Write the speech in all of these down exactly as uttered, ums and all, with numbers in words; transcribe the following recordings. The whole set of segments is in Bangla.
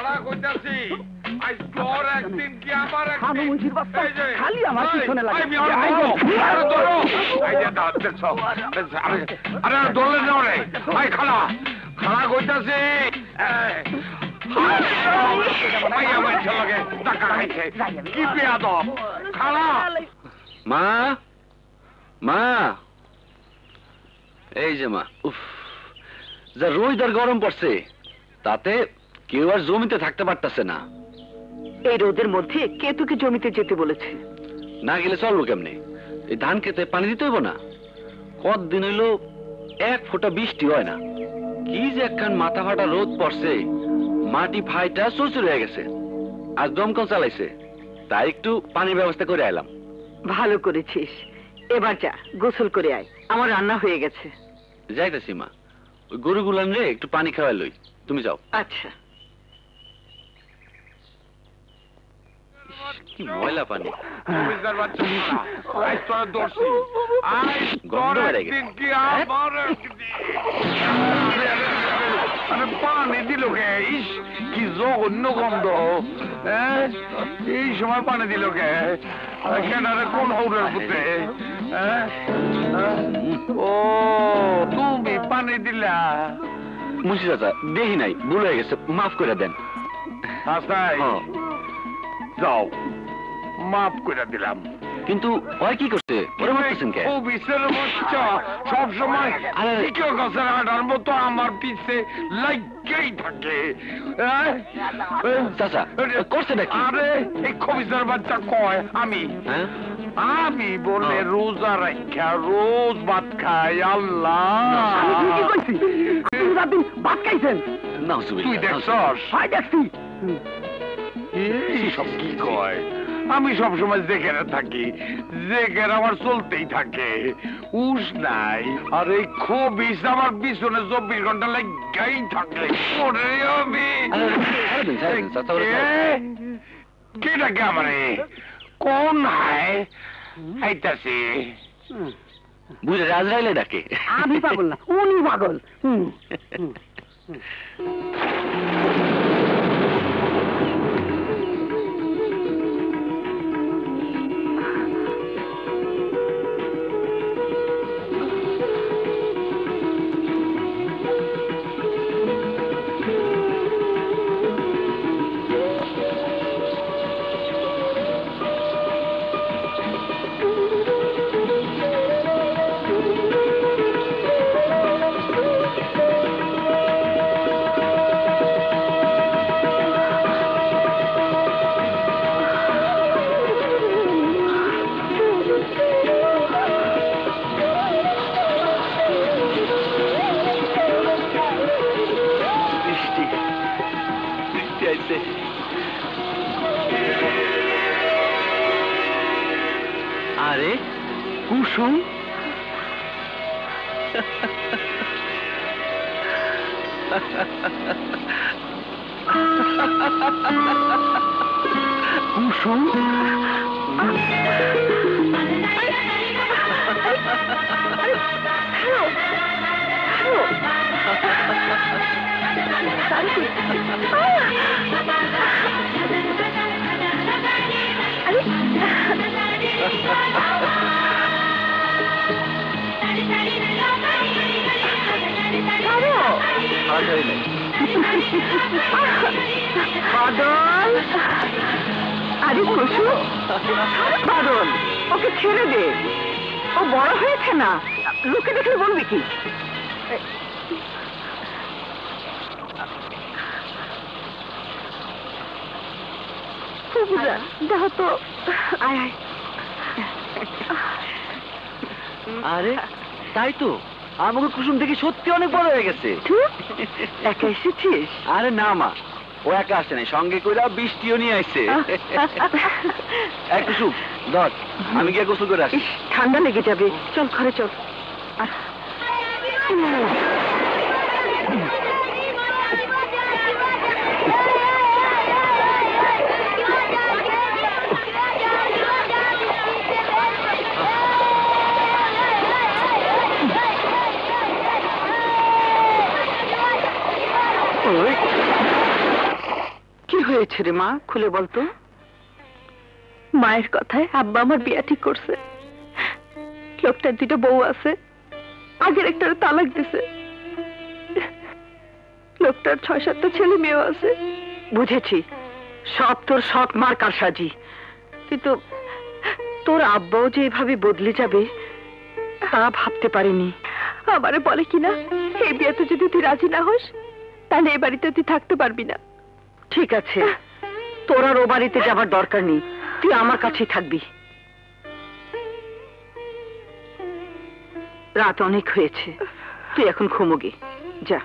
খালা কইতাছি আজ তোর একদিন কি আমার খানু মুজির বাচ্চা খালি আমার পিছনে লাগে আরে ধরো এই যে দাঁত দেখছো আরে দলে নাও রে ভাই খালা খালা কইতাছি কি বেয়াদব খালা মা মা এই যে মা উফ যা রোদ আর গরম পড়ছে তাতে কেউ আর জমিতে থাকতে পারতেছে না। এই রোদের মধ্যে কে তোকে জমিতে যেতে বলেছে? না গেলে চলবো কেমনে? এই ধান খেতে পানি দিতে হইব না? কতদিন হইলো এক ফোঁটা বৃষ্টি হয় না। কি যে একখান মাথা ফাটা রোদ পড়ছে, মাটি ফাইটা চুরচুর হয়ে গেছে। আজ দমকল চালাইছে, তাই একটু পানির ব্যবস্থা করে আইলাম। ভালো করেছিস, এবার যা গোসল করে আয়, আমার রান্না হয়ে গেছে। যাইতেছি মা, ওই গরুগুলান রে একটু পানি খাওয়াই লই, তুমি যাও। আচ্ছা। কি ময়লা পানি। পানি দিল কে? কি জঘন্য গন্ধ! এই সময় পানি দিল কে? কোন হৌরের পুতে? ও তুমি পানি দিলা? মুন্সি চাচা দেখি নাই, ভুল হয়ে গেছে, মাফ করে দেন। যাও, মাফ করে দিলাম। কিন্তু ওই কি করছে? ওরে মারতেছেন কে? ও বিশের বাচ্চা সব সময় কেউ গাছের আটার মতো আমার পিছে লাগেই থাকে। চাচা করছে নাকি? আরে এই খবিসের বাচ্চা কয় আমি আমি বলে রোজা রাখা রোজ ভাত খাই। আল্লাহ ভাত খাইছেন? তুই দেখছস? দেখছি। সব কি কয়? আমি সবসময় জেকেরে থাকি, জেকের আমার চলতেই থাকে, উস নাই। আর এই খবিস আমার পিছনে চব্বিশ ঘন্টা লাগাই থাকে। কে ডাকে আমারে? কোন হায় আইতাছে? বুঝে রাজরাইলে ডাকে। আমি পাগল না, উনি পাগল। আরে কুসুম, কুসুম বাদল, আরে কুসুম, বাদল ওকে ছেড়ে দে, ও বড় হয়েছে না, লোকে দেখলে বলবি কি? দেখো তো, আয় আয়। আরে তাই তো, আমাকে কুসুম দেখে সত্যি অনেক বড় হয়ে গেছে। একা এসেছিস? আরে না মা, ও একা আসে নাই, সঙ্গে কইরা বৃষ্টিও নিয়ে আসছে। এক কুসুম ধর, আমি গিয়ে গোসল করে আসি। ঠান্ডা লেগে যাবে, চল ঘরে চল। হয়েছে রে মা, খুলে বলতো। মায়ের কথায় আব্বা আমার বিয়া ঠিক করছে। লোকটার দুটো বউ আছে, আগের একটার তালাক দিছে। লোকটার ছয় সাতটা ছেলে মেয়েও আছে। বুঝেছি, সব তোর শখ মার কারসাজি, কিন্তু তোর আব্বাও যে এভাবে বদলে যাবে তা ভাবতে পারিনি। আমারে বলে কিনা, এই বিয়েতে যদি তুই রাজি না হোস তাহলে এই বাড়িতে তুই থাকতে পারবি না। ঠিক আছে, তোর আর ও বাড়িতে যাবার দরকার নেই, তুই আমার কাছেই থাকবি। রাত অনেক হয়েছে, তুই এখন ঘুমোগে যা।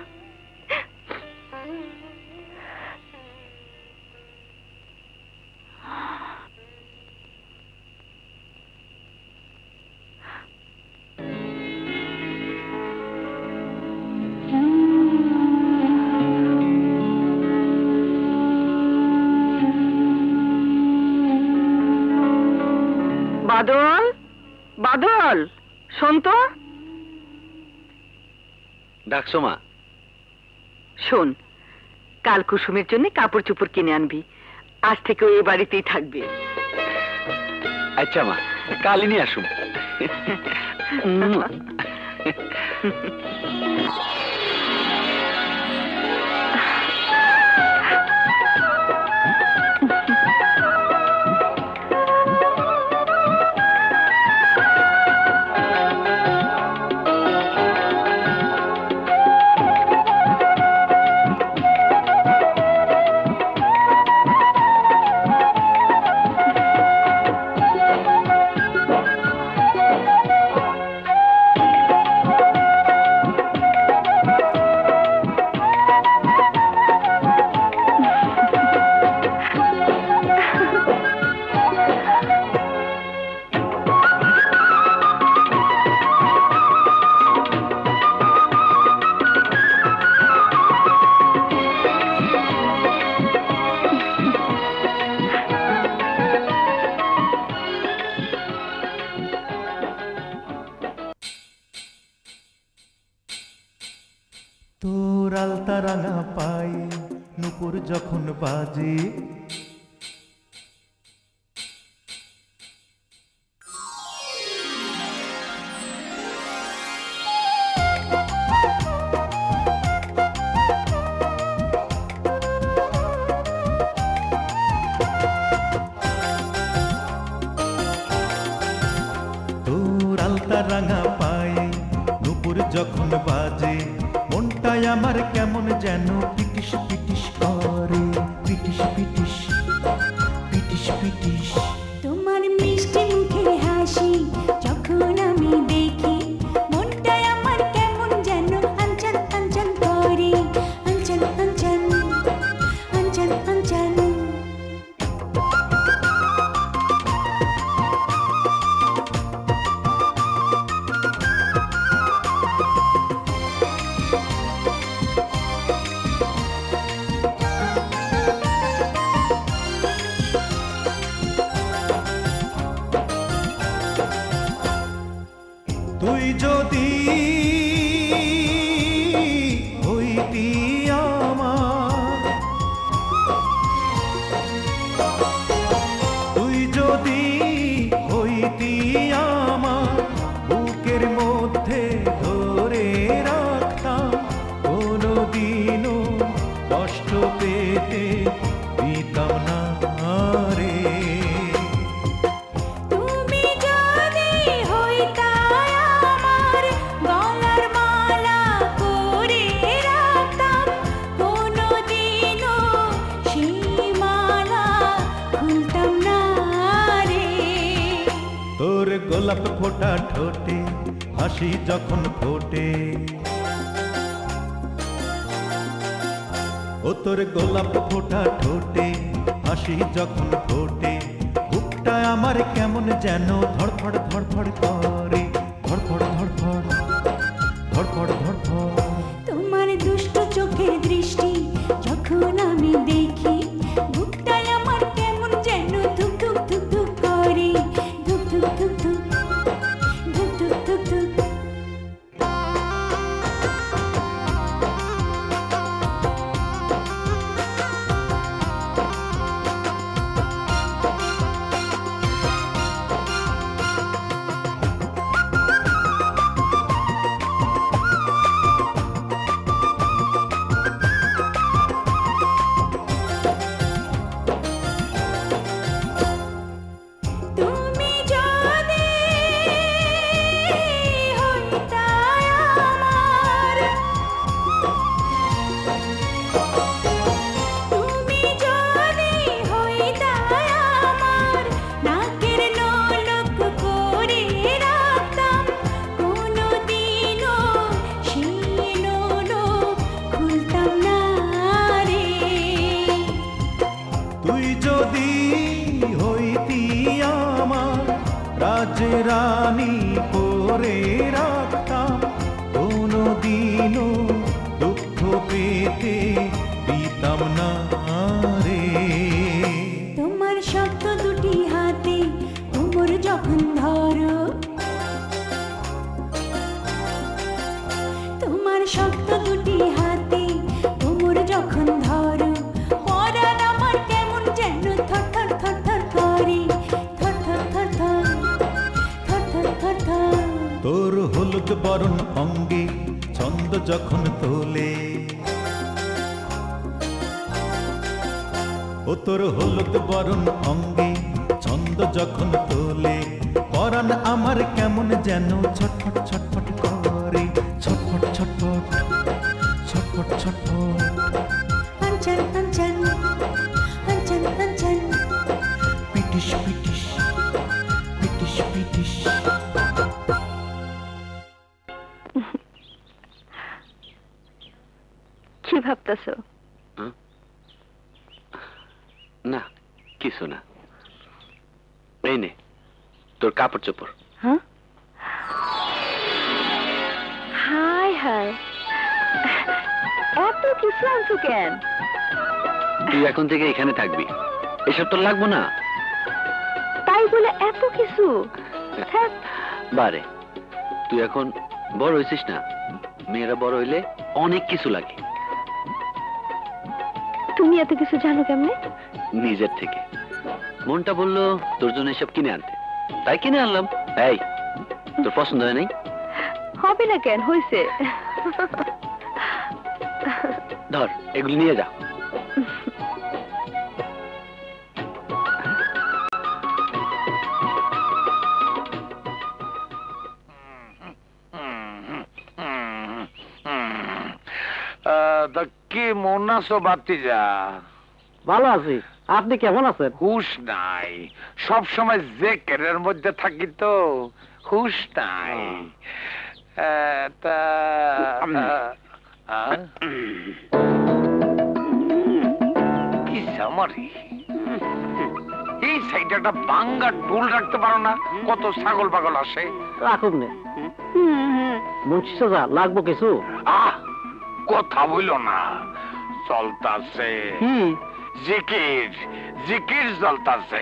বাদল, বাদল, শোন তো। ডাকছো মা? শোন, কাল কুসুমের জন্য কাপড় চোপড় কিনে আনবি, আজ থেকে ওই বাড়িতেই থাকবে। আচ্ছা মা, কালই নিয়ে আসুন। তোর আলতা রাঙা পায়ে নুপুর যখন বাজে, তোর আলতা রাঙা পায়ে নুপুর যখন বাজে, মনটাই আমার কেমন যেন পিটিস পিটিস করে, পিটিস পিটিস পিটিস পিটিস। তোমার মিষ্টি মুখের হাসি যখন আমি দেখি, মনটাই আমার কেমন যেন আঞ্চল আঞ্চল করে, আঞ্চল আঞ্চল আঞ্চল আঞ্চল। তুই যদি হইতি আমার, তুই যদি হইতি আমার, বুকের মধ্যে ধরে রাখতাম, কোনদিনও কষ্ট পেতে দিতাম না রে। তুমি যদি হইতা আমার, গলার মালা করে রাখতাম, কোনদিনও সেই মালা খুলতাম না রে। তোর গোলাপ ফোটা ঠোঁটে হাসি যখন ফোটে, ও তোর গোলাপ ফোটা ঠোঁটে হাসি যখন ফোটে, বুকটা আমার কেমন যেন ধড়ফড় ধড়ফড় করে, ধড়ফড় ধড়ফড় ধড়ফড় ধড়ফড়। তোমার দুষ্ট চোখের দৃষ্টি যখন আমি দেখি, বুকটাই আমার কেমন যেন ধুক ধুক ধুক ধুক করে, ধুক ধুক ধুক ধুক ধুক ধুক ধুক ধুক। যদি হইতি আমার রাজ রানী করে রাখতাম, কোনদিনও দুঃখ পেতে দিতাম না রে। তোমার শক্ত দুটি হাতে কোমর যখন ধরো, তোমার শক্ত দুটি হাতে কোমর যখন ধরো, পরাণ আমার কেমন যেন থরথর থরথর করে, থরথর থরথর থরথর থরথর। তোর হলুদ বরণ অঙ্গে ছন্দ যখন তোলে, ও তোর হলুদ বরণ অঙ্গে ছন্দ যখন তোলে, পরাণ আমার কেমন যেন ছটফট ছটফট করে, ছটফট ছটফট ছটফট ছটফট। আঞ্চন আঞ্চন আঞ্চন আঞ্চন, পিটিস পিটিস পিটিস পিটিস। কি ভাবতেছো? না কিছু না, এই নে তোর কাপড় চোপড়। হ্যাঁ, হাই হাই, এত কিছু আনছো কেন? তুই এখন থেকে এখানে থাকবি, এসব তোর লাগবো না। তাই বলে এত কিছু? থাক। বারে তুই এখন বড় হয়েছিস না, মেয়েরা বড় হইলে অনেক কিছু লাগে। তুমি এত কিছু জানো কেমনে? নিজের থেকে মনটা বললো তোর জন্য এসব কিনে আনতে, তাই কিনে আনলাম। এই তোর পছন্দ হয় নাই? হবে না কেন, হয়েছে। ধর এগুলি নিয়ে যা। তা কি মন আছো বাতিজা? ভালো আছি, আপনি কেমন আছেন? হুশ নাই, সব সময় জেকেরের মধ্যে থাকি তো হুশ নাই। আহ, তা আহ, কি সামারি এই সাইডে একটা বাঙ্গা ডুল রাখতে পারো না? কত ছাগল পাগল আসে। রাখুন নে মুন্সি সাজা, লাগবো কিছু? আহ কথা বইল না, চলতাছে জিকির, জিকির চলতাছে।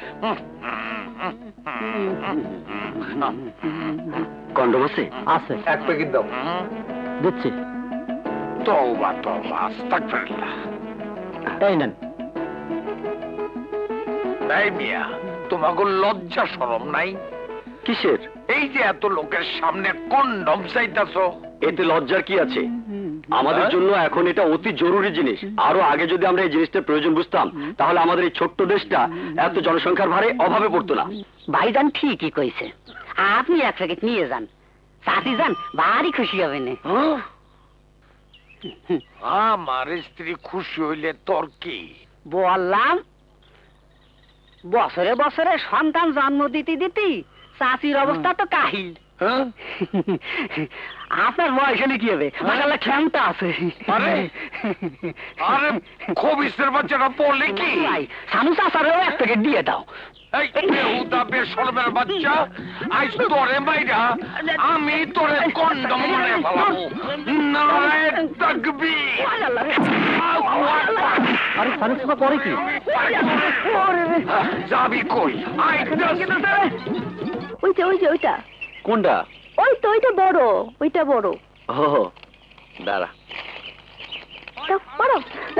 কন্ডম আছে? আছে, এক প্যাকেট দাও। দিচ্ছি। তওবা তওবা, আস্তাগফিরুল্লাহ। এই নেন। এই মিয়া, তোমাকে লজ্জা শরম নাই? কিসের? এই যে এত লোকের সামনে কন্ডম চাইতাছো। এতে লজ্জার কি আছে? আমাদের জন্য এখন এটা অতি জরুরি জিনিস। আরো আগে যদি আমরা এই জিনিসটার প্রয়োজন বুঝতাম, তাহলে আমাদের এই ছোট্ট দেশটা এত জনসংখ্যার ভারে অভাবে পড়তো না। ভাইজান ঠিকই কইছে, আপনি এক প্যাকেট নিয়ে যান, চাচি যান, ভারী খুশি হবেন। আমার স্ত্রী খুশি হইলে তোর কি? বললাম বছরে বছরে সন্তান জন্ম দিতে দিতে চাচির অবস্থা তো কাহিল। আপনার বয়স হলে কি হবে, মাশাআল্লাহ ক্ষমতা আছে। আরে আরে খবিসের বাচ্চাটা বলে কি? সানু চাচারেও এক প্যাকেট দিয়ে দাও। এই বেহুদা বেশরমের বাচ্চা, আজ তোরে মাইরা আমি তোরে কন্ডম মনে ফেলাবো। নারায়ে তাকবীর। আরে সানু চাচা করে কি? যাবি কই? ওইটা ওই যে ওইটা। কোনটা? ওই তো ওইটা বড়, ওইটা বড়। ও দাঁড়া। তা বড়।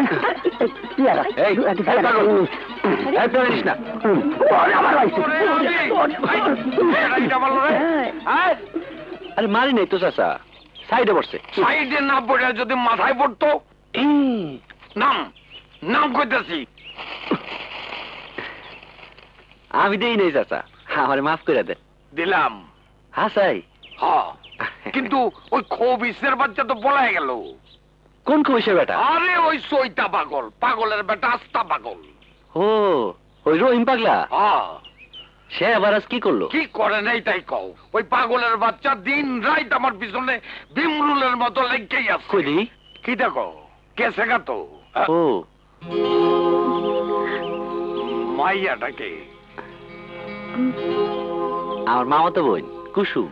এই এই পারিস না। আরে মারি নাই তো চাচা, সাইডে বসছে। সাইডে না পড়ে যদি মাথায় পড়তো। নাম নাম কইতেছি। আমি দেই নাই চাচা, আমার মাফ করে দেন। দিলাম। হাসাই? হ্যাঁ, কিন্তু ওই খবিসের বাচ্চা তো পলাই গেল। কোন খবিসের বেটা? আরে ওই সইতা পাগল, পাগলের বেটা আস্তা পাগল। ও ওই রহিম পাগলা? হ্যাঁ। সে আবার আজ কি করলো? কি করে নাই তাই কও। ওই পাগলের বাচ্চা দিন রাত আমার পিছনে বিমরুলের মতো লেগেই আছে। কইলি? কি দেখো, কেসে গা তো। ও মাইয়াটাকে? আমার মামাতো বোন কুসুম।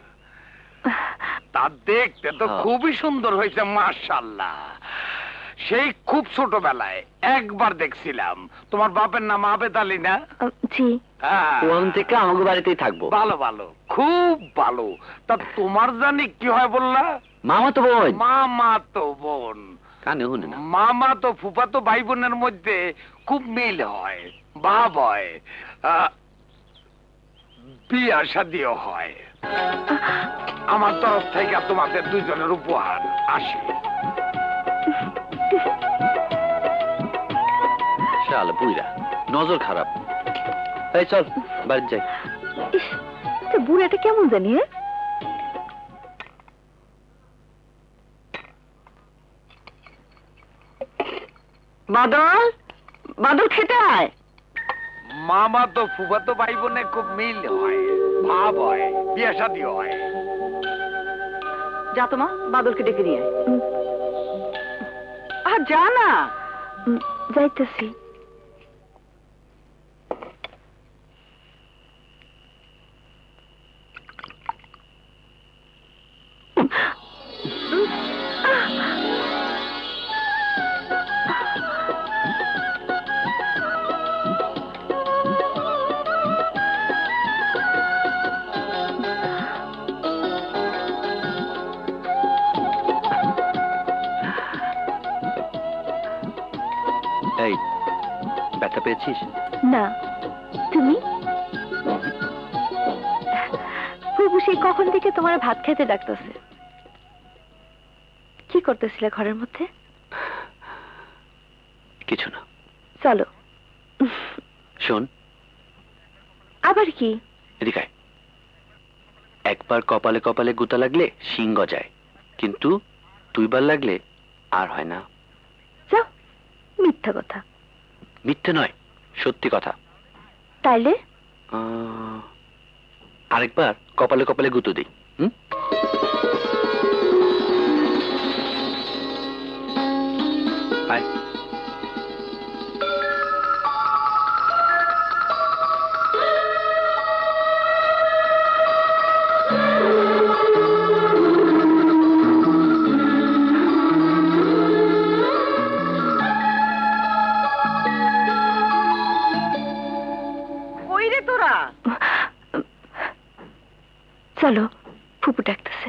তা দেখতে তো হ্যাঁ। খুবই সুন্দর হয়েছে, মাশাআল্লাহ। সেই খুব ছোটবেলায় একবার দেখছিলাম। তোমার বাপের নাম আবেদ আলী না? জি। হ্যাঁ। ওখান থেকে আমাকে বাড়িতেই থাকবো। ভালো ভালো, খুব ভালো। তা তোমার জানি কি হয় বললা? মামাতো বোন। মামা তো বোন। কানে শুনে না। মামা তো ফুফা তো ভাই বোনের মধ্যে খুব মিল হয়, ভাব হয়, আহ, বিয়া শাদিও হয়। আমার তরফ থেকে তোমাদের দুজনের উপহার আসি। শালা বুইরা নজর খারাপ। এই চল বাড়ি যাই। ইস, তো বুড়াটা কেমন জানি? হ্যাঁ? বাদল, বাদল খেতে আয়। মামা তো ফুফা তো ভাই বোনে খুব মিল হয়, ভাব হয়, বিয়া শাদিও হয়। যা তোমা, বাদলকে ডেকে নিয়ে আয়। আর যা না। উম, যাইতেছি। এই ব্যথা পেয়েছিস? না, তুমি? প্রভু সেই কখন থেকে তোমার ভাত খেতে ডাকতেছে। কি করতেছিলে ঘরের মধ্যে? কিছু না। চলো। শোন, আবার কি? এদিকে আয়। একবার কপালে কপালে গুতা লাগলে শিং গজায়, কিন্তু দুইবার লাগলে আর হয় না। যাও, মিথ্যা কথা। মিথ্যে নয়, সত্যি কথা। তাইলে আহ, আরেকবার কপালে কপালে গুঁতো দিই। হুম? আয়। কই রে তোরা? চলো, ফুপু ডাকতেছে।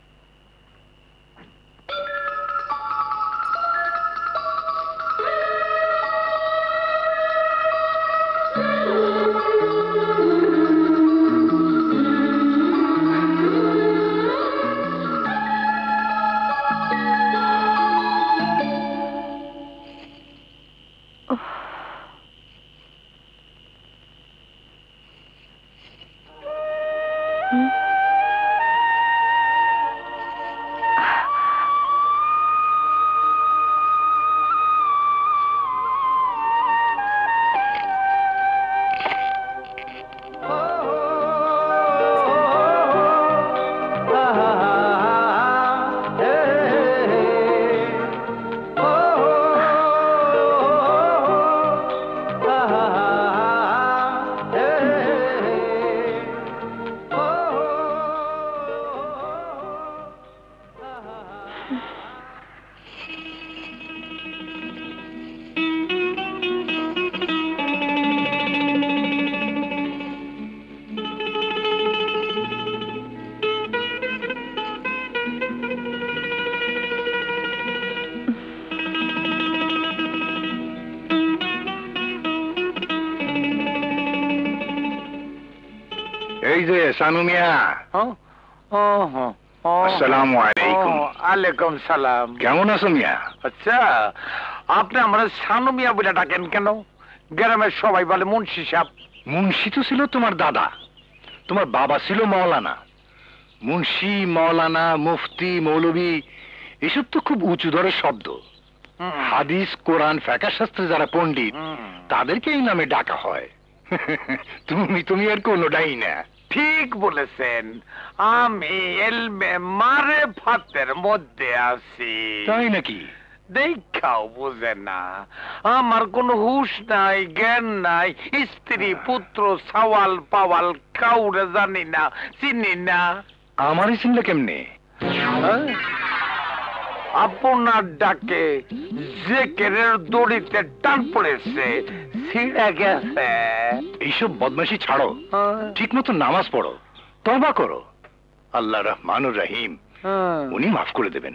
এই যে সানু মিয়া। আসসালামু আলাইকুম। আলাইকুম সালাম। কেমন আছো মিয়া? আচ্ছা, আপনি আমরা সানু মিয়া বলে ডাকেন কেন? গ্রামের সবাই বলে মুন্সি সাহেব। মুন্সি তো ছিল তোমার দাদা, তোমার বাবা ছিল মৌলানা। মুন্সি, মৌলানা, মুফতি, মৌলভী এসব তো খুব উঁচু ধরে শব্দ। হাদিস, কোরআন, ফিকহ শাস্ত্রে যারা পণ্ডিত তাদেরকে এই নামে ডাকা হয়। তুমি তুমি আর কোনোটাই না। ঠিক বলেছেন, আমি এলমে মারেফাতের মধ্যে আছি। তাই নাকি? দেখাও বোঝে না, আমার কোনো হুশ নাই, জ্ঞান নাই, স্ত্রী পুত্র সওয়াল পাওয়াল কাউরে জানি না, চিনি না। আমারই চিনলে কেমনে? আপনার ডাকে যে কেরের দড়িতে টান পড়েছে, ছিঁড়ে গেছে। এইসব বদমাশি ছাড়ো, ঠিক মতো নামাজ পড়ো, তওবা করো। আল্লাহ রহমানুর রহিম, উনি মাফ করে দেবেন।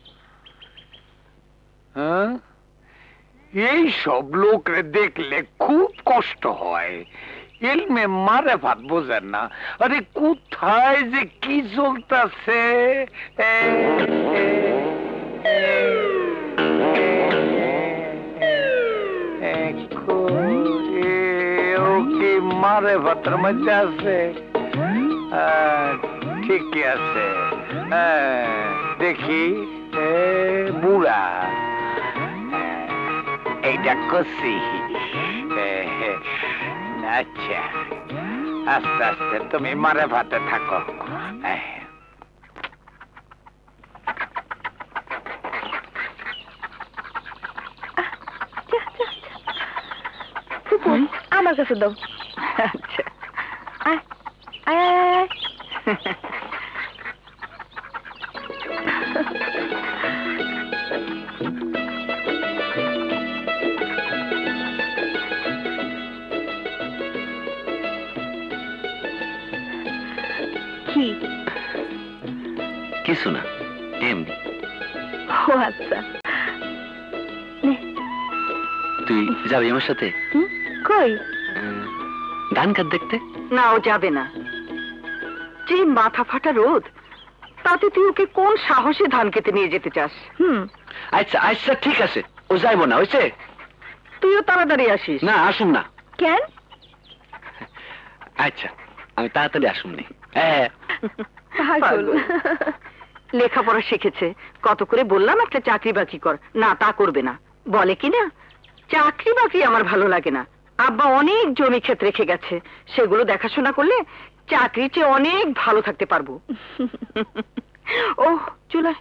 এই সব লোকরে দেখলে খুব কষ্ট হয়, ইলমে মারেফাত বোঝেন না। আরে কোথায় যে কি চলতেছে, ও কি মারেফাতের মধ্যে আছে? ঠিকই আছে, দেখি বুড়া এইটা কষি। আচ্ছা, আস্তে আস্তে তুমি মারে ভাতে থাকো। আমার কাছে দাও। আচ্ছা, আয় আয় আয়। কি? কিছু না, এমনি। ও আচ্ছা, তুই যাবি আমার সাথে? কই? ধান কাট দেখতে। না, ও যাবে না। যে মাথা ফাটা রোদ, তাতে তুই ওকে কোন সাহসে ধান খেতে নিয়ে যেতে চাস? হুম, আচ্ছা আচ্ছা ঠিক আছে, ও যাইব না, হয়েছে? তুইও তাড়াতাড়ি আসিস। না, আসুন না। কেন? আচ্ছা, আমি তাড়াতাড়ি আসুন নি। হ্যাঁ, পাগল। লেখাপড়া শিখেছে, কত করে বললাম একটা চাকরি বাকরি কর, না তা করবে না। বলে কি না, চাকরি বাকরি আমার ভালো লাগে না, আব্বা অনেক জমি ক্ষেত রেখে গেছে, সেগুলো দেখাশোনা করলে চাকরির চেয়ে অনেক ভালো থাকতে পারবো। ও চুলায়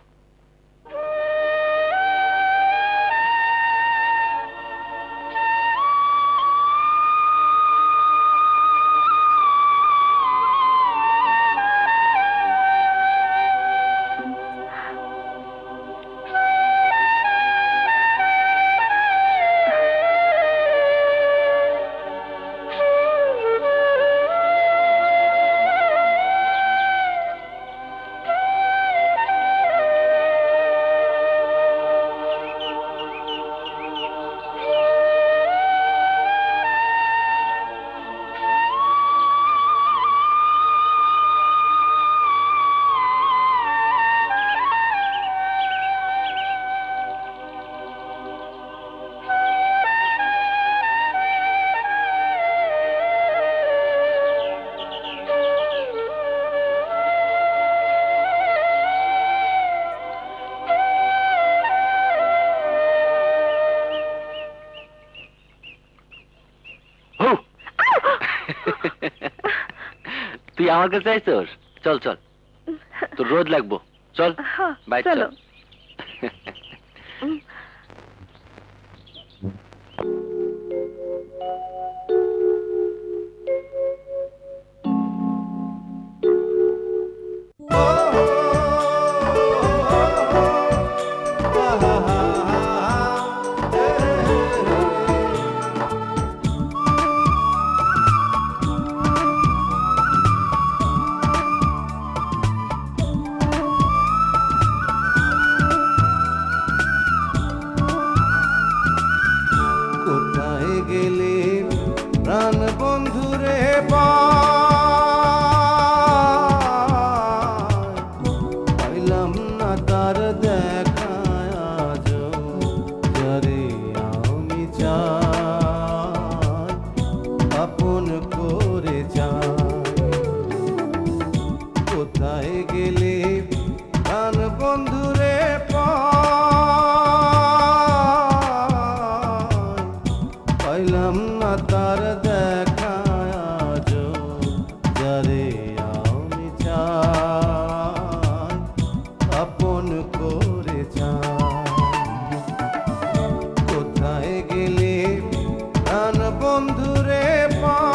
তুই আমার কাছে আইছস? চল চল, তোর রোদ লাগবো, চল বাই, চল। কোথায় গেলে প্রাণ বন্ধুরে পাইলাম না তার দেখা, আজও যারে আমি চাই আপন করে যাই। কোথায় গেলে প্রাণ বন্ধুরে পাইলাম না তার দেখা, আজও যারে আমি চাই আপন করে চাই। বন্ধুরে পাই।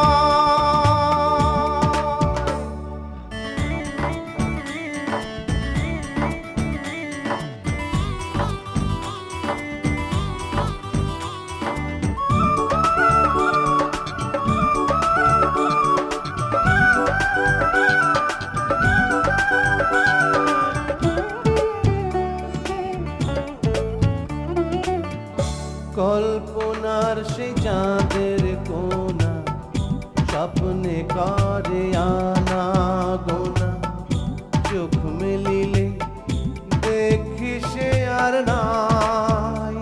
কল্পনার সেই চাঁদের কোনা স্বপ্নে করে আনা গোনা, চোখ মেলিলে দেখি সে আর নাই।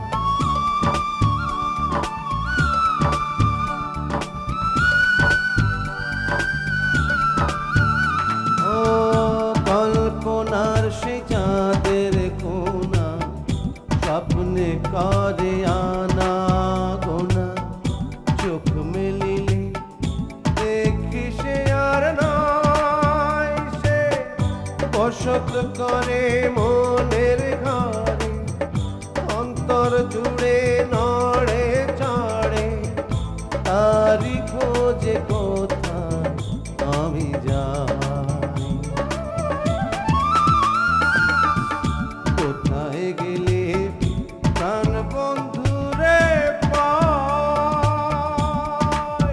ও কল্পনার সেই চাঁদের কোনা স্বপ্নে করে আনা গোনা, চোখ মেলিলে দেখি সে আর নাই। সে বসত করে মনের ঘরে, অন্তর জুড়ে নড়ে চড়ে, তারি খোঁজে কোথায় আমি যাই। কোথায় গেলে প্রাণ বন্ধুরে পাই।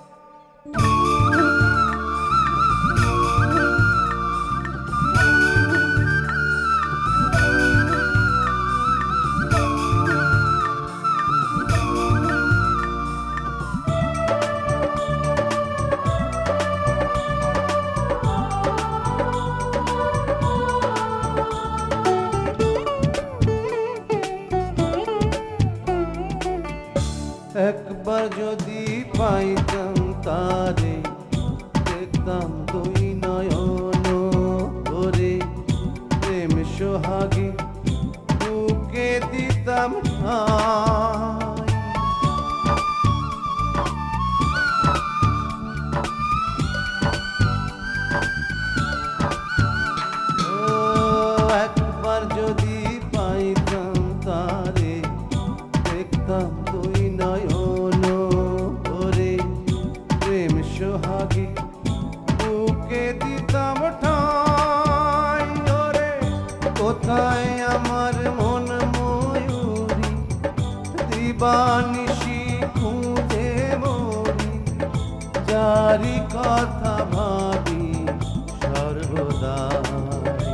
একবার যদি পাইতাম তারে, দেখতাম দুই নয়ন ভরে, প্রেম সোহাগে বুকে দিতাম ঠাঁই। ও একবার যদি পাইতাম তারে, দেখতাম দুই নয়ন ভরে, প্রেম সোহাগে বুকে দিতাম ঠাঁই। ওরে কোথায় আমার মন ময়ূরী, দিবানিশি খুঁজে মরি, যারি কথা ভাবি সর্বদাই।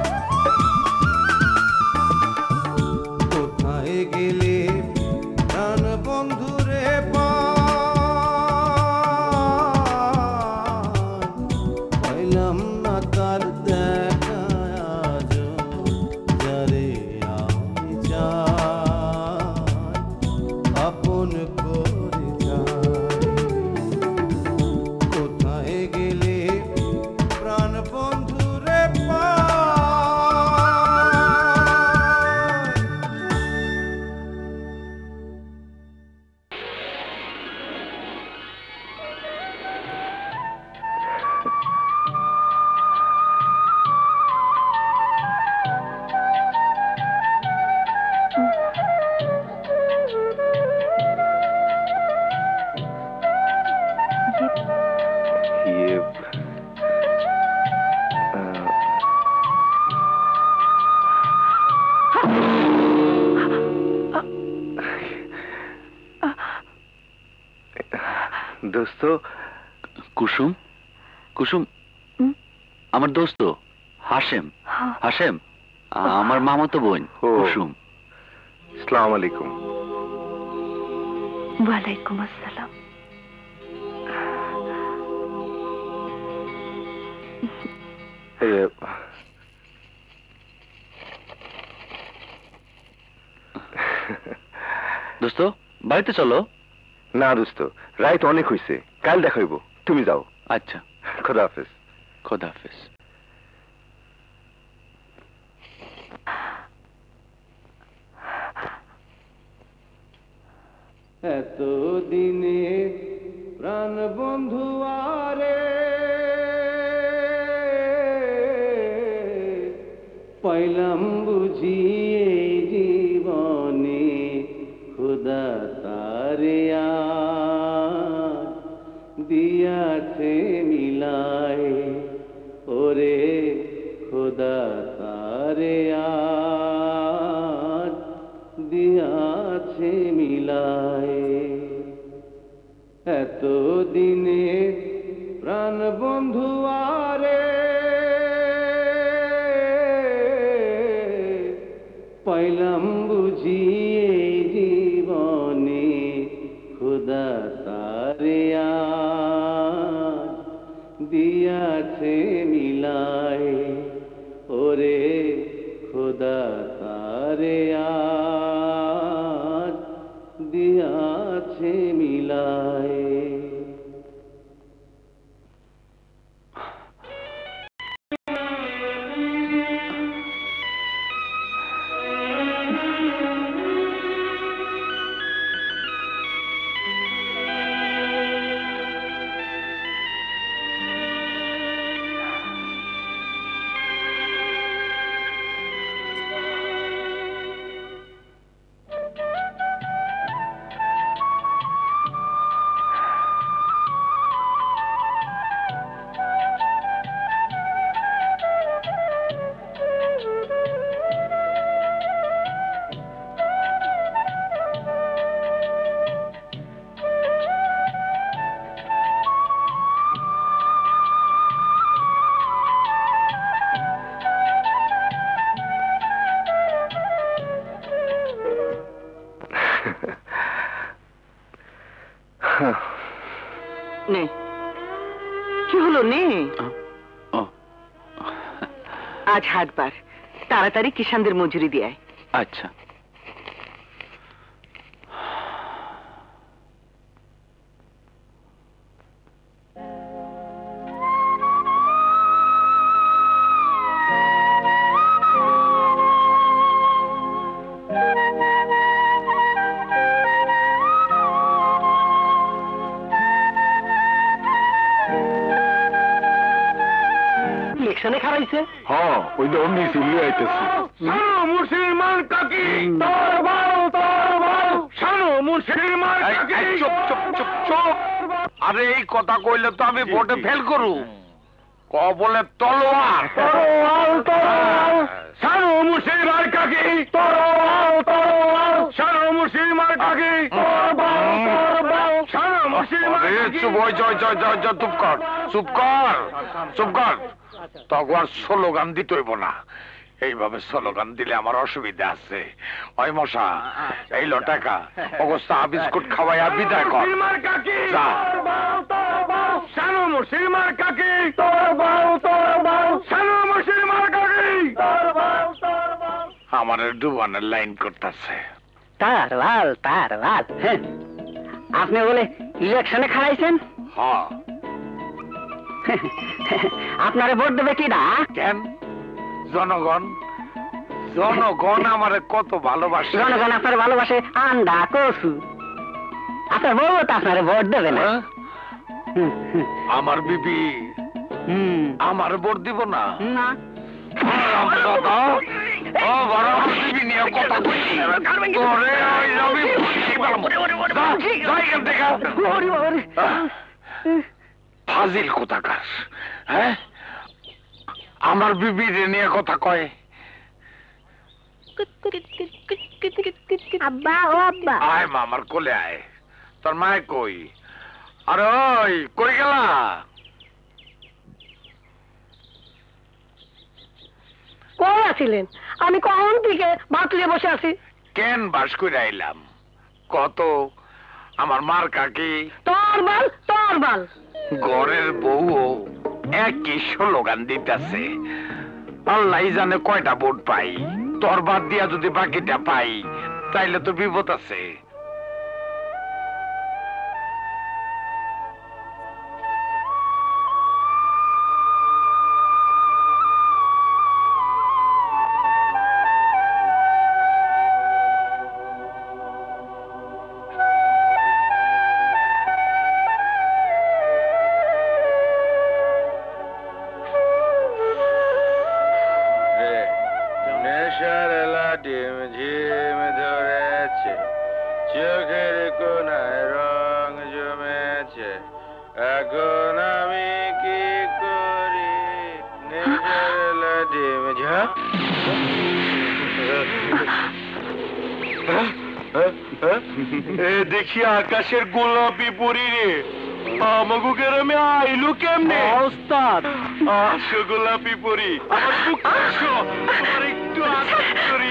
কোথায় গেলে প্রাণ বন্ধুরে পাই, পাইলাম না তার দেখা আজও, যারে আমি চাই আপন করে যাই। কোথায় গেলে প্রাণ বন্ধুরে পাই। ইয়ে, দোস্ত কুসুম, কুসুম আমার দোস্ত হাশেম। হাশেম আমার মামাতো বোন ও। কুসুম। আসসালামু আলাইকুম। ওয়ালাইকুম আসসালাম। এ, দোস্ত বাড়িতে চলো। না দোস্ত, রাইত অনেক হয়েছে, কাল দেখাইব, তুমি যাও। আচ্ছা, খোদা হাফেজ। খোদা হাফেজ। এত দিনে প্রাণ বন্ধু আরে, পাইলাম বুঝি এই জীবনে খোদা তারে। দিয়াছে মিলায় ওরে খোদা তারে আজ দিয়াছে মিলায় এত দিনে প্রাণ বন্ধু আরে পাইলাম বুঝি এই জীবনে খোদা তারে আজ দিয়াছে মিলায় ওরে খোদা তারে আজ দিয়াছে মিলায় নে কি হলো নে আজ হাটবার তাড়াতাড়ি কিষানদের মজুরি দিয়ে আয়। আচ্ছা ইলেকশনে খারাইছে হ্যাঁ ওই তো অমনি সিল্লি আইতেছে মুসলমান কাকি তোর বাল তোর বাল শানু মুসলমান কাকি চুপ চুপ চুপ চুপ আরে এই কথা কইলে তো আমি ভোটে ফেল করু ক বলে তলোয়ার তলোয়ার তলোয়ার শানু মুসলমান কাকি তলোয়ার তলোয়ার শানু মুসলমান কাকি তোর বাল তোর বাল শানু মুসলমান কাকি চুপ ওই জয় জয় জয় জয় চুপ কর চুপ কর চুপ কর তখন স্লোগান দিতে হইব না এইভাবে স্লোগান দিলে আমার অসুবিধা আছে ওই মশা এই লো টাকা অবস্থা বিস্কুট খাওয়াইয়া বিদায় কর যা শানু মুসলমান কাকি তোর বাউ তোর বাউ শানু মুসলমান কাকি তোর বাউ তোর বাউ আমারে ডুবানের লাইন করতেছে তার লাল তার লাল আপনি বলে ইলেকশনে খারাইছেন হ্যাঁ আপনারে ভোট দেবে কি না কেন জনগণ জনগণ আমারে কত ভালোবাসে জনগণ আপনার ভালোবাসে আন্ডা কসু আপনার বউ তো আপনারে ভোট দেবে না আমার বিবি হুম আমার ভোট দিব না না ফাজিল কোথাকার হ্যাঁ আমার বিবি নিয়ে কথা কয় আব্বা ও আব্বা আয় মা আমার কোলে আয় তোর মায় কই আরে ওই কই গেলা কই আছিলেন আমি কখন থেকে ভাত লিয়ে বসে আছি কেন বাস করে আইলাম কত আমার মার কাকি তোর বাল তোর বাল ঘরের বউ একই স্লোগান দিতেছে আল্লাহ জানে কয়টা ভোট পাই তোর বাদ দিয়া যদি বাকিটা পাই তাইলে তো বিপদ আছে এখন আমি কি করি নিজের লাঠি মেঝা দেখি আকাশের গোলাপি পরি রে আমাগো গ্রামে আইলো কেমনে ওস্তাদ আসো গোলাপি পরি আমার বুক আসো তোমার একটু আদর করি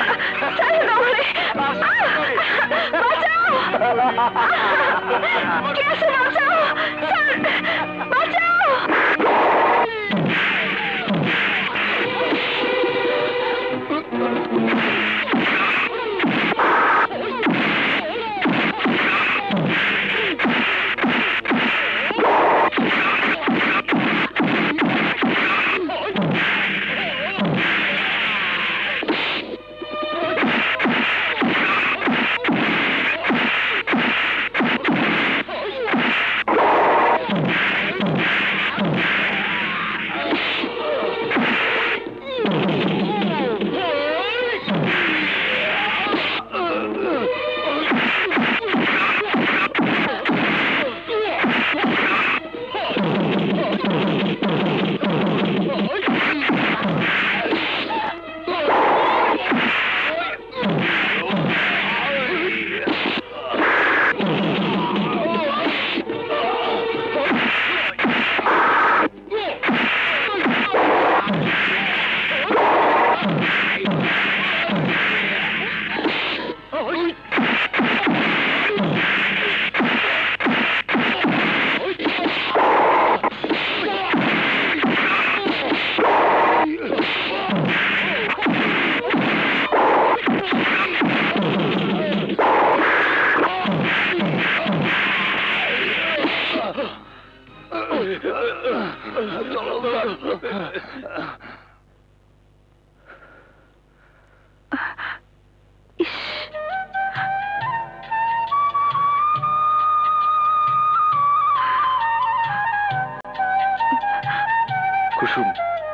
কুসুম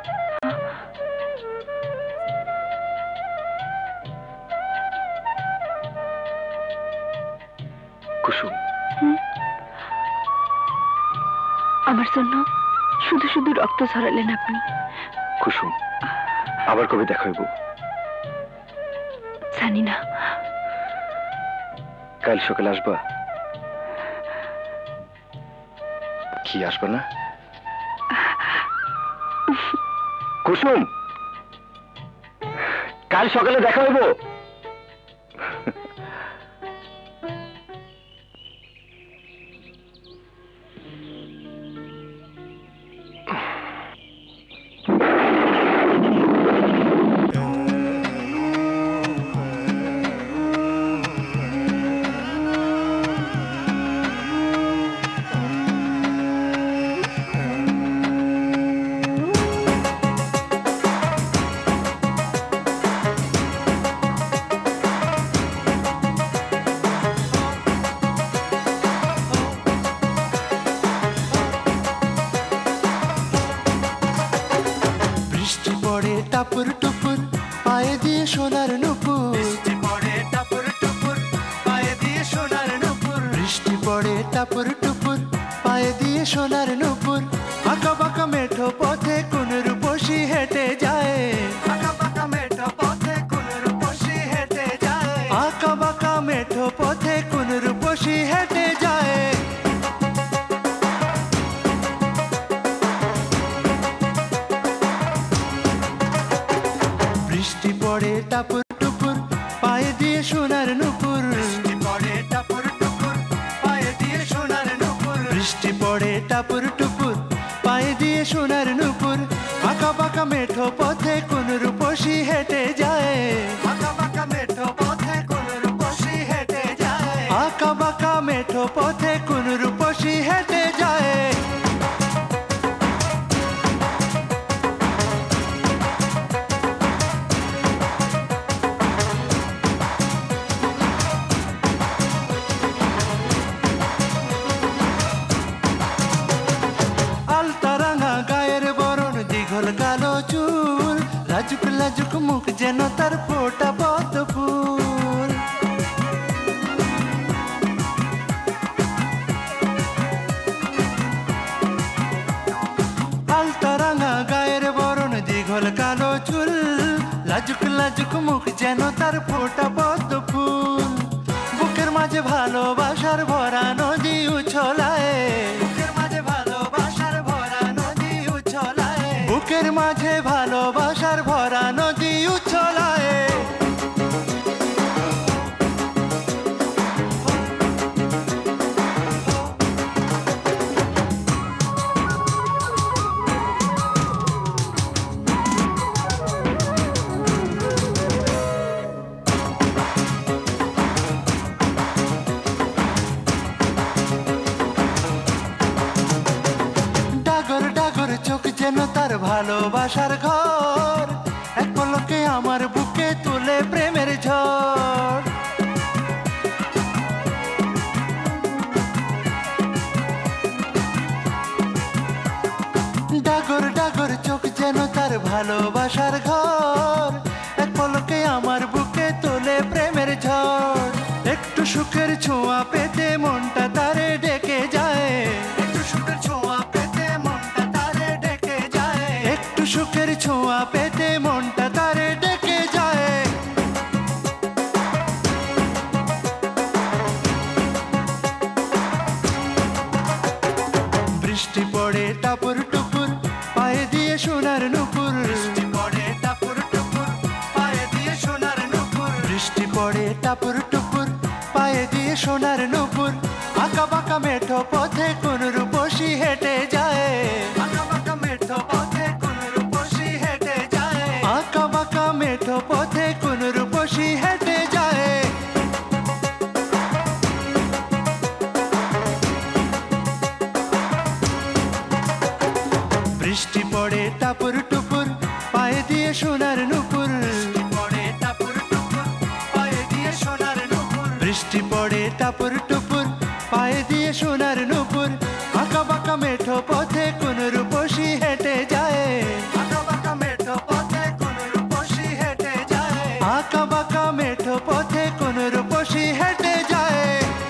কুসুম আমার জন্য শুধু শুধু রক্ত ঝরালেন আপনি। কুসুম আবার কবে দেখা হইব জানি না। কাল সকালে আসবা? কি আসবা না? কুসুম কাল সকালে দেখা হইব। টাপুর টুপুর পায়ে দিয়ে সোনার নুপুর, বৃষ্টি পড়ে টাপুর টুপুর পায়ে দিয়ে সোনার নুপুর, বৃষ্টি পড়ে টাপুর টুপুর পায়ে দিয়ে সোনার নুপুর। আঁকা বাঁকা মেঠো পথে কোন রূপসী হেঁটে যায়, আঁকা বাঁকা মেঠো পথে কোন রূপসী হেঁটে যায়, আঁকা বাঁকা মেঠো পথে কোন রূপসী হেঁটে যায়। বৃষ্টি পড়ে টাপুর টুপুর পায়ে দিয়ে সোনার নুপুর, বৃষ্টি পড়ে টাপুর টুপুর পায়ে দিয়ে সোনার নুপুর, বৃষ্টি পড়ে টাপুর টুপুর পায়ে দিয়ে সোনার নুপুর। আঁকা বাঁকা মেঠো পথে কোন রূপসী হেঁটে যায়, আঁকা বাঁকা মেঠো পথে কোন রূপসী হেঁটে যায়, আঁকা বাঁকা মেঠো পথে কোন রূপসী হেঁটে যায়। কালো চুল লাজুক লাজুক মুখ যেন তার ফোটা পদ্ম ফুল, কেবল কালো চুল, লাজুক লাজুক মুখ যেন তার ফোটা পদ্ম ফুল। বুকের মাঝে ভালোবাসার ভরা নদী উছলায়, বুকের মাঝে ভালোবাসার ভরা নদী উছলায়, বুকের মাঝে ভালোবাসার ভরা নদী উছলায়। যেন তার ভালোবাসার ঘর, এক পলকে আমার বুকে তুলে প্রেমের ঝড়। ডাগর ডাগর চোখ যেন তার ভালোবাসার ঘর, এক পলকে আমার বুকে তোলে প্রেমের ঝড়। একটু সুখের ছোঁয়া পেতে মনটা তারে ডেকে যায়, একটু সুখের ছোঁয়া পেতে মনটা তারে ডেকে যায়, একটু সুখের ছোঁয়া পেতে মনটা তারে ডেকে যায়। বৃষ্টি পড়ে টাপুর টুপুর, পায়ে দিয়ে সোনার নুপুর। বৃষ্টি পড়ে টাপুর টুপুর, পায়ে দিয়ে সোনার নুপুর। বৃষ্টি পড়ে টাপুর টুপুর, পায়ে দিয়ে সোনার নুপুর। আঁকা বাঁকা মেঠো পথে কোন রূপসী হেঁটে যায়, আঁকা বাঁকা মেঠো পথে কোন রূপসী হেঁটে যায়, আঁকা বাঁকা মেঠো পথে কোন রূপসী হেঁটে যায়। বৃষ্টি পড়ে টাপুর টুপুর, পায়ে দিয়ে সোনার নুপুর। বৃষ্টি পড়ে টাপুর টুপুর, পায়ে দিয়ে সোনার নুপুর। বৃষ্টি পড়ে টাপুর টুপুর, পায়ে দিয়ে সোনার নুপুর। আঁকা বাঁকা মেঠো পথে কোন রূপসী হেঁটে যায়, আঁকা বাঁকা মেঠো পথে কোন রূপসী হেঁটে যায়, আঁকা বাঁকা মেঠো পথে কোন রূপসী হেঁটে যায়।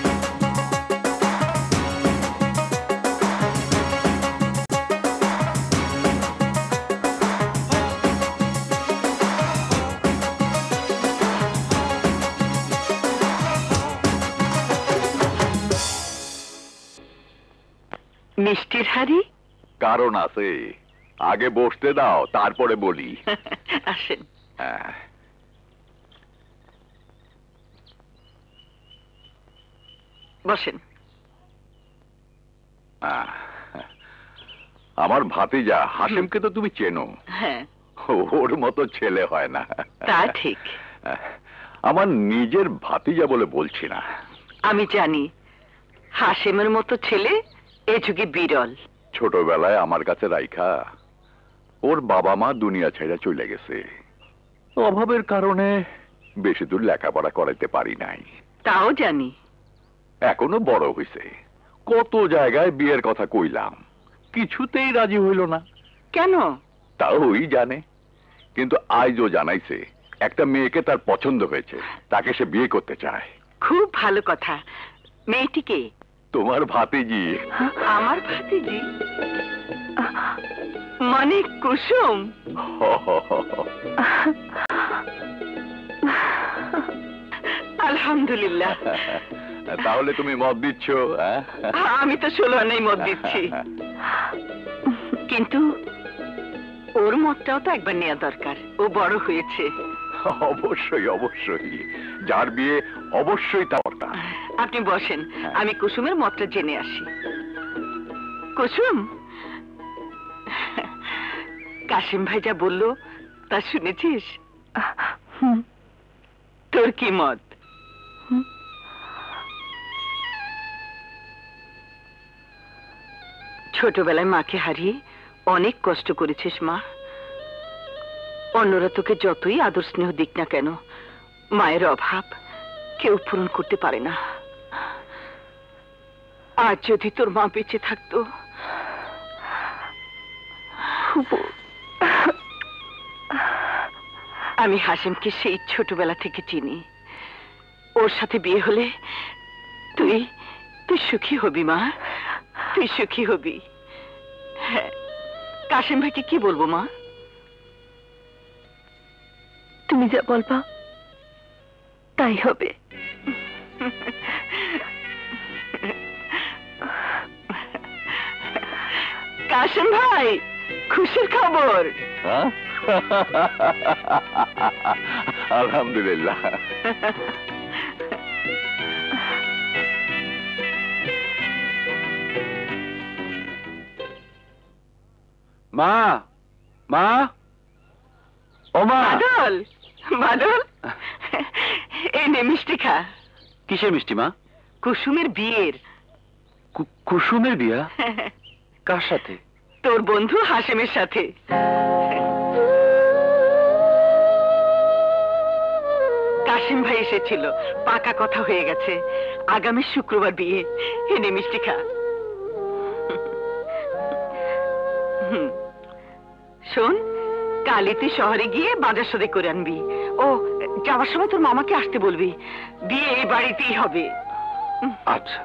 মিষ্টির হাড়ি? কারণ আছে, আগে বসতে দাও তারপরে বলি। আসেন। বসেন। আমার ভাতিজা হাসেমকে তো তুমি চেনো। হ্যাঁ। ওর মতো ছেলে হয় না। তা ঠিক। আমার নিজের ভাতিজা বলে বলছি না। আমি জানি হাসেমের মতো ছেলে এ যুগে বিরল। ছোটবেলায় আমার কাছে রাইখা ওর বাবা মা দুনিয়া ছেড়ে চলে গেছে। অভাবের কারণে বেশি দূর লেখাপড়া করাইতে পারি নাই। তাও জানি। এখনো বড় হইছে, কত জায়গায় বিয়ের কথা কইলাম, কিছুতেই রাজি হইল না। কেন? তাও ওই জানে। কিন্তু আজও জানাইছে একটা মেয়েকে তার পছন্দ হয়েছে, তাকে সে বিয়ে করতে চায়। খুব ভালো কথা। মেয়েটিকে? তোমার ভাতিজি। আমার ভাতিজি মানে কুসুম? আলহামদুলিল্লাহ। তাহলে তুমি মত দিচ্ছ? আমি তো ষোলো আনাই মত দিচ্ছি, কিন্তু ওর মতটাও তো একবার নেওয়া দরকার। ও বড় হয়েছে। অবশ্যই অবশ্যই, যার বিয়ে অবশ্যই তা। আপনি বসেন, আমি কুসুমের মতটা জেনে আসি। কুসুম, কাশিম ভাই যা বললো তা শুনেছিস? তোর কি মত? ছোটবেলায় মাকে হারিয়ে অনেক কষ্ট করেছিস মা। অন্যরা তোকে যতই আদর স্নেহ দিক না কেন, মায়ের অভাব কেউ পূরণ করতে পারে না। আজ যদি তোর মা বেঁচে থাকতো, আমি হাসিমকে সেই ছোটবেলা থেকে চিনি। ওর সাথে বিয়ে হলে তুই তুই সুখী হবি মা, তুই সুখী হবি। হ্যাঁ, কাশিম ভাইকে কি বলবো মা? তুমি যা বলবা তাই হবে। কাশেম ভাই, খুশির খবর। আলহামদুলিল্লাহ। মা, মা, ও মা। বাদল, বাদল, এই নে মিষ্টি খা। কিসের মিষ্টি মা? কুসুমের বিয়ের। কুসুমের বিয়া? কার সাথে? তোর বন্ধু হাসেমের সাথে। কাশিম ভাই এসেছিল, পাকা কথা হয়ে গেছে, আগামী শুক্রবার বিয়ে। এনে মিষ্টি খা। শোন, কালই তুই শহরে গিয়ে বাজার সদাই করে আনবি। ও, যাওয়ার সময় তোর মামাকে আসতে বলবি, বিয়ে এই বাড়িতেই হবে। আচ্ছা।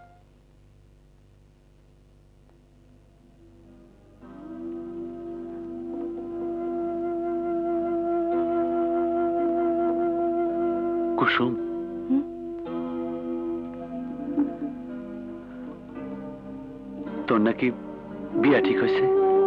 কুসুম, তোর নাকি বিয়া ঠিক হয়েছে?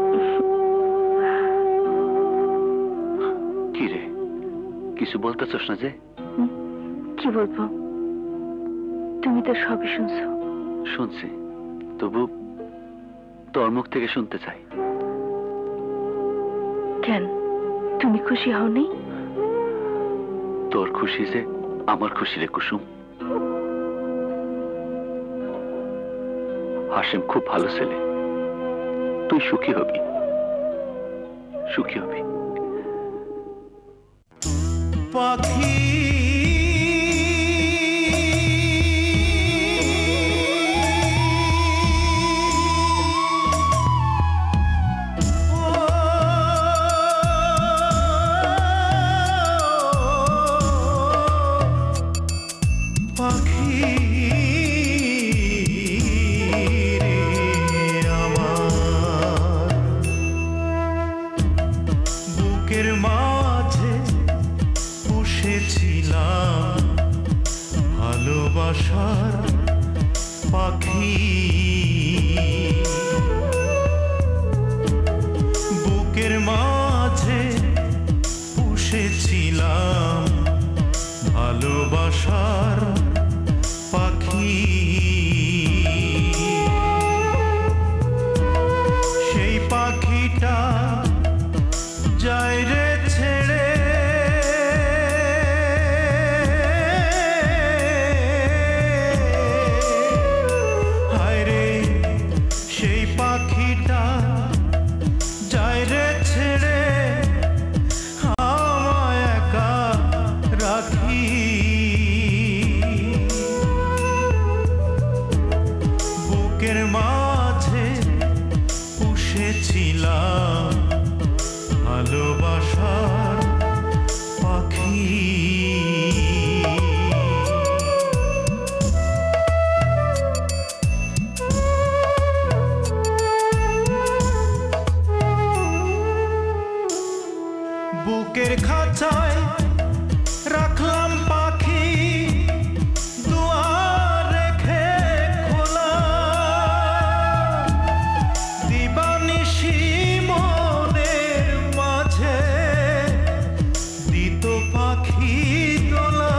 কি রে, কিছু বলতেছস না যে? কি বলবো, তুমি তো সবই শুনছো। শুনছি, তবু তোর মুখ থেকে শুনতে চাই। কেন, তুমি খুশি হওনি? তোর খুশি যে আমার খুশি রে কুসুম। হাসিম খুব ভালো ছেলে, তুই সুখী হবি, সুখী হবি। পাখি পাখি বুকের মাঝে পুষেছিলাম ভালোবাসার পাখি। সেই পাখিটা যায় রে ছেড়ে, বুকের মাঝে পুষেছিলাম ভালোবাসার পাখি। বুকের খাঁচায় রাখলাম পাখি, দুয়ার রেখে খোলা, দিবানিশি মনের মাঝে দিত পাখি দোলা।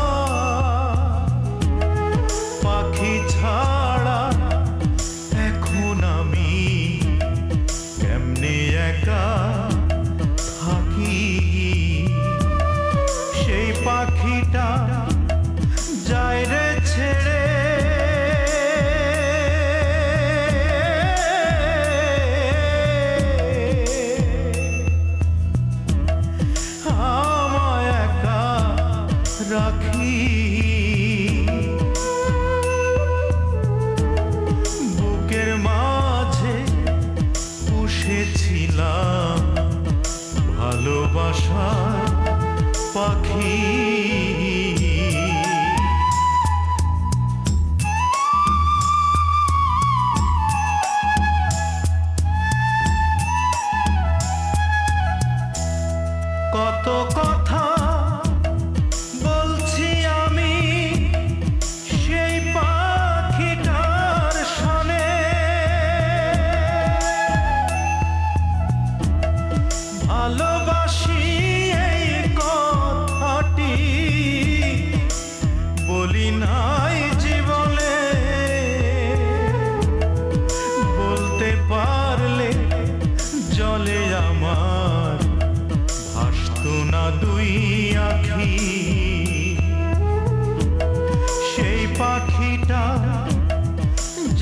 পাখি ছাড়া এখন আমি কেমনে একা থাকি। সেই পাখিটা যায় রে ছেড়ে, আমায় একা রাখি। বুকের মাঝে পুষেছিলাম ভালোবাসার পাখি। কত কথা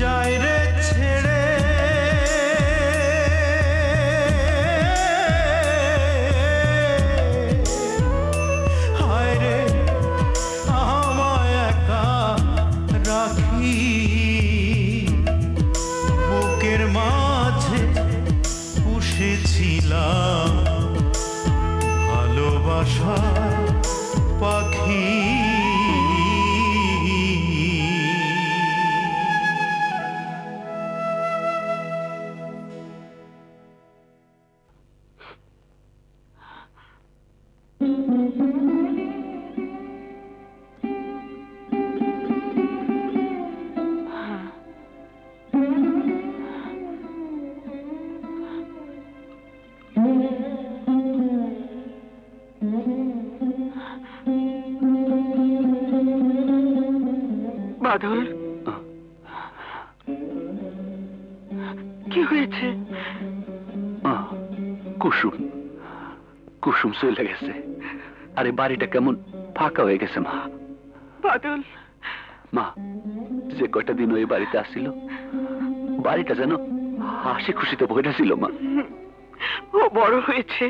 যায় রে ছেড়ে হায় রে আমায় একা রাখি বুকের মাঝে পুষেছিলাম ভালোবাসা পাখি বাদল, কি হয়েছে? কুসুম কুসুম চলে গেছে। আরে বাড়িটা কেমন ফাঁকা হয়ে গেছে মা। বাদল, মা যে কয়টা দিন ওই বাড়িতে আসছিল বাড়িটা যেন হাসি খুশিতে ভরে ছিল মা। ও বড় হয়েছে,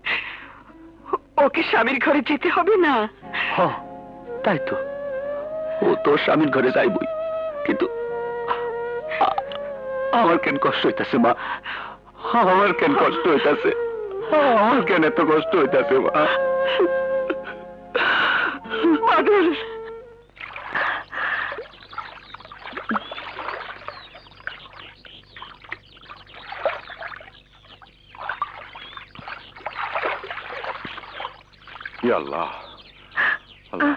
ওকে স্বামীর ঘরে যেতে হবে না? হ তাই তো, ও তো স্বামীর ঘরে যাইবই, কিন্তু আমার কেন কষ্ট হইতাছে মা, আমার কেন কষ্ট হইতাছে, আমার কেন এত কষ্ট হইতাছে মা। বাদল, আল্লাহ আল্লাহ,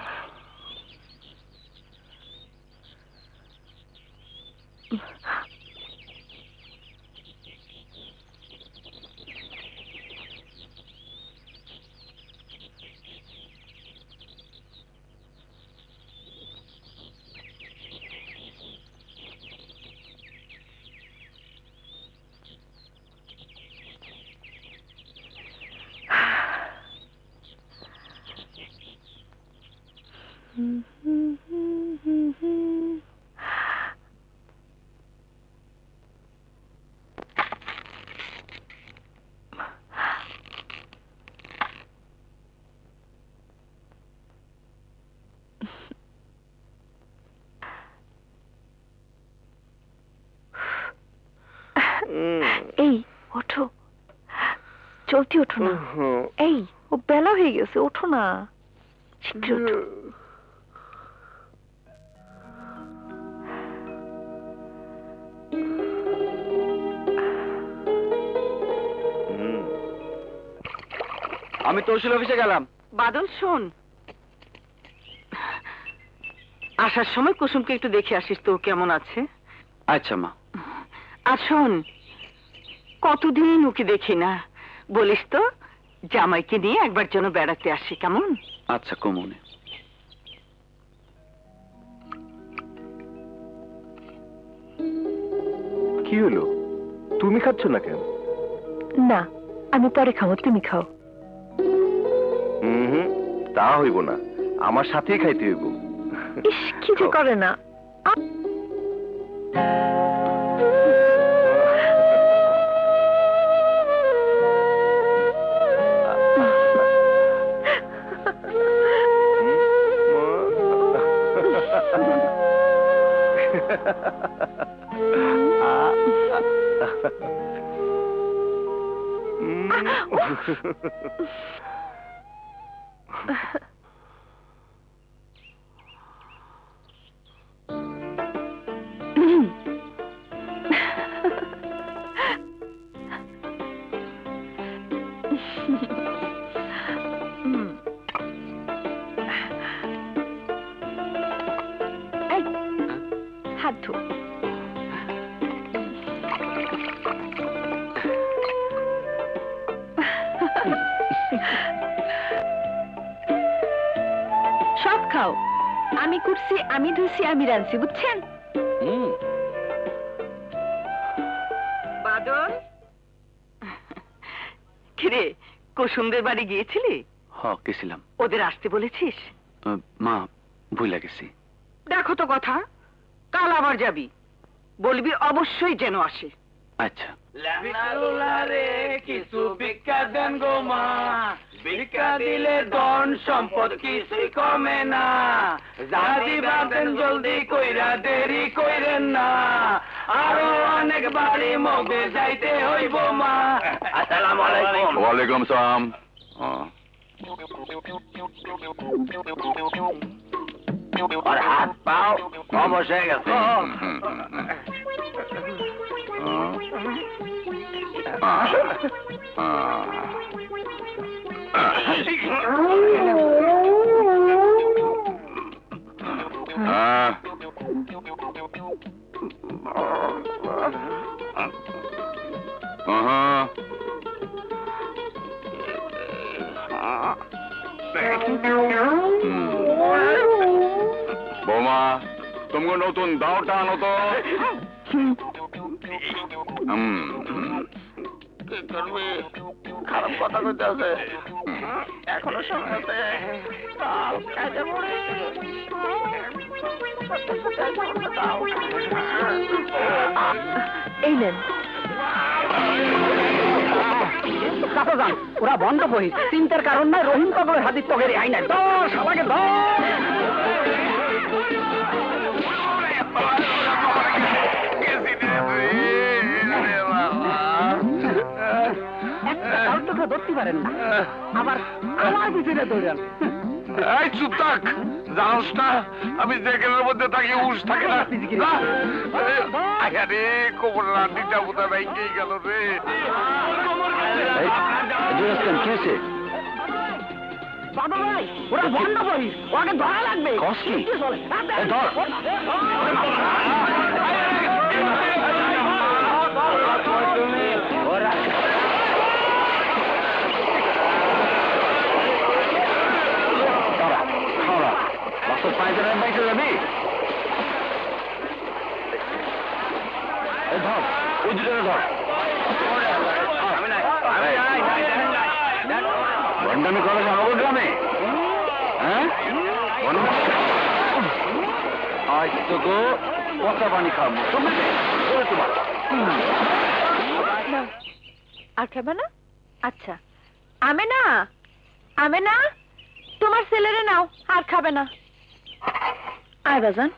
এই ওঠো, চলতি ওঠো না। এই ও বেলা হয়ে গেছে, ওঠো না, শীঘ্র ওঠো। আমি তহসিল অফিসে গেলাম। বাদল শোন, আসার সময় কুসুমকে একটু দেখে আসিস তো কেমন আছে। আচ্ছা মা। আর শোন, কতদিন ওকে দেখি না, বলিস তো জামাইকে নিয়ে একবার যেন বেড়াতে আসি, কেমন? আচ্ছা কমনে। কি হলো, তুমি খাচ্ছ না কেন? না, আমি পরে খাবো, তুমি খাও। হুম, তা হইব না, আমার সাথেই খাইতে হইব। ইস, কি যে করে না। হাত ধো। সব খাও, আমি করছি, আমি ধুইছি, আমি রাঁধছি, বুঝছেন? বাদল, কিরে কুসুমদের বাড়ি গিয়েছিলি? হ্যাঁ গেছিলাম। ওদের আসতে বলেছিস? মা ভুলে গেছি। দেখো তো কথা, কাল আবার যাবি, বলবি অবশ্যই যেন আসে। আচ্ছা। কিছু ভিক্ষা দেন গো মা, ভিক্ষা দিলে ধন সম্পদ কিছুই কমে না, যদি বাঁধেন জলদি কইরা দেরি কইরেন না, আরো অনেক বাড়ি মগে যাইতে হইব মা। আসসালামু আলাইকুম। ওয়ালাইকুম সালাম। আর হাত পাও অবশ হয়ে গেছে। বৌমা, তোমাকে নতুন দাওটা আনো তো। খারাপ কথা কইতে আছে, এখনো সময় আছে। এই নেন। ওরা বন্ধ বই, চিন্তার কারণ নাই। রহিম কবরের হাদিস তগের আই নাই। দশ সবাইকে দশ। ধরতে পারেন না, আবার আমার পিছনে দৌড়ান। এই চুপ থাক, জানোস না আমি জেকেলের মধ্যে থাকি, উস থাকে না। আরে কোমর রান্ডিটা বোধ হয় ভেঙেই গেল রে। বাবা ভাই, ওরা বন্ধ বই, ওকে ধরা লাগবে। বন্ডামি করে খাবো গ্রামে, হ্যাঁ? আজ তো গো পচা পানি খাবো। আর খাবে না? আচ্ছা। আমে না, আমে না, তোমার ছেলেরে নাও, আর খাবে না। আয় বাজান।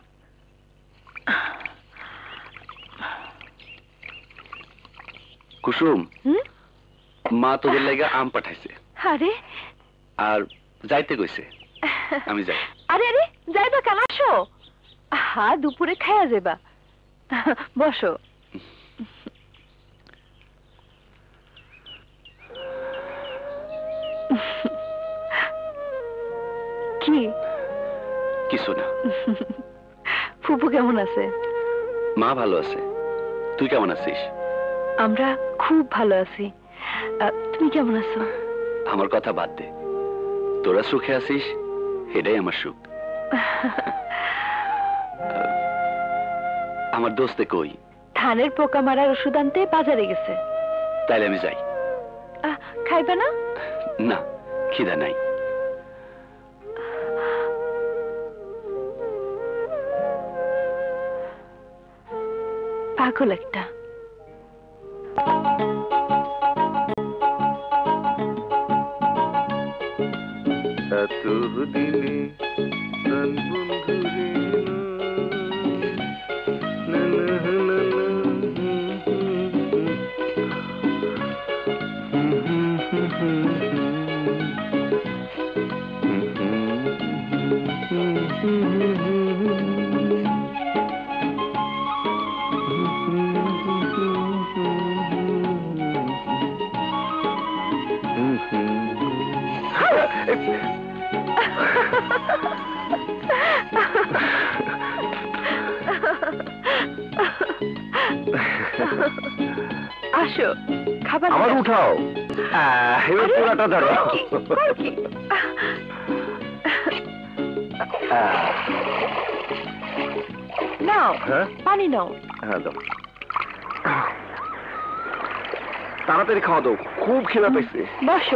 কুসুম, মা তোদের লাগা আম পাঠাইছে। আরে আর যাইতে কইছে, আমি যাই। আরে আরে যাইবা কেন? আসো। হা, দুপুরে খাইয়া যাবা। বসো। কি? কিছু না। ফুপু কেমন আছে? মা ভালো আছে। তুই কেমন আছিস? আমরা খুব ভালো আছি। তুমি কেমন আছো? আমার কথা বাদ দে, তোরা সুখে আছিস, এটাই আমার সুখ। আমার দোস্তে কই? ধানের পোকা মারার ওষুধ আনতে বাজারে গেছে। তাইলে আমি যাই। খাইবে না? না, খিদা নাই। পাগল একটা। এত দিনে প্রাণ বন্ধু রে, না না না না আসো, খাবার আমার উঠাও। এবার পুরাটা ধরো। নাও, হ্যাঁ? পানি নাও। হ্যাঁ দাও, তাড়াতাড়ি খাওয়া দাও, খুব খিদা পাইছে। বসো।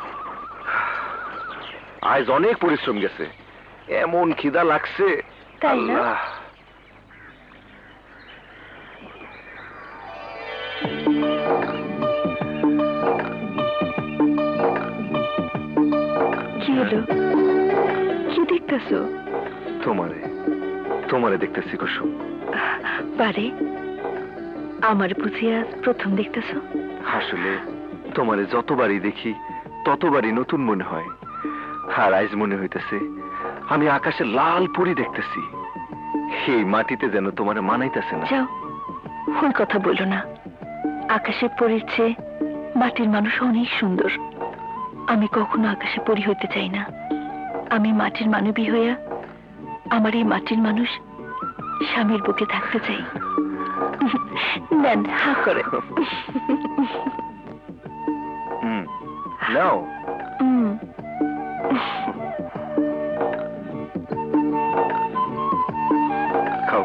আজ অনেক পরিশ্রম গেছে, এমন খিদা লাগছে। তাই না? আল্লাহ। কি হলো? কি দেখতেছো? তোমারে তোমারে দেখতেছি কুসুম। পারে আমার বুঝিয়া প্রথম দেখতেছো? আসলে তোমারে যতবারই দেখি ততবারই নতুন মনে হয়। আর আজ মনে হইতেছে আমি আকাশে লাল পরি দেখতেছি। সেই মাটিতে যেন তোমার মানাইতেছে না। যাও, ভুল কথা বলো না। আকাশে পরীর চেয়ে মাটির মানুষ অনেক সুন্দর। আমি কখনো আকাশে পরি হইতে চাই না। আমি মাটির মানবী হইয়া আমার এই মাটির মানুষ স্বামীর বুকে থাকতে চাই। নেন, হা করে। হুম, নাও। হুম। খাও।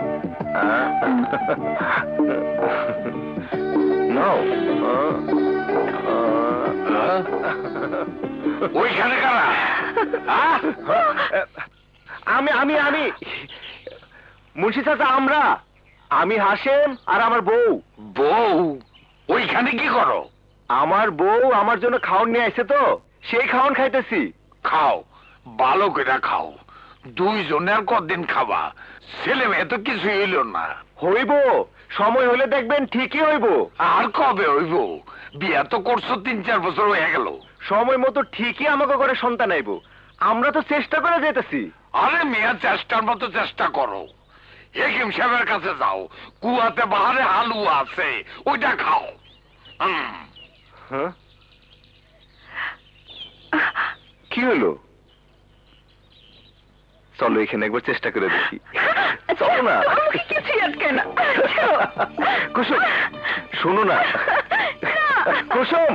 নাও। ওইখানে কারা? আমি আমি আমি মুন্সি চাচা, আমরা আমি হাসেম আর আমার বউ। বউ ওইখানে কি করো? আমার বউ আমার জন্য খাওয়ান নিয়ে আসছে, তো সেই খাওয়ান খাইতেছি। খাও, ভালো করে খাও। দুইজনে আর কতদিন খাবা? ছেলে মেয়ে তো কিছু হইল না। হইব, সময় হলে দেখবেন ঠিকই হইব। আর কবে হইব? বিয়া তো করছো তিন চার বছর হয়ে গেল। সময় মতো ঠিকই আমাকে করে সন্তান আইব। আমরা তো চেষ্টা করে যেতেছি। আরে মেয়া, চেষ্টার মতো চেষ্টা করো। হেকিম সাহেবের কাছে যাও, কুয়াতে বাহারে হালুয়া আছে, ওইটা খাও। হ্যাঁ, কি হলো? চলো এখানে একবার চেষ্টা করে দেখি। চলো না। কুসুম, শোনো না। কুসুম,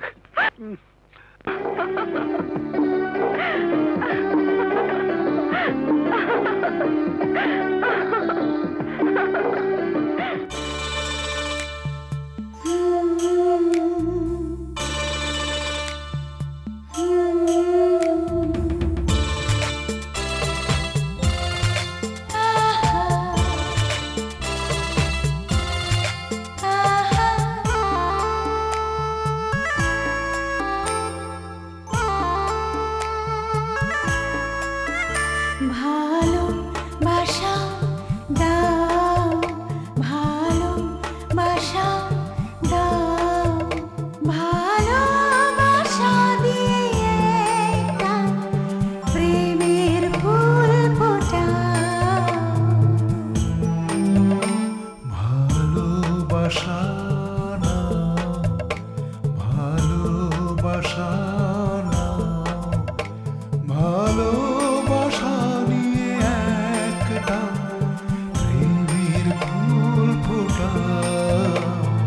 ভালোবাসা দাও, ভালোবাসা দাও, ভালোবাসা দিয়ে একটা প্রেমের ফুল ফোটাও। ভালোবাসা না, ভালোবাসা না, ভালোবাসা নিয়ে একটা প্রেমের ফুল ফোটাও।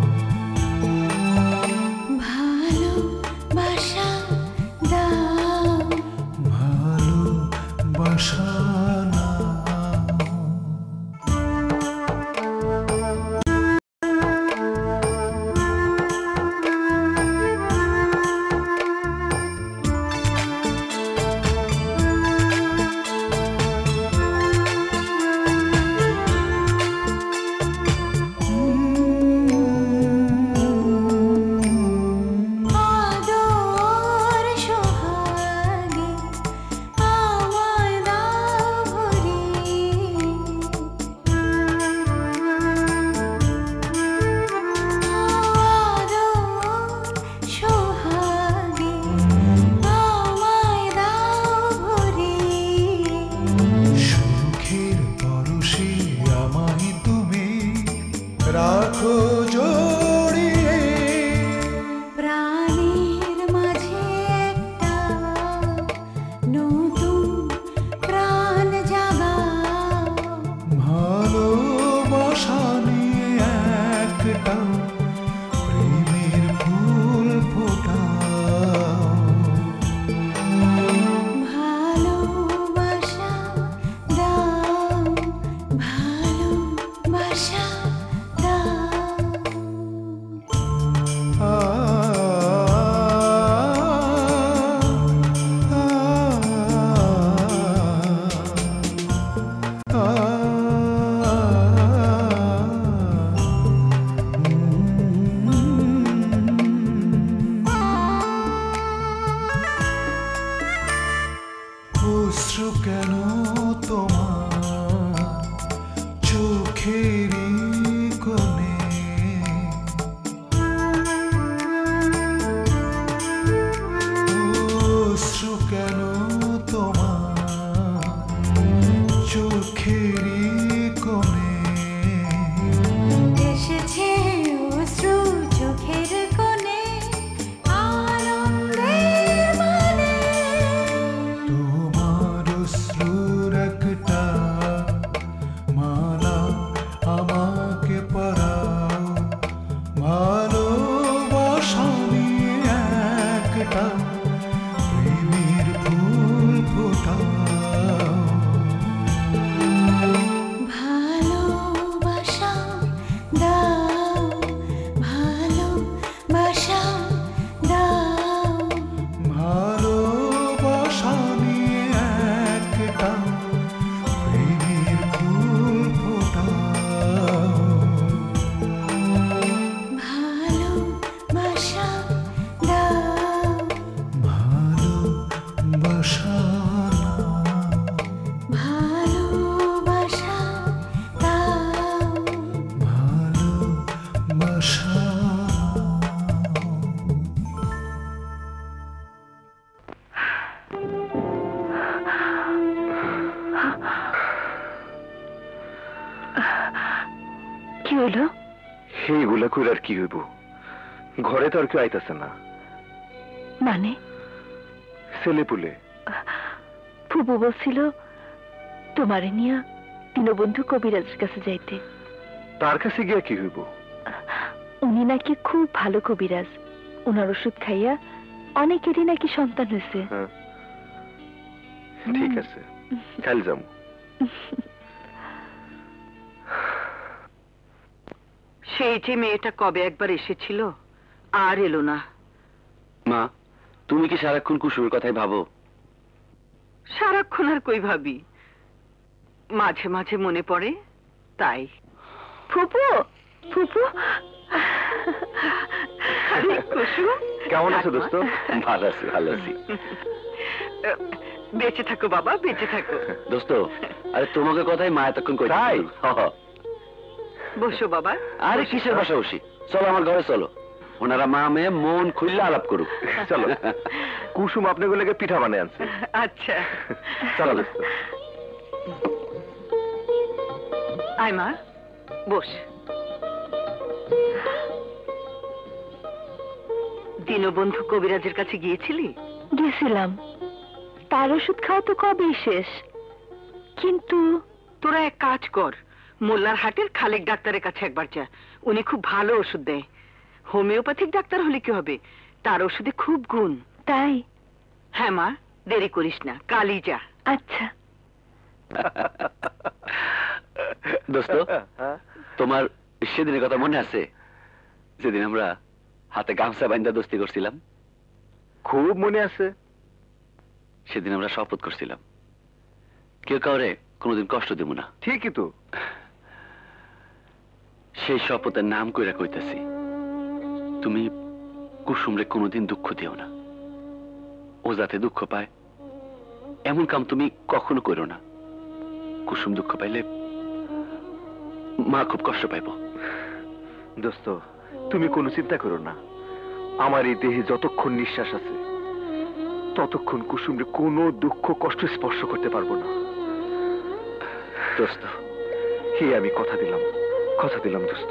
ভালোবাসা দাও, ভালোবাসা না। আদর সোহাগে আমায় দাও ভরে। আদর সোহাগে আমায় দাও ভরে। সুখের পরশে আমায় তুমি রাখো জড়িয়ে। প্রাণের মাঝে একটা নতুন প্রাণ জাগাও। ভালোবাসা নিয়ে একটা প্রেমের ফুল ফোটাও। ভালোবাসা দাও, ভালোবাসা দাও। আশা। কি হলো? সেইগুলা কইরা আর কি হইব? ঘরে তো আর কেউ আইতাছে না। মানে ছেলে পুলে ফুপু বলছিল তোমারে নিয়া দীনবন্ধু কবিরাজের কাছে যাইতে। তার কাছে গিয়া কি হইব? উনি নাকি খুব ভালো কবিরাজ, উনার ওষুধ খাইয়া অনেকেরই নাকি সন্তান হয়েছে। ঠিক আছে, কাল যাম। সেই যে মেয়েটা কবে একবার এসেছিল আর এলো না। মা, তুমি কি সারাক্ষণ কুসুমের কথাই ভাবো? সারাক্ষণ আর কই ভাবি, মাঝে মাঝে মনে পড়ে তাই। ফুপু ফুপু আরে কুসুম, কেমন আছো দোস্ত? ভালো আছি, ভালো আছি। বেঁচে থাকো বাবা, বেঁচে থাকো। দোস্ত, আরে তোমাকে কথাই মা এতক্ষণ কই। তাই? বসো বাবা। আরে কিসের বসাবসি, চলো আমার ঘরে চলো, ওনারা মা মেয়ে মন খুললে আলাপ করুক। চলো, কুসুম আপনাগুলোকে পিঠা বানিয়ে আনছে। আচ্ছা চলো দোস্ত। আয় মা, বস। দীনবন্ধু কবিরাজের কাছে গিয়েছিলি? গেছিলাম, তার ওষুধ খাওয়া তো কবেই শেষ। কিন্তু তোরা এক কাজ কর, মোল্লার হাটের খালেক ডাক্তারের কাছে একবার যা, উনি খুব ভালো ওষুধ দেয়। হোমিওপ্যাথিক ডাক্তার হলে কি হবে, তার ওষুধে খুব গুণ। তাই? হ্যাঁ মা, দেরি করিস না, কালই যা। আচ্ছা। দোস্ত, তোমার সেদিনের কথা মনে আছে যেদিন আমরা হাতে গামছা বান্ধা দোস্তি করছিলাম? খুব মনে আছে। সেদিন আমরা শপথ করছিলাম কেউ কাউরে কোনোদিন কষ্ট দেব না। ঠিকই তো। সেই শপথের নাম কইরা কইতাছি, তুমি কুসুমরে কোনোদিন দুঃখ দিও না। ও যাতে দুঃখ পায় এমন কাম তুমি কখনো করো না। কুসুম দুঃখ পাইলে মা খুব কষ্ট পাইব। দোস্ত, তুমি কোনো চিন্তা করো না। আমার এই দেহে যতক্ষণ নিঃশ্বাস আছে ততক্ষণ কুসুমরে কোনো দুঃখ কষ্ট স্পর্শ করতে পারবো না। দোস্ত, হে আমি কথা দিলাম, কথা দিলাম দোস্ত।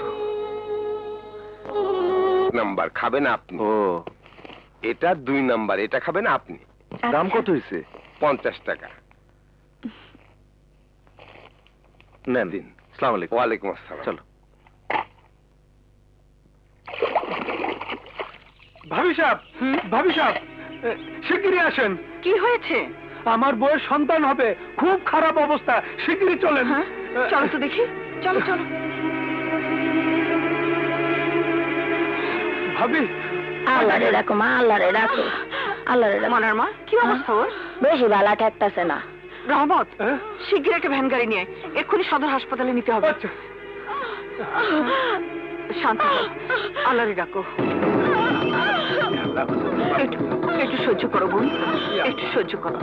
নাম্বার খাবেন আপনি? ও, এটা দুই নাম্বার, এটা খাবেন আপনি। দাম কত হয়েছে? পঞ্চাশ টাকা। নেন দিন। আসসালামু আলাইকুম। ওয়ালাইকুম আসসালাম। চলো। ভাবি সাহেব, ভাবি সাহেব, শিগগিরই আসেন। কি হয়েছে? আমার বউয়ের সন্তান হবে, খুব খারাপ অবস্থা, শিগগিরই চলেন। হ্যাঁ, চলো তো দেখি, চলো চলো। ভাবি, আল্লাহ রে রাখো মা, আল্লাহ রে রাখো, আল্লাহ রে রাখো। মনার মা, কি অবস্থা ওর? বেশি ভালো ঠেকতেছে না। রহমত, হ্যাঁ? শিগগির একটা ভ্যান গাড়ি নিয়ে এক্ষুনি সদর হাসপাতালে নিতে হবে। আচ্ছা। শান্ত হও, আল্লাহ রে ডাকো। একটু একটু সহ্য করো বোন, একটু সহ্য করো।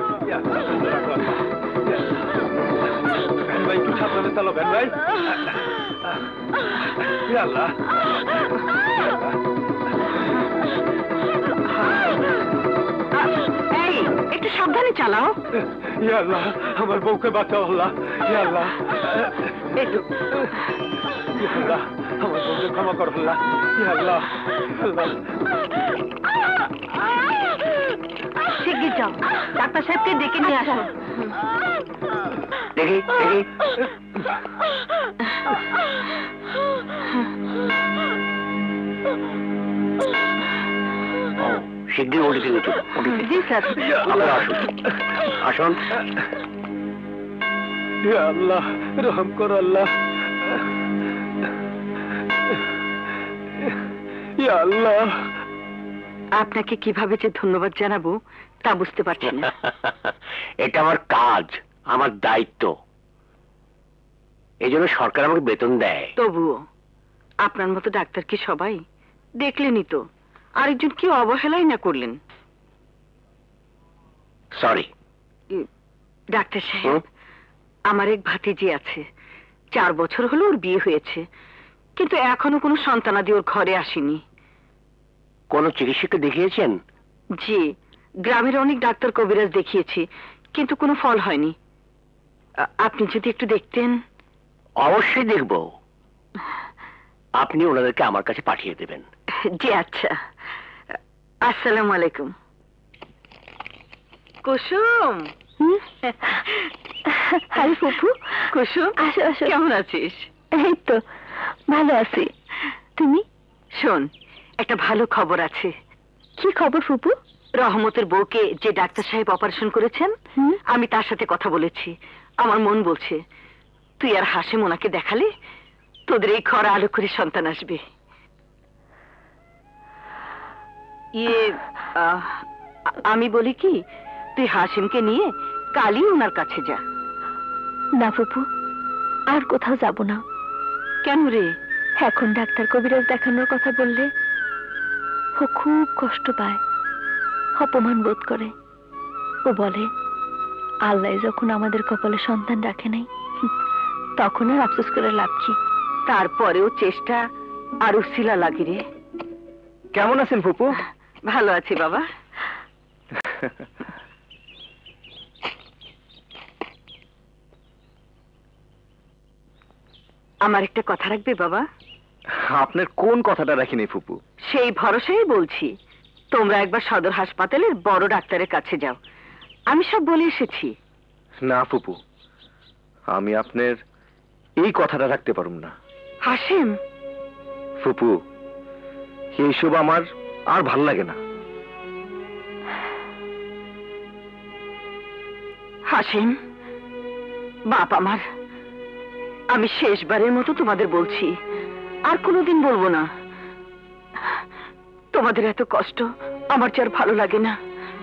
ভ্যান ভাই, একটু সাবধানে চালো ভ্যান ভাই। ইয়া আল্লাহ। এই, একটু সাবধানে চালাও। ইয়া আল্লাহ, আমার বউকে বাঁচাও আল্লাহ। ইয়া আল্লাহ, একটু ইয়া আল্লাহ, আমার বউকে ক্ষমা করো আল্লাহ। ইয়া আল্লাহ, আল্লাহ। শিগগির যাও, ডাক্তার সাহেবকে ডেকে নিয়ে আসো। দেখি দেখি। শিগগির ওটি থেকে উঠুন। জি স্যার। আপনারা আসুন, আসুন। ইয়া আল্লাহ, রহম করো আল্লাহ। ইয়া আল্লাহ। আপনাকে কিভাবে যে ধন্যবাদ জানাবো তা বুঝতে পারছি না। এটা আমার কাজ, আমার দায়িত্ব, এই জন্য সরকার আমাকে বেতন দেয়। তবুও আপনার মতো ডাক্তার কি সবাই? দেখলেনই তো, আরেকজন কি অবহেলাই না করলেন। সরি। ডাক্তার সাহেব, আমার এক ভাতিজি আছে, চার বছর হলো ওর বিয়ে হয়েছে, কিন্তু এখনো কোনো সন্তানাদি ওর ঘরে আসেনি। কোন চিকিৎসককে দেখিয়েছেন? জি, গ্রামের অনেক ডাক্তার কবিরাজ দেখিয়েছি, কিন্তু কোনো ফল হয়নি। আ- আপনি যদি একটু দেখতেন। অবশ্যই দেখব। আপনি ওনাদেরকে আমার কাছে পাঠিয়ে দেবেন। জি আচ্ছা। আসসালামু আলাইকুম। কুসুম। আরে ফুপু, কুসুম, আসো আসো। কেমন আছিস? এই তো ভালো আছি। তুমি? শোন, একটা ভালো খবর আছে। কি খবর ফুপু? রহমতের বউকে যে ডাক্তার সাহেব অপারেশন করেছেন, হুম? আমি তার সাথে কথা বলেছি। আমার মন বলছে তুই আর হাসিম ওনাকে দেখালে তোদের এই ঘরে আলো করে সন্তান আসবে। ইয়ে আহ, আমি বলি কি, তুই হাসিমকে নিয়ে কালই ওনার কাছে যা। না ফুপু, আর কোথাও যাব না। কেন রে? এখন ডাক্তার কবিরাজ দেখানোর কথা বললে ও খুব কষ্ট পায়, অপমান বোধ করে। ও বলে আল্লাহ যখন আমাদের কপালে সন্তান রাখে নাই, তখন আর আফসোস করে লাভ কি? তারপরেও চেষ্টা আর উশিলা লাগে রে। কেমন আছেন ফুপু? ভালো আছি বাবা। আমার একটা কথা রাখবে বাবা? আপনার কোন কথাটা রাখিনি ফুপু? সেই ভরসাই বলছি, তোমরা একবার সদর হাসপাতালের বড় ডাক্তারের কাছে যাও। আমি সব বলে এসেছি। না ফুপু, আমি আপনার এই কথাটা রাখতে পারুম না। হাসিম। ফুপু, এইসব আমার আর ভাল লাগে না। হাসিম, বাপ আমার, আমি শেষবারের মতো তোমাদের বলছি, আর কোনোদিন বলবো না। তোমাদের এত কষ্ট আমার যে আর ভালো লাগে না।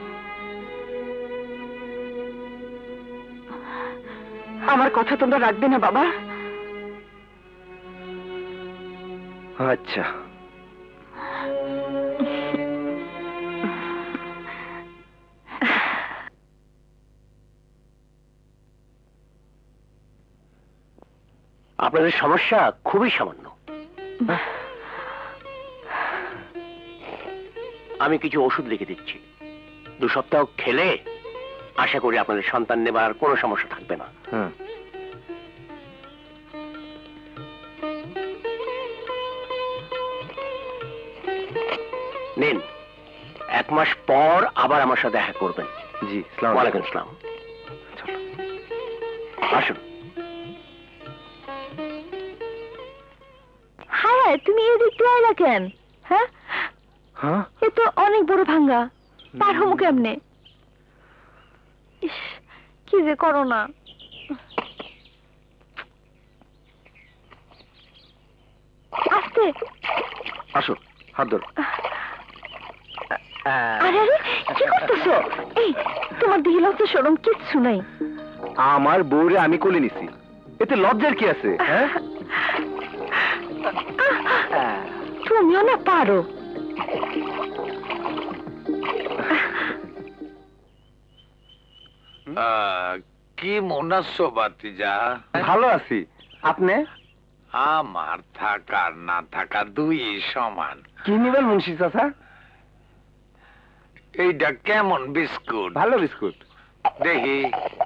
আমার কথা তোমরা রাখবে না বাবা? আচ্ছা। আপনাদের সমস্যা খুবই সামান্য। আমি কিছু ওষুধ লিখে দিচ্ছি, দু সপ্তাহ খেলে আশা করি আপনাদের সন্তান নেবার কোনো সমস্যা থাকবে না। হ্যাঁ। নিন, এক মাস পর আবার আমার সাথে দেখা করবেন। জি, আসসালামু ওয়ালাইকুম আসসালাম। আসুন। হ্যাঁ, তুমি এদিক দিয়ে আইলা কেন? হ্যাঁ, হ্যাঁ, এ তো অনেক বড় ভাঙ্গা, পার হমু কেমনে? ইস, কি যে করো না। আস্তে। আসো, হাত ধরো। আরে আরে, কি করতেছো? এই, তোমার দিকে লজ্জা শরম কিচ্ছু নাই। আমার বউরে আমি কোলে নিছি, এতে লজ্জার কি আছে? হ্যাঁ, তুমিও না পারো। কি মনে আছো বাতিজা? ভালো আছি। আপনি? আমার থাকার না থাকা দুই সমান। কি নিবেন মুন্সি চাচা? এইটা কেমন বিস্কুট? ভালো বিস্কুট। দেখি।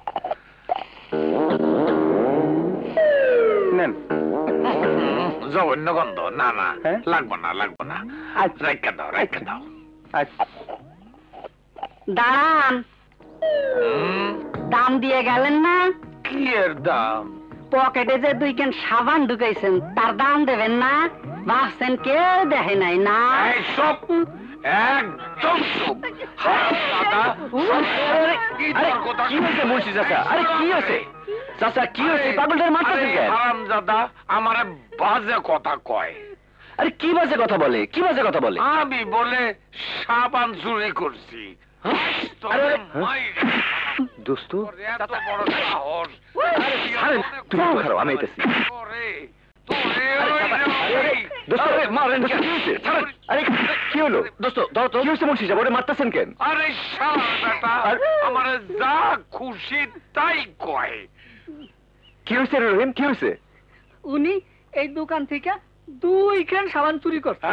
নেন। জঘন্য গন্ধ। না না, হ্যাঁ? লাগবো না লাগবো না। আচ্ছা, রেখে দাও রেখে দাও। আচ্ছা। দাঁড়ান, হুম, দাম দিয়ে গেলেন না? কি এর দাম? পকেটে যে দুই কেন সাবান ঢুকাইছেন, তার দাম দেবেন না? ভাবছেন কেউ দেখে নাই না? এই সব একদম চুপ। হারামজাদা, আরে, কি আরে, তোর কথা? কি হয়েছে মুন্সি চাচা? আরে কি হয়েছে চাচা? কি হয়েছে? পাগলটার মারতেছেন কেন? হারামজাদা আমারে বাজে কথা কয়। আরে কি বাজে কথা বলে? কি বাজে কথা বলে? আমি বলে সাবান চুরি করছি। আরে, দোস্ত, তোর এত বড় সাহস। আরে, তুমি একটু খারাপ, আমি আইতাছি। তোরে, তোরে, আরে, ওই চাচা, রে, আরে, আরে, ওই। দোস্ত, আরে, মারেন দোস্ত, কেন? কি হয়েছে? ছাড়েন। আরে কি হলো? দোস্ত, ধরো তো। কি হয়েছে মুন্সি সাহেব? ওরে মারতেছেন কেন? আরে শালা বেটা, আর- আমারে যা খুশি তাই কয়। কি হয়েছে রে রহিম? কি হয়েছে? উনি এই দোকান থেকে দুইখান সাবান চুরি করছে।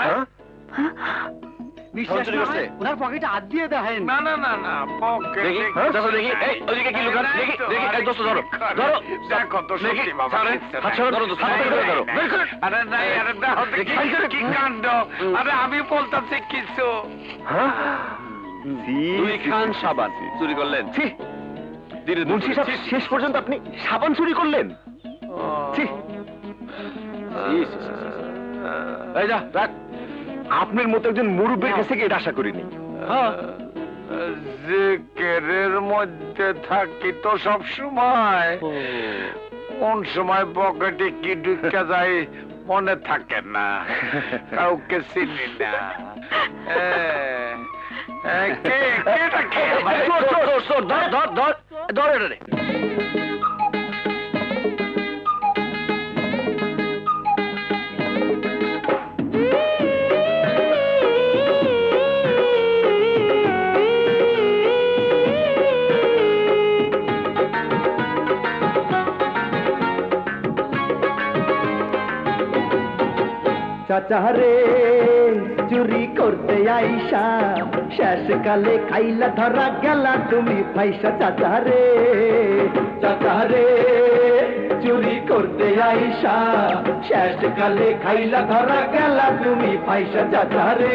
সাবান চুরি করছে? ওনার পকেটে হাত দিয়ে দেখেন। না না না না পকেটে দেখি, হ্যাঁ, দেখো, দেখি, এই, ওদিকে কি লুকান? দেখি, দেখি, এই দোস্ত ধরো, ধরো। দেখো তো দেখি, সত্যি বাবা, ছাড়েন, কিচ্ছু হাত নাই। ছাড়ো, ধরো, ধরো, হাত ধরে ধরো। বের করো। আরে নাই, আরে দেখো তো কি কি কাণ্ড। আরে আমি বলতাছি কিছু। দুইখান সাবান চুরি করলেন। ছি, মুন্সি সাহেব, শেষ পর্যন্ত আপনি সাবান চুরি করলেন? ছি, এই যা, রাখ। আপনার মতো একজন মুরব্বীর কাছে এটা আশা করিনি। জিকিরের মধ্যে থাকি তো সব সময়, কোন সময় পকেটে কি ঢুকে যায় মনে থাকে না, কাউকে চিনি না। এ, এ, কে কেটা কে? চোর, চোর, চোর, চোর, ধর, ধর, ধর, ধর এটা রে। চাচারে চুরি করতে আইসা শেষ কালে খাইলা ধরা গেলা তুমি পয়সা। চাচারে চাচারে চুরি করতে আইসা শেষ কালে খাইলা ধরা গেলা তুমি পয়সা। চাচারে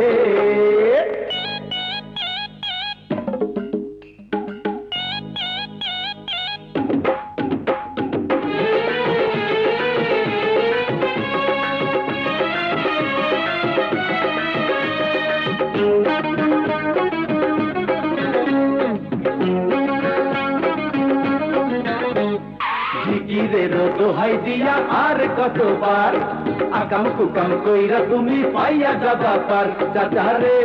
দোহাই দিয়া আর কতবার আকাম কুকাম কইরা তুমি পাইয়া যাবা পার। চাচারে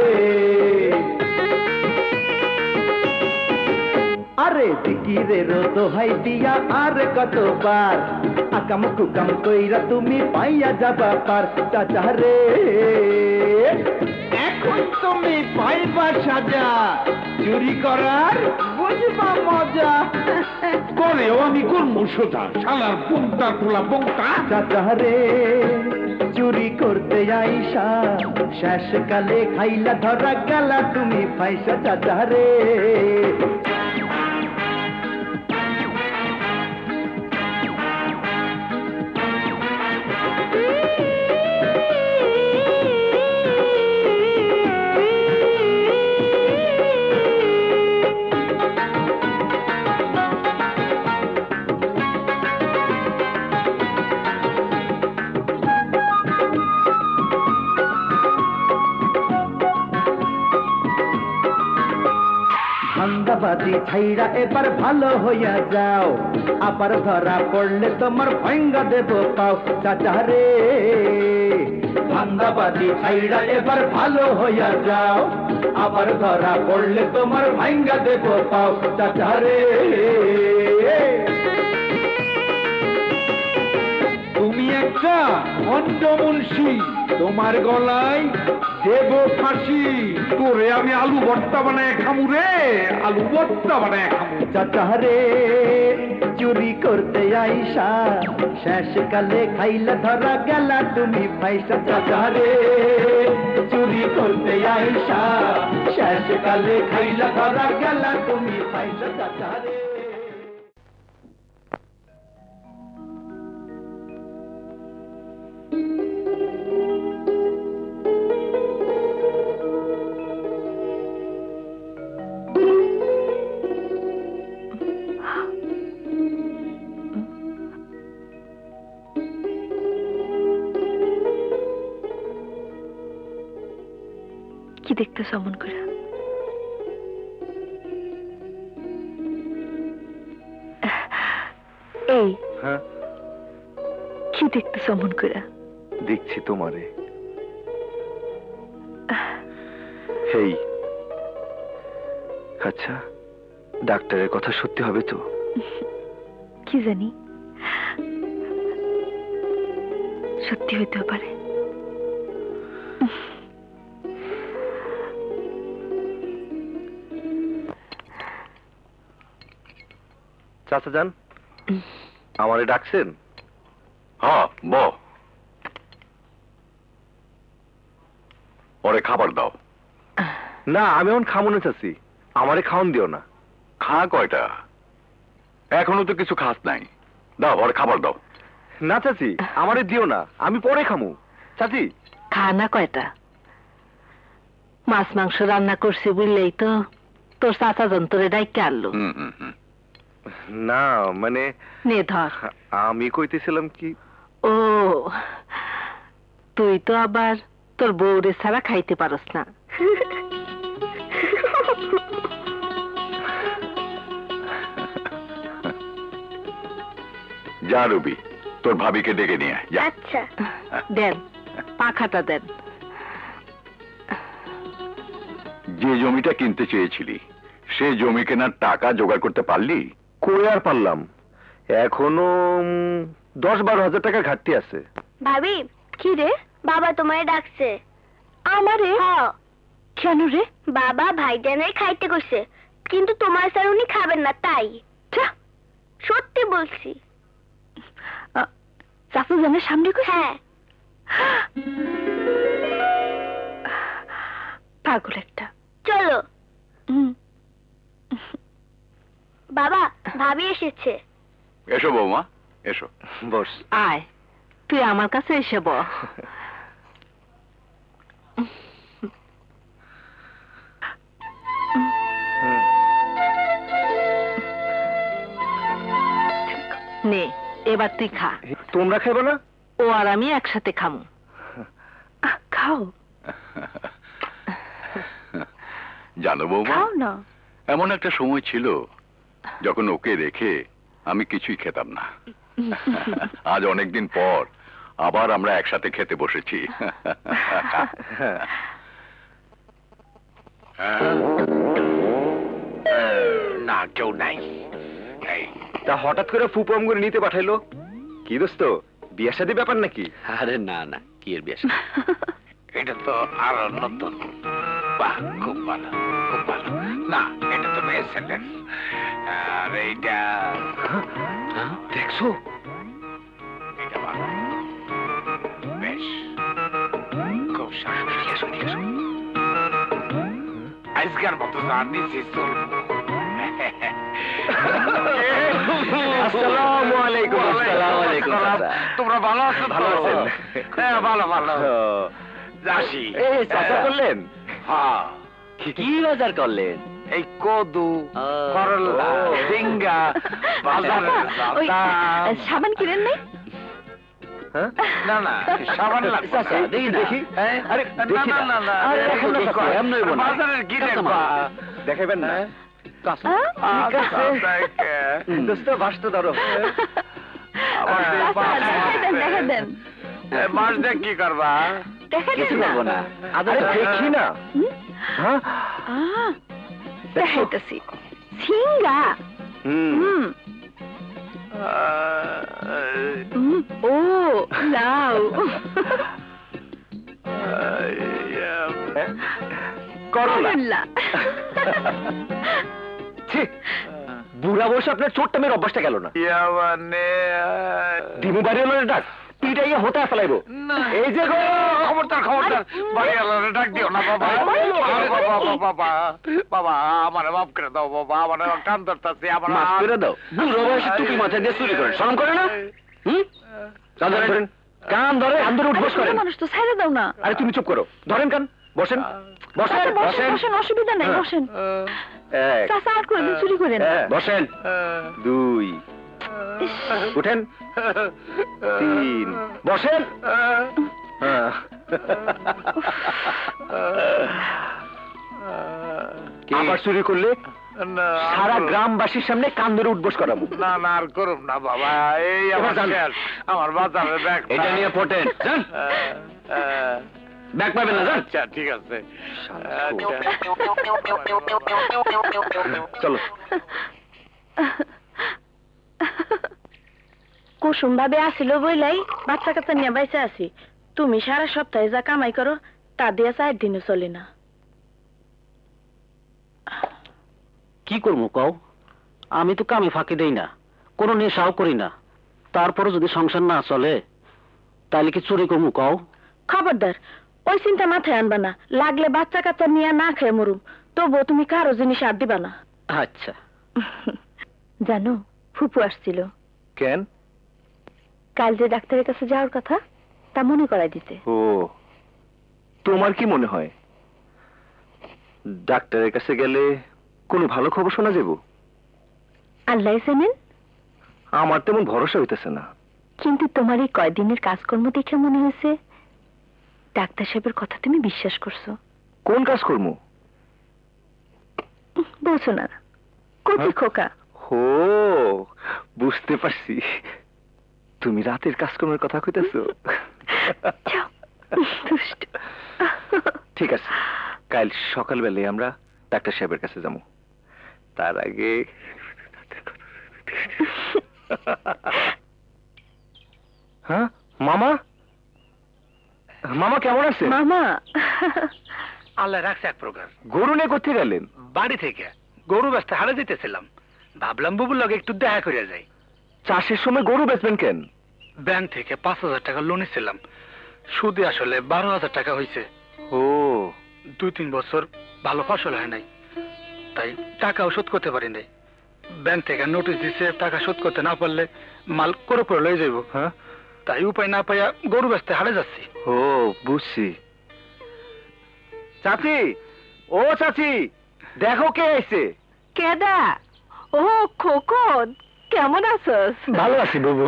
আরে জিকিরের দোহাই দিয়া আর কতবার আকাম কুকাম কইরা তুমি পাইয়া যাবা পার। চাচারে এখন তুমি পাইবা সাজা, চুরি করার বুঝবা মজা। করেও আমি করবো সোজা, শালার পুংটা খোলা পুংটা। চাচারে চুরি করতে আইসা শেষ কালে খাইলা ধরা গেলা তুমি পয়সা। চাচারে ধান্দাবাজি ছাইরা এবার ভালো হইয়া যাও, আবার ধরা পড়লে তোমার ভাঙ্গা দেব পাও। চাচারে ধান্দাবাজি ছাইরা এবার ভালো হইয়া যাও, আবার ধরা পড়লে তোমার ভাঙ্গা দেব পাও। চাচারে তুমি একটা অন্ধ মুন্সি, তোমার গলায় দেব ফাঁসি। তোরে আমি আলু ভর্তা বানায় খামু রে, আলু ভর্তা বানায় খামু। চাচারে চুরি করতে আইসা শেষ কালে খাইলা ধরা গেলা তুমি পয়সা। চাচারে চুরি করতে আইসা শেষ কালে খাইলা ধরা গেলা তুমি পয়সা। চাচারে কি দেখতে সমন করে? এই হ্যাঁ, কি দেখতে সমন করে? দেখছি তোমারে। হেই, আচ্ছা ডাক্তারের কথা সত্যি হবে তো? কি জানি, সত্যি হইতেও পারে। চাচা যান, আমারে ডাকছেন? হ্যাঁ, বো। ওরে খাবার দাও। না আমি এখন খামনে চাচ্ছি, আমারে খাওন দিও না। খা কয়টা, এখনো তো কিছু খাস নাই। দাও ওরে খাবার দাও। না চাচি আমারে দিও না, আমি পরে খামু। চাচি খানা কয়টা? মাছ মাংস রান্না করছে বুঝলেই তো তোর চাচা যন্ত্রে ডাইকে আনলো। না মানে নে ধর। আমি কইতেছিলাম কি, ও তুই তো আবার তোর বউরে ছাড়া খাইতে পারস না। যা রবি, তোর ভাবিকে ডেকে নিয়ে আয়, যা। আচ্ছা দেন, পাখাটা দেন। যে জমিটা কিনতে চেয়েছিলি সে জমি কেনার টাকা জোগাড় করতে পারলি? কই আর পারলাম, এখনো উম, দশ বারো হাজার টাকা ঘাটতি আছে। ভাবি কি রে, বাবা তোমায় ডাকছে। আমারে? কেন রে? বাবা ভাইজানের খাইতে কইছে, কিন্তু তোমার স্যার উনি খাবেন না তাই। সত্যি বলছি। চাচু জানের সামনে কইছে? হ্যাঁ। পাগল একটা। চলো। বাবা ভাবি এসেছে। এসো বৌমা, এসো বস। আয় তুই আমার কাছে এসে ব। নে এবার তুই খা। তোমরা খাইবে না? ও আর আমি একসাথে খামু। খাও। জানো বৌমা, খাও না। এমন একটা সময় ছিল যখন ওকে রেখে আমি কিছুই খেতাম না। আজ অনেকদিন পর আবার আমরা একসাথে খেতে বসেছি। না কেউ নাই। তা হঠাৎ করে ফুপম করে নিতে পাঠাইলো কি দোস্ত, বিয়ের শাদী ব্যাপার নাকি? আরে না না, কি এর বিয়ে? এটা তো আরো নতুন। বাহ, খুব ভালো, খুব ভালো। না এটা তো মেয়ে ছেলের। আর এইটা দেখছো, এটা ভালো, বেশ খুব সুন্দর। আজকের মতো জানি আসসালামু আলাইকুম। আসসালামু আলাইকুম। তোমরা ভালো আছো? ভালো আছেন? হ্যাঁ ভালো ভালো। যাসি এই চাচা করলেন? হ্যাঁ। কি বাজার করলেন? এই কদু, করলা, ঝিঙ্গা, বাজারে ওই সাবান কিনেন নাই? না না সাবান লাগবে না। দেখি দেখি। আরে না না না না, আরে দেখেন না চাচা, এমন হইব না। বাজারের কি দেখবা? দেখাবেন না? দোস্ত বাসটা ধরো। দেখা দেন। মাছ দেখ কি করবা? কিছু করবো না। আরে দেখি না। হ্যাঁ দেখাইতেছি ঝিঙ্গা। হুম ও লাউ। করলা। বুড়া বয়সে আপনার চোটটা মেয়ের অভ্যাসটা গেল না। দিমু বাড়ি হলো ডাক, পিটাইয়া হতে ফেলাইবো। এই যে গো খবরদার খবরদার, বাড়ি আলাদা ডাক দিও না বাবা। বাবা বাবা বাবা আমার মাফ করে দাও বাবা, আমার কান ধরতেছে। আমার মাফ করে দাও? বুড়ো বয়সে টুপি মাথায় দিয়ে চুরি করেন, শরম করে না? হুম, কান ধরেন, কান ধরে কান ধরে উঠবস করেন। মানুষ তো ছেড়ে দাও না। আরে তুমি চুপ করো, ধরেন কান, বসেন বসেন বসেন বসেন, অসুবিধা নাই, বসেন। এক, চাচা আর কোনদিন চুরি করেন না। বসেন। দুই, উঠেন। তিন, বসেন। আবার চুরি করলে সারা গ্রামবাসীর সামনে কান ধরে উঠবস করাবো। না না আর করুম না বাবা, এই আমার শেষ, আমার বাজারের ব্যাগ এটা নিয়ে ফোটেন। ব্যাগ পাবেন না? আচ্ছা ঠিক আছে। চলো। কুসুম ভাবে আসিল বইলাই বাচ্চা কাচ্চা নিয়ে বাইসে আছি। তুমি সারা সপ্তাহে যা কামাই করো তা দিয়ে চার দিনও চলে না। কি করবো কও? আমি তো কামে ফাঁকি দেই না, কোনো নেশাও করি না, তারপরে যদি সংসার না চলে তাহলে কি চুরি করবো কও? খবরদার, ওই চিন্তা মাথায় আনবা না, লাগলে বাচ্চা কাচ্চা নিয়ে না খেয়ে মরুম, তবুও তুমি কারো জিনিস আর দিবা না। আচ্ছা। জানো ফুপু আসছিল। কেন? কাল যে ডাক্তারের কাছে যাওয়ার কথা তা মনে করাই দিতে। ও, তোমার কি মনে হয় ডাক্তারের কাছে গেলে কোনো ভালো খবর শোনা যাব? আল্লাহ জানেন, আমার তেমন ভরসা হইতেছে না। কিন্তু তোমার এই কয়দিনের কাজকর্ম দেখে মনে হয়েছে ডাক্তার সাহেবের কথা তুমি বিশ্বাস করছো। কোন কাজকর্ম? বলছো না কচি খোকা। ও, বুঝতে পারছি, তুমি রাতের কাজকর্মের কথা কইতেছো। ঠিক আছে, কাল সকালবেলায় আমরা ডাক্তার সাহেবের কাছে যাবো। তার আগে হ্যাঁ মামা, মামা কেমন আছে? মামা আল্লাহ রাখছে এক প্রকার। গরু নিয়ে কোথায় গেলেন? বাড়ি থেকে গরু ব্যস্ত হারে দিতেছিলাম, ভাবলাম বুবুর লগে একটু দেখা করে যাই। চাষের সময় গরু বেচবেন কেন? ব্যাংক থেকে পাঁচ হাজার টাকা লোন ছিলাম, সুদে আসলে বারো হাজার টাকা হয়েছে। ও, দুই তিন বছর ভালো ফসল হয় নাই, তাই টাকাও শোধ করতে পারি নাই। ব্যাংক থেকে নোটিশ দিচ্ছে টাকা শোধ করতে না পারলে মাল করে পরে লয়ে যাইব। হ্যাঁ, তাই উপায় না পাইয়া গরু ব্যস্তে হারে যাচ্ছি। ও বুঝছি। চাচি, ও চাচি, দেখো কে আইছে। কেডা? ও খোকন, কেমন আছস? ভালো আছি বাবু।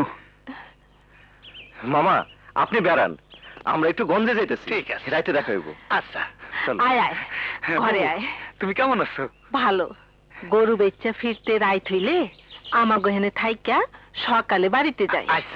মামা আপনি বেড়ান, আমরা একটু গঞ্জে যাইতেছি। ঠিক আছে, রাইতে দেখা হইব। আচ্ছা চলো। আয় আয় ঘরে আয়। তুমি কেমন আছো? ভালো। গরু বেচা ফিরতে রাইত হইলে আমার গহেনে থাইকা সকালে বাড়িতে যাই। আচ্ছা।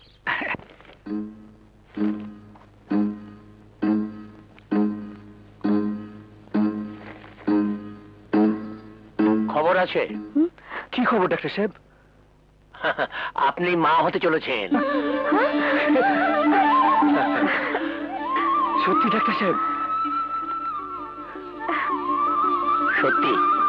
খবর আছে? কি খবর ডাক্তার সাহেব? আপনি মা হতে চলেছেন। সত্যি ডাক্তার সাহেব? সত্যি।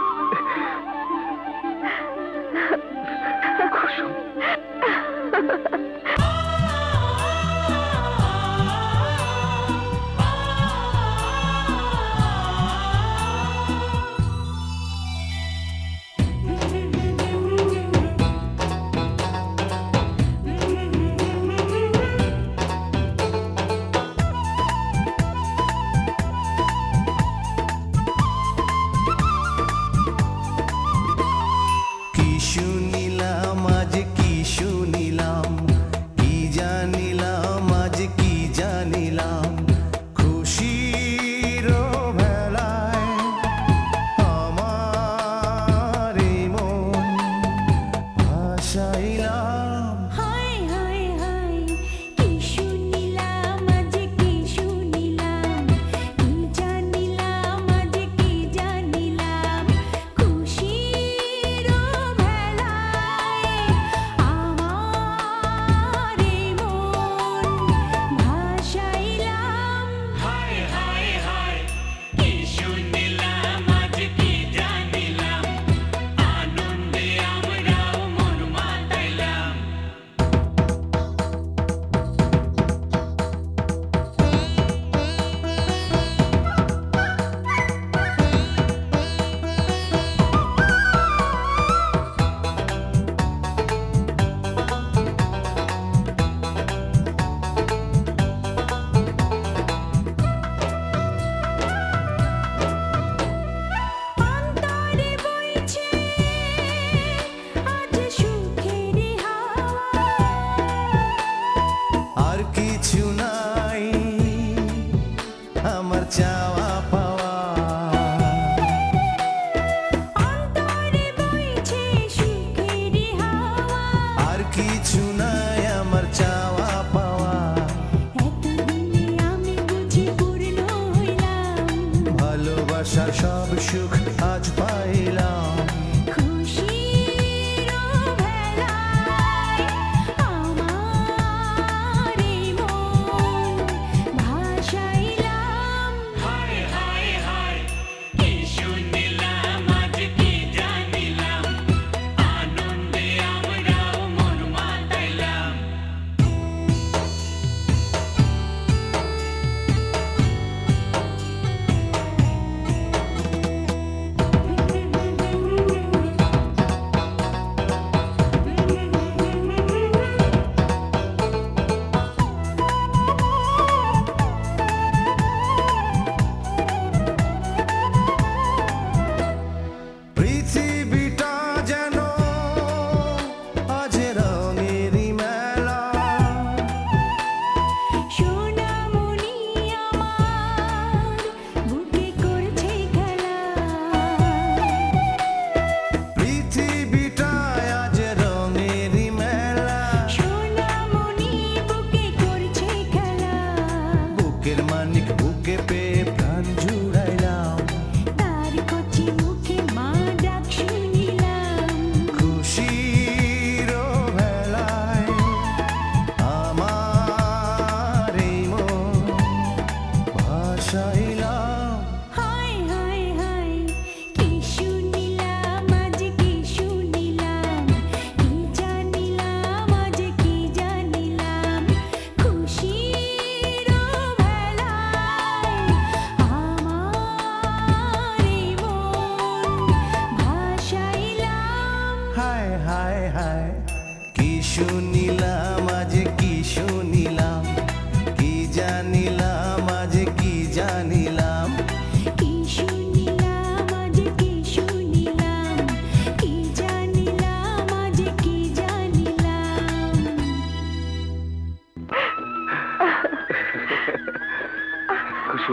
সব সুখ আজ পাইলাম।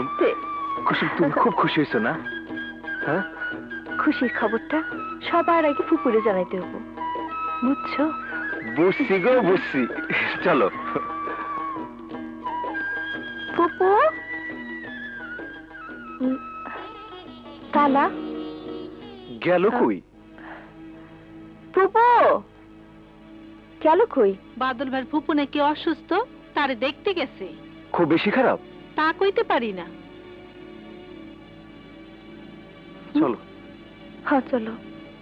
কুসুম কুসুম তুমি খুব খুশি হয়েছো না? হ্যাঁ, খুশির খবরটা সবার আগে ফুপুরে জানাইতে হবো, বুঝছো? বুঝছি গো, বুঝছি। চলো। ফুপু, তালা গেল কই? ফুপু গেল কই? বাদল ভাই ফুপু নাকি অসুস্থ, তারে দেখতে গেছে। খুব বেশি খারাপ? তা কইতে পারি না। চলো। হ্যাঁ চলো।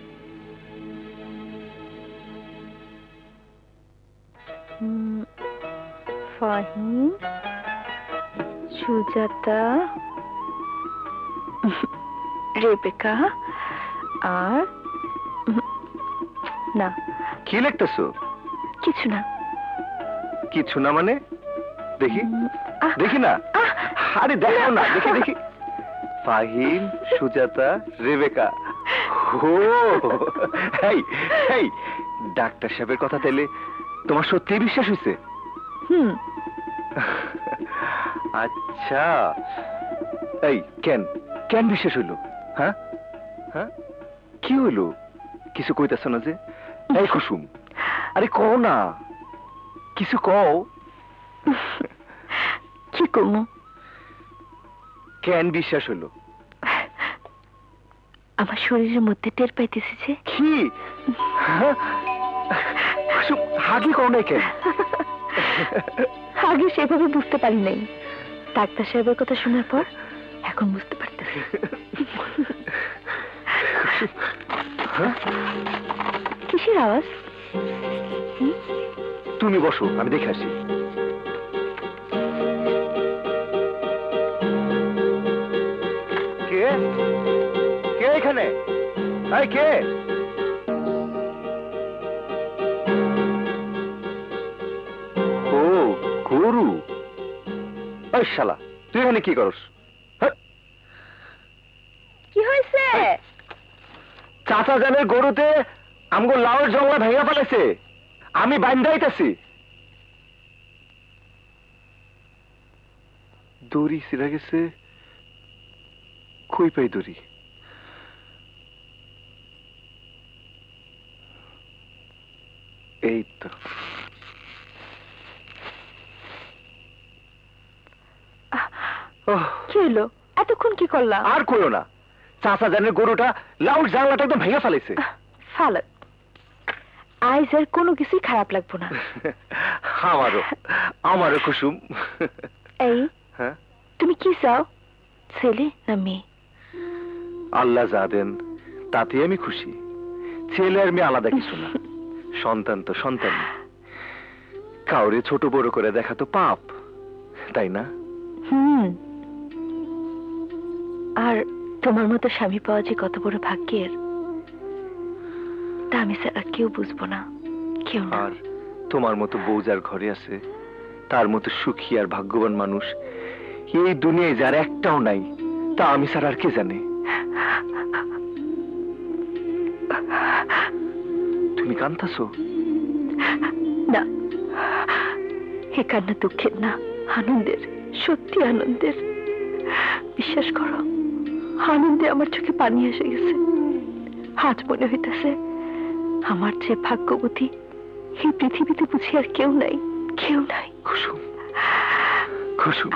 ফাহিম, সুজাতা, রেবেকা আর না। কি লিখতেছো? কিছু না। কিছু না মানে? দেখি দেখি না। আরে দেখো না, দেখি দেখি। ফাহিম, সুজাতা, রেবেকা। ও এই এই ডাক্তার সাহেবের কথা তাইলে তোমার সত্যি বিশ্বাস হয়েছে? হুম। আচ্ছা, এই কেন কেন বিশ্বাস হইল? হ্যাঁ হ্যাঁ কি হইল? কিছু কইতাছ না যে? এই কুসুম, আরে কও না, কিছু কও। কি কমু? কেন বিশ্বাস হইল? আমার শরীরের মধ্যে টের পাইতেছি যে। কি? হাগি কও নাই কেন? আগে সেভাবে বুঝতে পারি নাই, ডাক্তার সাহেবের কথা শোনার পর এখন বুঝতে পারতেছি। কিসের আওয়াজ? তুমি বসো, আমি দেখে আসি। কে কে এখানে? এই কে? ও গরু। ওই শালা, তুই এখানে কি করস? কি হয়েছে? চাচা জানের গরুতে আমগো লাউয়ের জঙ্গলা ভেঙে ফেলেছে, আমি বাইন্দাইতেছি। দড়ি ছিঁড়া গেছে, কই পাই দড়ি? এই তো। কি হলো? এতক্ষণ কি করলাম? আর কইও না, চাচা জানের গরুটা লাউর জানলাটা একদম ভেঙে ফেলেছে। ফালাত, আজ আর কোনো কিছুই খারাপ লাগবো না। আমারও আমারও কুসুম। এই হ্যাঁ, তুমি কি চাও, ছেলে না মেয়ে? আল্লাহ যা দেন তাতে আমি খুশি। ছেলে আর মেয়ে আলাদা কিছু না, সন্তান তো সন্তান। কাউরে ছোট বড় করে দেখা তো পাপ, তাই না? হুম। আর তোমার মতো স্বামী পাওয়া যে কত বড় ভাগ্যের, তা আমি ছাড়া কেউ বুঝবো না, কেউ না। আর তোমার মতো বউ যার ঘরে আছে, তার মতো সুখী আর ভাগ্যবান মানুষ এই দুনিয়ায় যার একটাও নাই, তা আমি ছাড়া আর কে জানে? তুমি কাঁদতাছো? না, এ কান্না দুঃখের না, আনন্দের, সত্যি আনন্দের। বিশ্বাস করো, আনন্দে আমার চোখে পানি এসে গেছে। আজ মনে হইতেছে আমার যে ভাগ্যবতী এই পৃথিবীতে বুঝি আর কেউ নাই, কেউ নাই। কুসুম, কুসুম।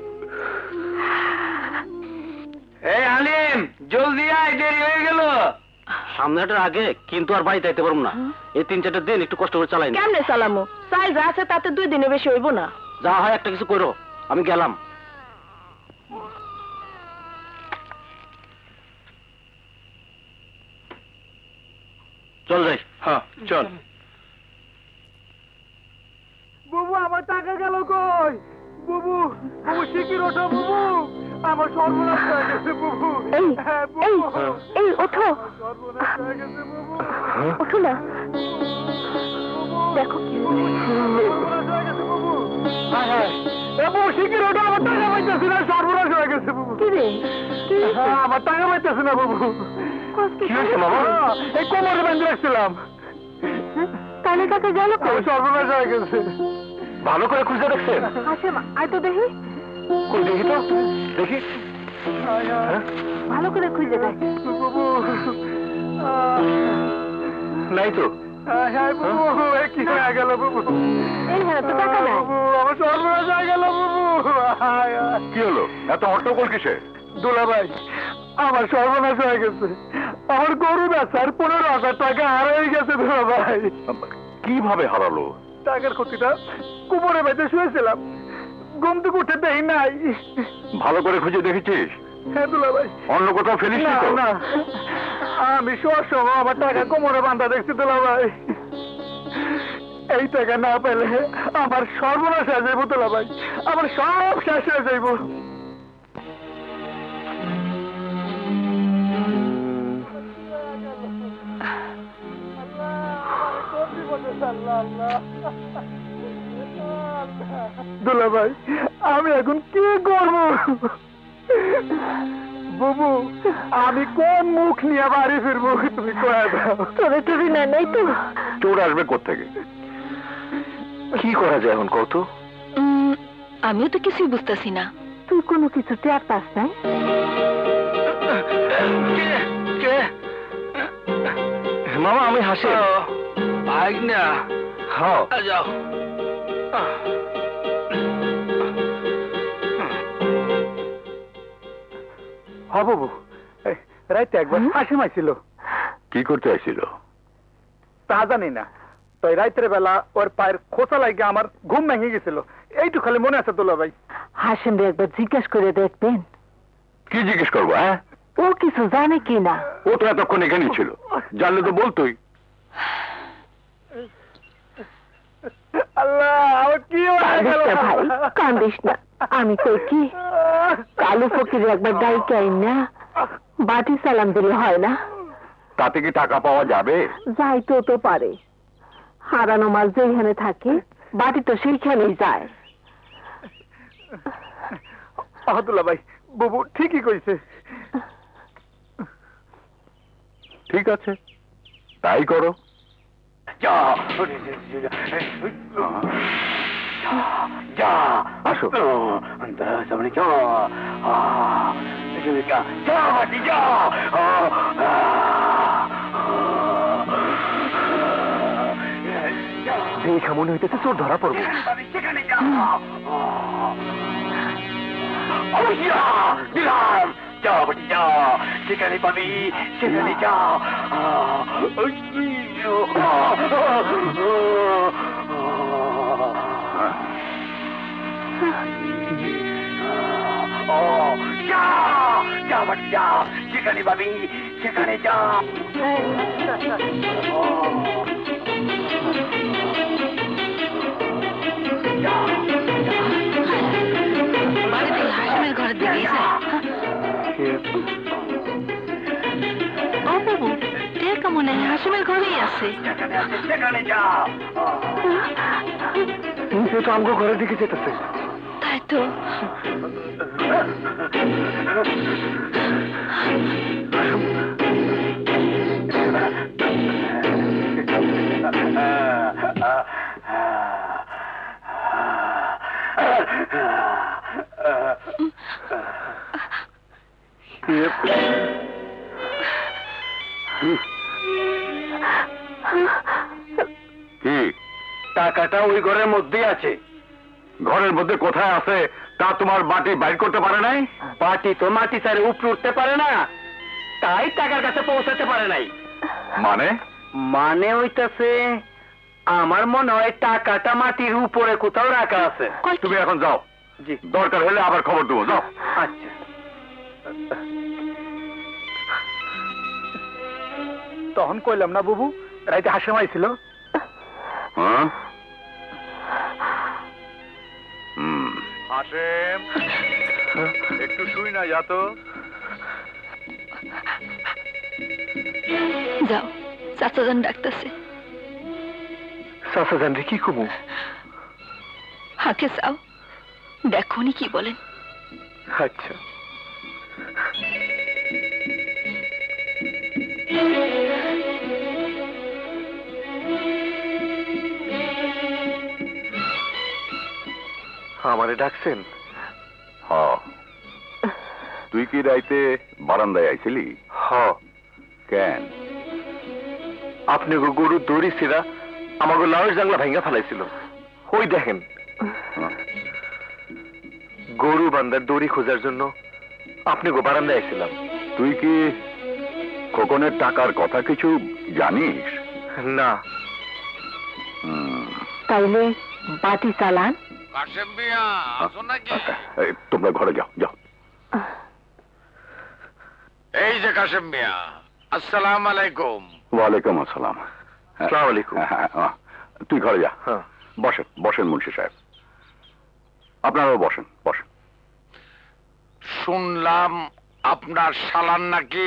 এই আলিম, জলদি আয়, দেরি হয়ে গেল। সামনেটার আগে কিন্তু আর বাড়িতে আইতে পারবো না। এই তিন চারটা দিন একটু কষ্ট করে চালাই। কেমনে চালামো? চাই যা আছে তাতে দুই দিনে বেশি হইব না। যা হয় একটা কিছু করো, আমি গেলাম। চল যাই। হ্যাঁ চল। বুবু, আমার টাকা গেল কই? বুবু, বুবু শিগগির ওঠো বুবু, আমার সর্বনাশ হয়ে গেছে বুবু। এই হ্যাঁ, এই বুবু। এই ওঠো, সর্বনাশ হয়ে গেছে বুবু। ওঠো না, দেখো কি সর্বনাশ হয়ে গেছে বুবু। হ্যাঁ হ্যাঁ, এ বুবু শিগগির ওঠো, আমার টাকা পাইতেছে না, সর্বনাশ হয়ে গেছে বুবু। কি রে? কি হ্যাঁ, আমার টাকা পাইতেছে না বুবু। কি হয়েছে বাবা? এই কোমরে বেঁধে রাখছিলাম। তাহলে টাকা গেল কই? সর্বনাশ হয়ে গেছে। ভালো করে খুঁজে দেখছেন? আসে মা, আয় তো দেখি। কই দেখি তো দেখি ভালো করে খুঁজে দেখ। নাই তো। কি হয়ে গেল বাবু? এই হ্যাঁ তো টাকা নাই। আমার সর্বনাশ হয়ে গেল বাবু। কি হলো এত হট্টগোল কিসে? দুলা ভাই আমার সর্বনাশ হয়ে গেছে। আমার গরু বেচার পনেরো হাজার টাকা হারিয়ে গেছে দুলা ভাই। কিভাবে হারালো? টাকার ক্ষতিটা কুমোরে বেঁধে শুয়েছিলাম, ঘুম থেকে উঠে দেই নাই। ভালো করে খুঁজে দেখেছিস? হ্যাঁ দুলা ভাই। অন্য কোথাও ফেলিস না তো? না, আমি শোয়ার সময় আমার টাকা কোমরে বাঁধা দেখছি দুলা ভাই। এই টাকা না পেলে আমার সর্বনাশ হয়ে যাইব দুলা ভাই, আমার সব শেষ হয়ে যাইব। দুলা ভাই আমি এখন কি করব? বুবু আমি কোন মুখ নিয়ে বাড়ি ফিরবো তুমি কয়ে দাও। তোরে টুরি না নাই তো? চোর আসবে কোত্থেকে? কি করা যায় এখন কত? আমিও তো কিছুই বুঝতেছি না। তুই কোনো কিছু টের পাস নাই? মামা আমি হাসি আই না হ্যাঁ যাও। হ্যাঁ বাবু, রাইতে একবার হাসি মাইছিল। কি করতে আসছিল? তা জানি না, তো রাইতের বেলা ওর পায়ের খোঁচা লাগে আমার ঘুম ভেঙে গেছিল। এইটু খালি মনে আছে দুলা ভাই। হাসেম একবার জিজ্ঞেস করে দেখবেন। কি জিজ্ঞেস করবো? হ্যাঁ ও কিছু জানে কি না? ও তো এতক্ষণ এখানেই ছিল, জানলে তো বলতোই। আল্লাহ আমার কি হয়ে গেল? ভাই কান্দিস না, আমি কই কি কালু ফকির একবার ডাইকে আইন না বাটি সালাম দিলে হয় না? তাতে কি টাকা পাওয়া যাবে? যাইতেও তো পারে, হারানো মাল যেখানে থাকে বাটি তো সেইখানেই যায়। আহদুল্লাহ ভাই বাবু ঠিকই কইছে। ঠিক আছে তাই করো। যা যা আসো। সামনে যা যা মাটি যা। দেখা মনে হইতেছে চোর ধরা পড়বো। সেখানে যা। দিলাম যা মাটি যা, সেখানে পাবি, সেখানে যা। যা যা মাটি যা, সেখানে পাবি, সেখানে যা। হাসিমের ঘরের দিকে ও বাবু টেকা মনে হয় হাসিমের ঘরেই আছে। সেখানে যা। তো আমগো ঘরের দিকে যেতেছে। তাই তো। কি টাকাটা ওই ঘরের মধ্যেই আছে। ঘরের মধ্যে কোথায় আছে তা তোমার বাটি বাইর করতে পারে নাই? বাটি তো মাটি ছাড়ে উপরে উঠতে পারে না, তাই টাকার কাছে পৌঁছাতে পারে নাই। মানে? মানে হইতাছে আমার মনে হয় টাকাটা মাটির উপরে কোথাও রাখা আছে। তুমি এখন যাও, জি দরকার হলে আবার খবর দেবো। যাও। আচ্ছা। তখন কইলাম না বাবু রাইতে হাসিম আইছিল। হ্যাঁ হাসিম একটু শুই না যা তো। যাও চাচাজান ডাকতেছে। চাচাজান রে কি কমু? হাকে যাও দেখো নি কি বলেন। আচ্ছা আমারে ডাকছেন? তুই কি রাইতে বারান্দায় আইছিলি? হ। কেন? আপনি গো গরু দড়ি ছিড়া আমাকে লাউয়ের জাংলা ভাঙ্গা ফেলাইছিল। ওই দেখেন গরু বান্ধার দড়ি খোঁজার জন্য আপনি গো বারান্দায় আইছিলাম। তুই কি খোকনের টাকার কথা কিছু জানিস? না। তাইলে বাতি চালান। কাশেম মিয়া আসো নাকি? এই, তোমরা ঘরে যাও যাও। এই যে কাশেম মিয়া, আসসালাম আলাইকুম। ওয়ালাইকুম আসসালাম। আসসালামু আলাইকুম। হ্যাঁ, হ্যাঁ, তুই ঘরে যা। হ্যাঁ। বসেন বসেন মুন্সি সাহেব, আপনারাও বসেন বসেন। শুনলাম আপনার শালার নাকি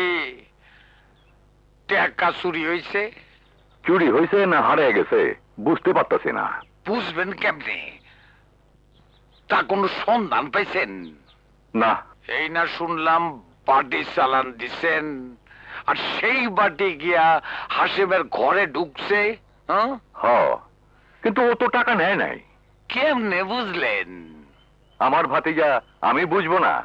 টাকা চুরি হয়েছে। চুরি হয়েছে না হারিয়ে গেছে বুঝতে পারতেছি না। বুঝবেন কেমনে? তা কোনো সন্ধান পাইছেন? না। এই না শুনলাম বাটি চালান দিছেন, আর সেই বাটি গিয়া হাসিমের ঘরে ঢুকছে। হ্যাঁ, কিন্তু ও তো টাকা নেয় নাই। কেমনে বুঝলেন? আমার ভাতিজা, আমি বুঝবো না?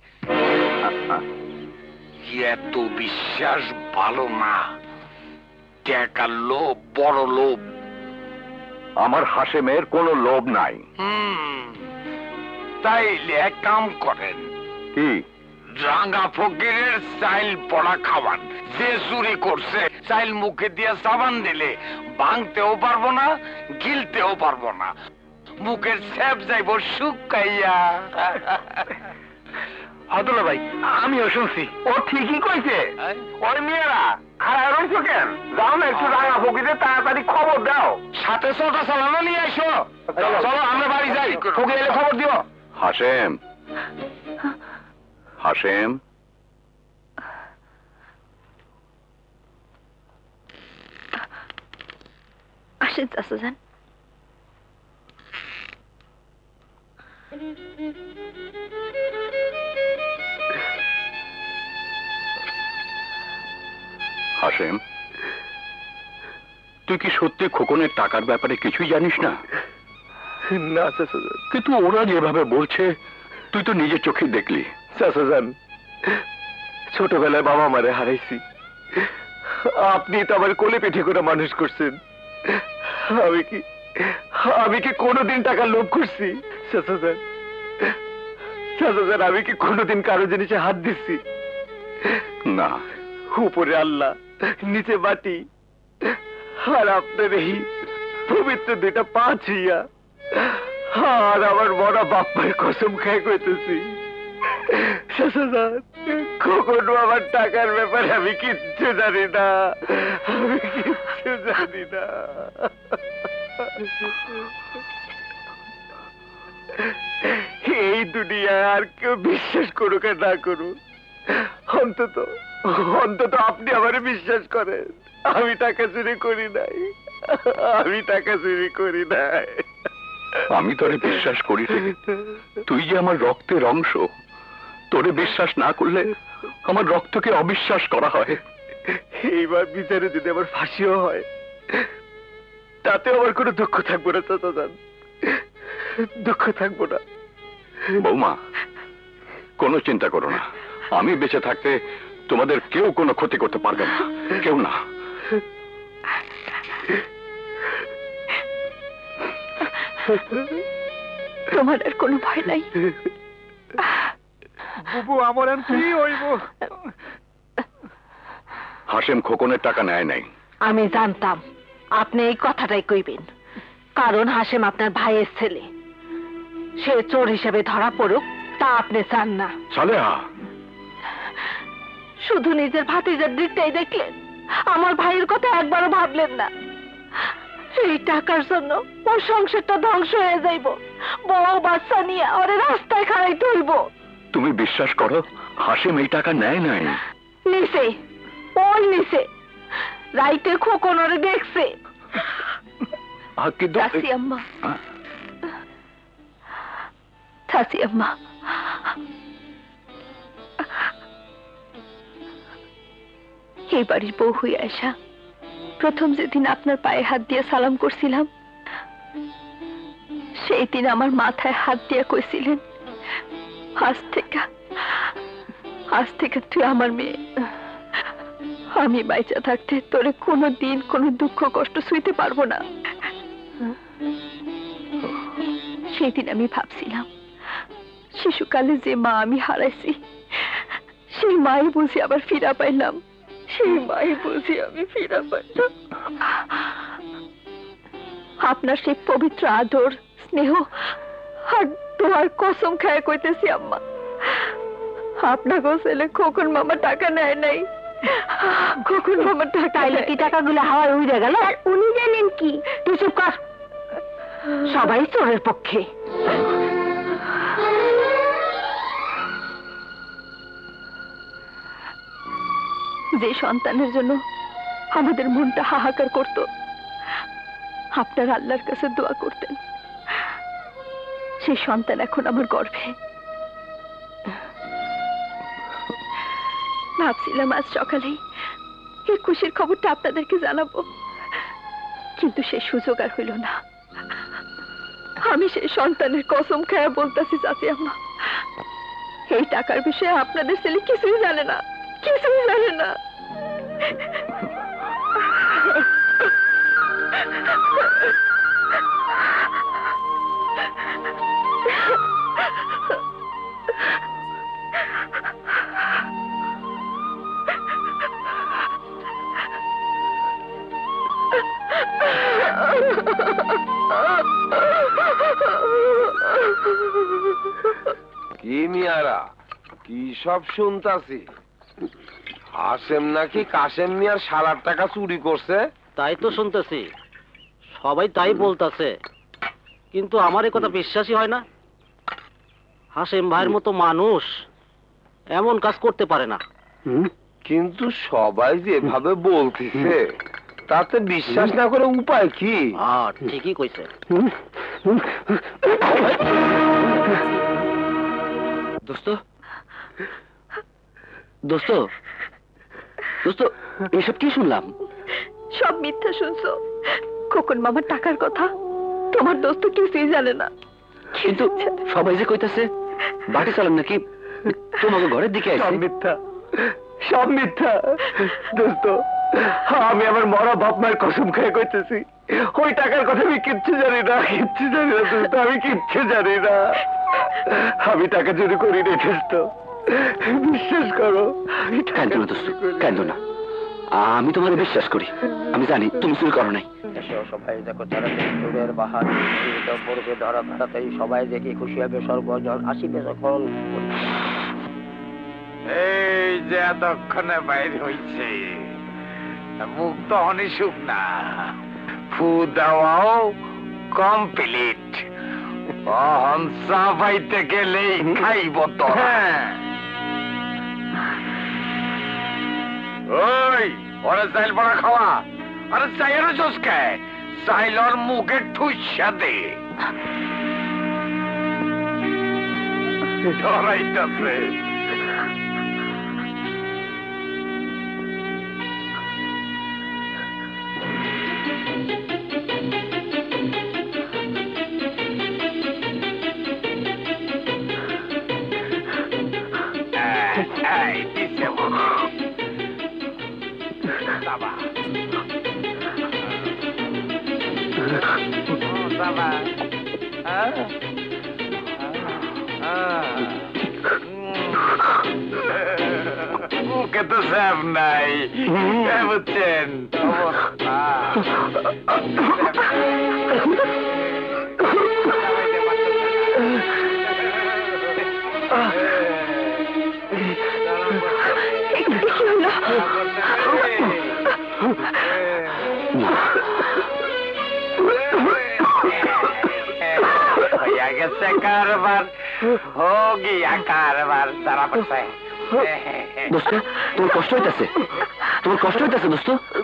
এত বিশ্বাস ভালো না। টাকার লোভ বড় লোভ। আমার হাসেমের কোনো লোভ নাই। হুম, তাইলে এক কাম করেন। কি? রাঙ্গা ফকিরের চাইল পড়া খাওয়ান। যে চুরি করছে চাইল মুখে দিয়ে সাবান দিলে ভাঙতেও পারবো না, গিলতেও পারবো না, মুখের স্যাপ যাইব শুকাইয়া। আব্দুল্লাহ ভাই, আমিও শুনছি ও ঠিকই কইছে। ওই মেয়েরা খারাপ রয়েছে কেন? যাও না একটু রাঙা ফকিরে তাড়াতাড়ি খবর দাও। সাথে ছটা চালানো নিয়ে আসো। চলো আমরা বাড়ি যাই, ফকির এলে খবর দিও। হাসেম, হাসেম, আসেন চাচা যান। হাসেম, তুই কি সত্যি খোকনের টাকার ব্যাপারে কিছুই জানিস না? না চাচা, কিন্তু ওরা যেভাবে বলছে তুই তো নিজের চোখে দেখলি। চাচা যান, ছোটবেলায় বাবা মারে হারাইছি, আপনি তো আমার কোলে পিঠে করে মানুষ করছেন। আমি কি আমি কি কোনোদিন টাকা লোভ করছি? চাচা যান, চাচা যান, আমি কি কোনোদিন কারো জিনিসে হাত দিচ্ছি? না। উপরে আল্লাহ, নিচে মাটি, আর আপনার এই পবিত্র দুইটা পা ছিয়া আর আমার মরা বাপ্পার কসম খাই কইতেছি, খোকন আমার টাকার ব্যাপারে আমি কিচ্ছু জানি না, আমি কিচ্ছু জানি না। এই দুনিয়ায় আর কেউ বিশ্বাস করুক আর না করুক, অন্তত অন্তত আপনি আমারে বিশ্বাস করেন আমি টাকা চুরি করি নাই, আমি টাকা চুরি করি নাই। আমি তোরে বিশ্বাস করি, তুই যে আমার রক্তের অংশ, তোরে বিশ্বাস না করলে আমার রক্তকে অবিশ্বাস করা হয়। এইবার বিচারে যদি আমার ফাঁসিও হয় তাতে আমার কোনো দুঃখ থাকবো না চাচা যান, দুঃখ থাকবো না। বৌমা, কোনো চিন্তা করো না, আমি বেঁচে থাকতে তোমাদের কেউ কোনো ক্ষতি করতে পারবে না, কেউ না। তোমার আর কোনো ভয় নাই? বুবু আমার কি হইব? হাসেম খোকনের টাকা নেয় নাই। আমি জানতাম আপনি এই কথাটাই কইবেন, কারণ হাসেম আপনার ভাইয়ের ছেলে, সে চোর হিসেবে ধরা পড়ুক তা আপনি চান না। সালেহা, শুধু নিজের ভাতিজার দিকটাই দেখলেন, আমার ভাইয়ের কথা একবারও ভাবলেন না। এই টাকার জন্য ওর সংসারটা ধ্বংস হয়ে যাইব, বউ বাচ্চা নিয়ে ওরে রাস্তায় খাড়াই তুলব। তুমি বিশ্বাস করো হাসেম এই টাকা নেয় নাই? নিছে, ওই নিছে, রাইতে খোকন ওরে দেখছে। চাচি আম্মা, চাচি আম্মা, এই বাড়ির বউ হয়ে আসা প্রথম যেদিন আপনার পায়ে হাত দিয়ে সালাম করছিলাম, সেই দিন আমার মাথায় হাত দিয়ে কইছিলেন, আজ থেকে আজ থেকে তুই আমার মেয়ে। আমি বাইচা থাকতে তোরে কোনো দিন কোনো দুঃখ কষ্ট সইতে পারবো না। সেদিন আমি ভাবছিলাম শিশুকালে যে মা আমি হারাইছি সেই মাই বুঝি আবার ফিরা পাইলাম, সেই মাই বুঝি আমি ফিরা পাইলাম। আপনার সেই পবিত্র আদর স্নেহ আর তোমার কসম খায় কইতেছি আম্মা, আপনাকে ছেলে খোকন মামা টাকা নেয় নাই। খোকন মামা টাকা তাইলে কি টাকাগুলো হাওয়ায় উড়ে গেল? আর উনি জানেন কি? তুই চুপ কর, সবাই চোরের পক্ষে। যে সন্তানের জন্য আমাদের মনটা হাহাকার করত, আপনার আল্লাহর কাছে দোয়া করতেন, সেই সন্তান এখন আমার গর্ভে। ভাবছিলাম আজ সকালেই এই খুশির খবরটা আপনাদেরকে জানাবো, কিন্তু সেই সুযোগ আর হইল না। আমি সেই সন্তানের কসম খায়া বলতেছি চাচি আম্মা, এই টাকার বিষয়ে আপনাদের ছেলে কিছুই জানে না, কিছুই জানে না। কি মিয়ারা কি সব শুনতাছি? হাসেম নাকি কাশেম মিয়ার সালার টাকা চুরি করছে? তাই তো শুনতেছি, সবাই তাই বলতাছে, কিন্তু আমার এই কথা বিশ্বাসই হয় না। হাসেম ভাইয়ের মতো মানুষ এমন কাজ করতে পারে না। কিন্তু সবাই যেভাবে বলতেছে তাতে বিশ্বাস না করে উপায় কি? হ্যাঁ ঠিকই কইছে। দোস্ত দোস্ত দোস্ত এসব কি শুনলাম? সব মিথ্যা শুনছো। খোকন মামার টাকার কথা তোমার দোস্ত কিছুই জানে না। কিন্তু সবাই যে কইতাছে বাড়ি চালান নাকি তোমাকে ঘরের দিকে আইছে। সব মিথ্যা, সব মিথ্যা দোস্ত। আমি আমার মরা বাপ মায়ের কসম খেয়ে কইতেছি, ওই টাকার কথা আমি কিচ্ছু জানি না, কিচ্ছু জানি না দোস্ত, আমি কিচ্ছু জানি না। আমি টাকা চুরি করি রে দোস্ত, বিশ্বাস করো। কান্দো না দোস্ত, কান্দো না, আমি তোমার বিশ্বাস করি, আমি জানি তুমি চুরি করো নাই। সবাই দেখো তারা চোরের বাহার পড়বে ধরা তাতেই সবাই দেখে খুশি হবে, সর্বজন আসিবে যখন। এই যে এতক্ষণে বাইর হইছে, মুখ তো অনিশুক না, ফু দেওয়াও কমপ্লিট। অহন চা পাইতে গেলেই খাইব তো। ওই ওরে চাইল পড়া খাওয়া। আরে চাইয়ের চসকে চাইল ওর মুখে ঠুসা দে। ডরাইতাছে। Hey, dice uno. Estaba. No, estaba. Ah. Ah. Muke to sab nai. Ebuchen. কারবার হো গিয়া কারবার তারা পড়ছে। দোস্ত তোমার কষ্ট হইতাছে, তোমার কষ্ট হইতাছে দোস্ত।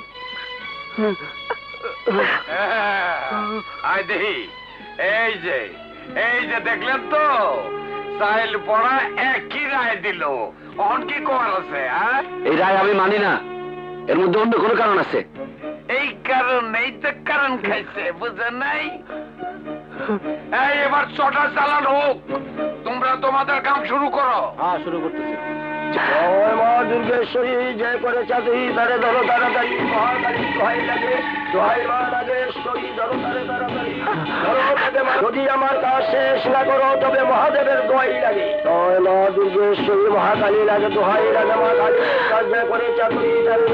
আয় দেখি, এই যে এই যে দেখলেন তো চাইল পড়া একই রায় দিল। অন কি করার আছে? এই রায় আমি মানি না, এর মধ্যে অন্য কোনো কারণ আছে। এই কারণেই তো কারণ খাইছে, বুঝেন নাই? এই এবার ছটা চালান হোক, তোমরা তোমাদের কাম শুরু করো। হ্যাঁ শুরু করতেছি। দুর্গেশ্বরী যে করে চাঁদি তারে ধরো তাড়াতাড়ি মহাকালী দোহাই লাগে দোহাই মা নাগেশ্বরী ধরো তারে তাড়াতাড়ি ধরো তাকে মা যদি আমার কাজ শেষ না করো তবে মহাদেবের দোহাই লাগে তবে মা দুর্গেশ্বরী মহাকালী লাগে দোহাই লাগে মা কালী কাজ যে করে চাঁদি তারে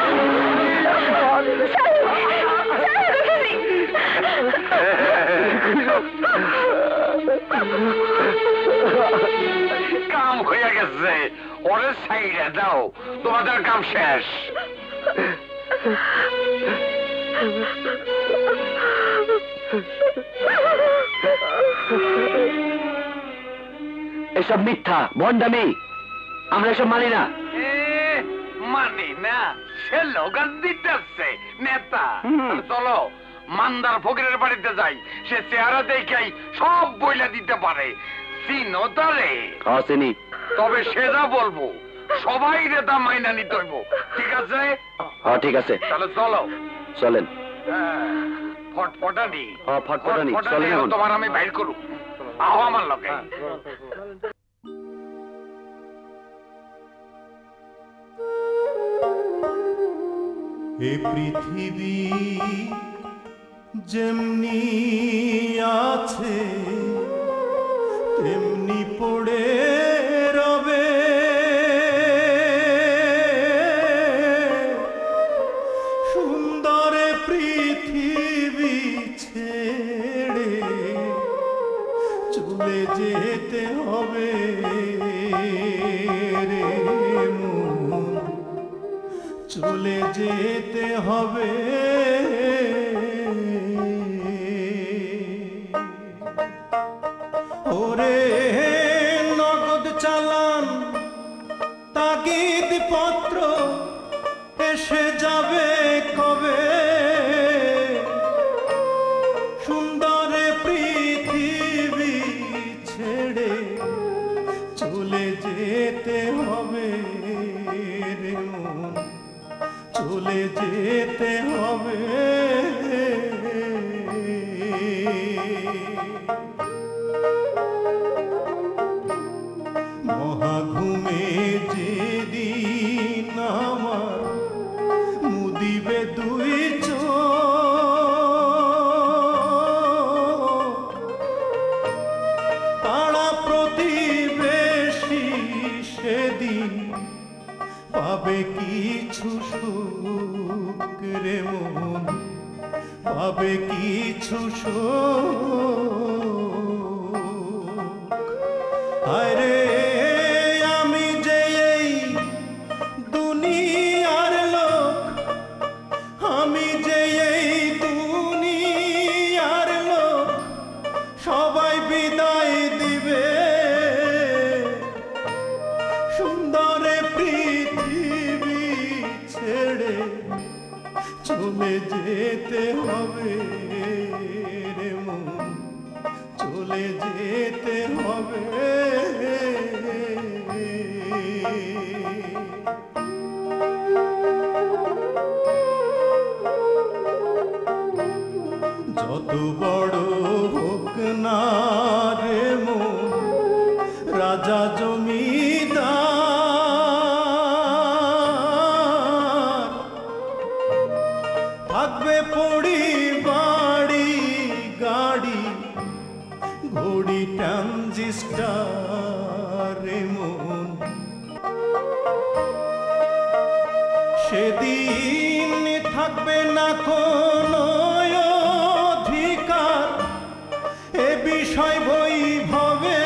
কাম হয়ে গেছে ওরে সাইডে দাও তোমাদের কাম শেষ এসব মিথ্যা ভণ্ডামি আমরা এসব মানি না মানি না সে লোগান দিতেছে নেতা চলো মান্দার ফকিরের বাড়িতে যাই সে চেহারা দেখাই সব বইলা দিতে পারে চিনো তারে চিনি তবে সে যা বলবো সবাই নেতা মাইনা নিতে হইব ঠিক আছে হ্যাঁ ঠিক আছে তাহলে চলো চলেন ফটফটানি হ্যাঁ ফটফটানি চলেন এখন তোমার আমি বাইর করু আহ আমার লগে এ পৃথিবী যেমনি আছে তেমনি পড়ে রবে সুন্দর পৃথিবী ছেড়ে চলে যেতে হবে রে মন চলে যেতে হবে ওরে নগদ চালান তাগিদ পত্র এসে যাবে কবে সুন্দর পৃথিবী ছেড়ে চলে যেতে হবে রে মন চলে যেতে হবে মহাঘুমে যেদিন আমার মুদিবে দুই চোখ পাড়া প্রতিবেশী সেদিন পাবে কিছু সুখ রে মন পাবে কিছু সুখ আরে আমি যে এই দুনিয়ার লোক আমি যে এই দুনিয়ার লোক সবাই বিদায় দিবে সুন্দর পৃথিবী ছেড়ে চলে যেতে হবে রে মন চলে যেতে হবে যত বড় হোক না রে মন রাজা জমিদার থাকবে পড়ি বাড়ি গাড়ি ঘড়ি ট্রানজিস্টার রে মন সেদিন থাকবে না কোনো অধিকার এ বিষয় বৈভবে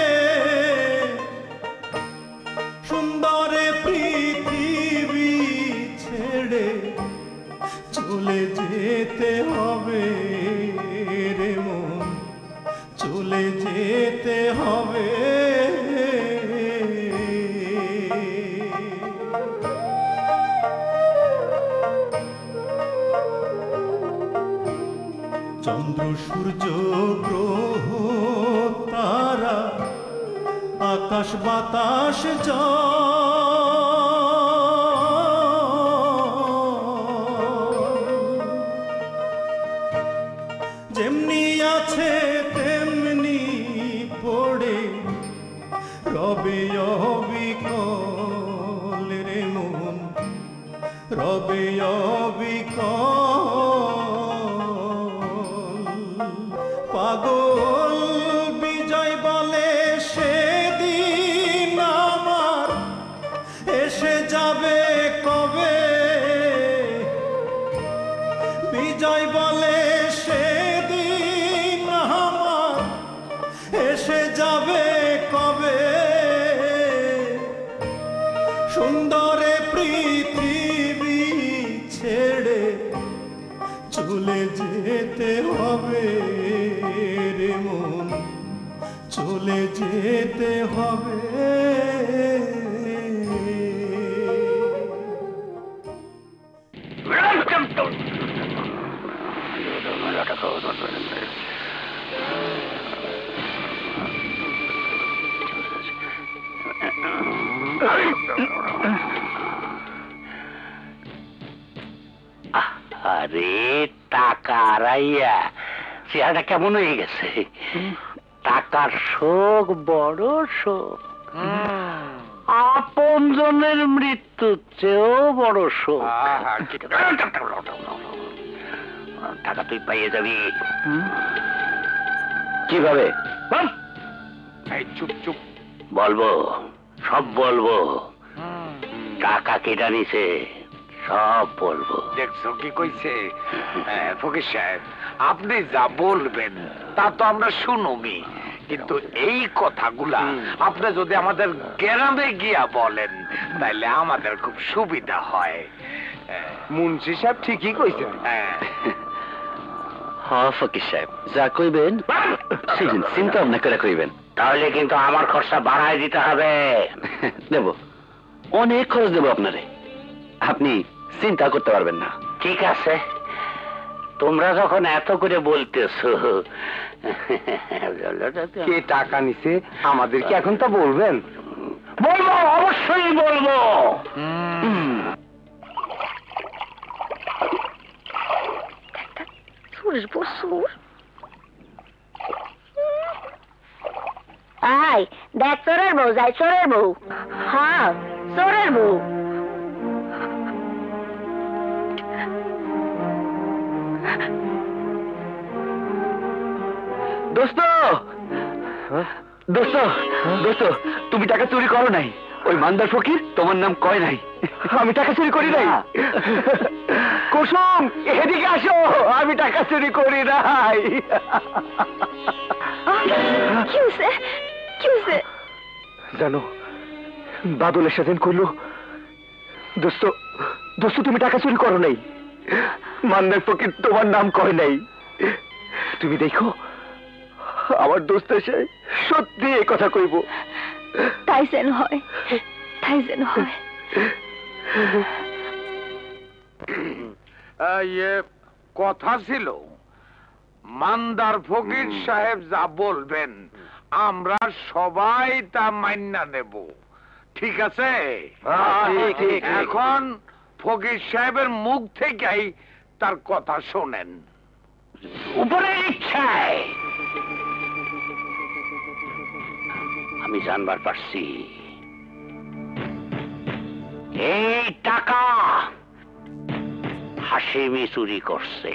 সুন্দর পৃথিবী ছেড়ে চলে যেতে হবে রে মন চলে যেতে হবে চন্দ্র সূর্য গ্রহ তারা আকাশ বাতাস যেমনি আছে তেমনি পড়ে রবে অবিকল রে মন রবে অবিকল পাগল বিজয় বলে সেদিন আমার এসে যাবে কবে বিজয় বলে সেদিন আমার এসে যাবে কবে সুন্দরে পৃথিবী ছেড়ে চলে যেতে হবে রে মন চলে যেতে হবে আরে টাকা হারাইয়া চেহারাটা কেমন হয়ে গেছে টাকার শোক বড় শোক আপন জনের মৃত্যুর চেয়েও বড় শোক টাকা তুই পাইয়ে যাবি কিভাবে চুপ চুপ বলবো সব বলবো টাকা কেটে নিছে সব বলবো দেখছো কি কইছে ফকির সাহেব আপনি যা বলবেন তা তো আমরা শুনুমি কিন্তু এই কথাগুলা আপনি যদি আমাদের গ্রামে গিয়া বলেন তাহলে আমাদের খুব সুবিধা হয় মুন্সি সাহেব ঠিকই কইছেন হ্যাঁ ফকির সাহেব যা কইবেন সেদিন চিন্তা ভাবনা করে কইবেন তাহলে কিন্তু আমার খরচা বাড়ায় দিতে হবে দেব অনেক খরচ দেব আপনারে আপনি চিন্তা করতে পারবেন না ঠিক আছে তোমরা যখন এত করে বলতেছো কে টাকা নিছে আমাদেরকে এখন তা বলবেন বলবো অবশ্যই বলবো আই দেখ চোরের বউ যাই চোরের বউ হ্যাঁ চোরের বউ দোস্ত দোস্ত দোস্ত তুমি টাকা চুরি করো নাই ওই মান্দার ফকির তোমার নাম কয় নাই আমি টাকা চুরি করি নাই কুসুম এদিকে আসো আমি টাকা চুরি করি নাই কি হয়েছে কি হয়েছে জানো বাদল এসে যেন কইল দোস্ত দোস্ত তুমি টাকা চুরি করো নাই মান্দার ফকির তোমার নাম কয় নাই তুমি দেখো আমার দোস্ত এসে সত্যি এই কথা কইব তাই যেন হয় তাই যেন হয় ইয়ে কথা ছিল মান্দার ফকির সাহেব যা বলবেন আমরা সবাই তা মান্না নেব ঠিক আছে এখন ফকির সাহেবের মুখ থেকেই তার কথা শোনেন উপরের ইচ্ছায় আমি জানবার পারছি এই টাকা হাসিমি চুরি করছে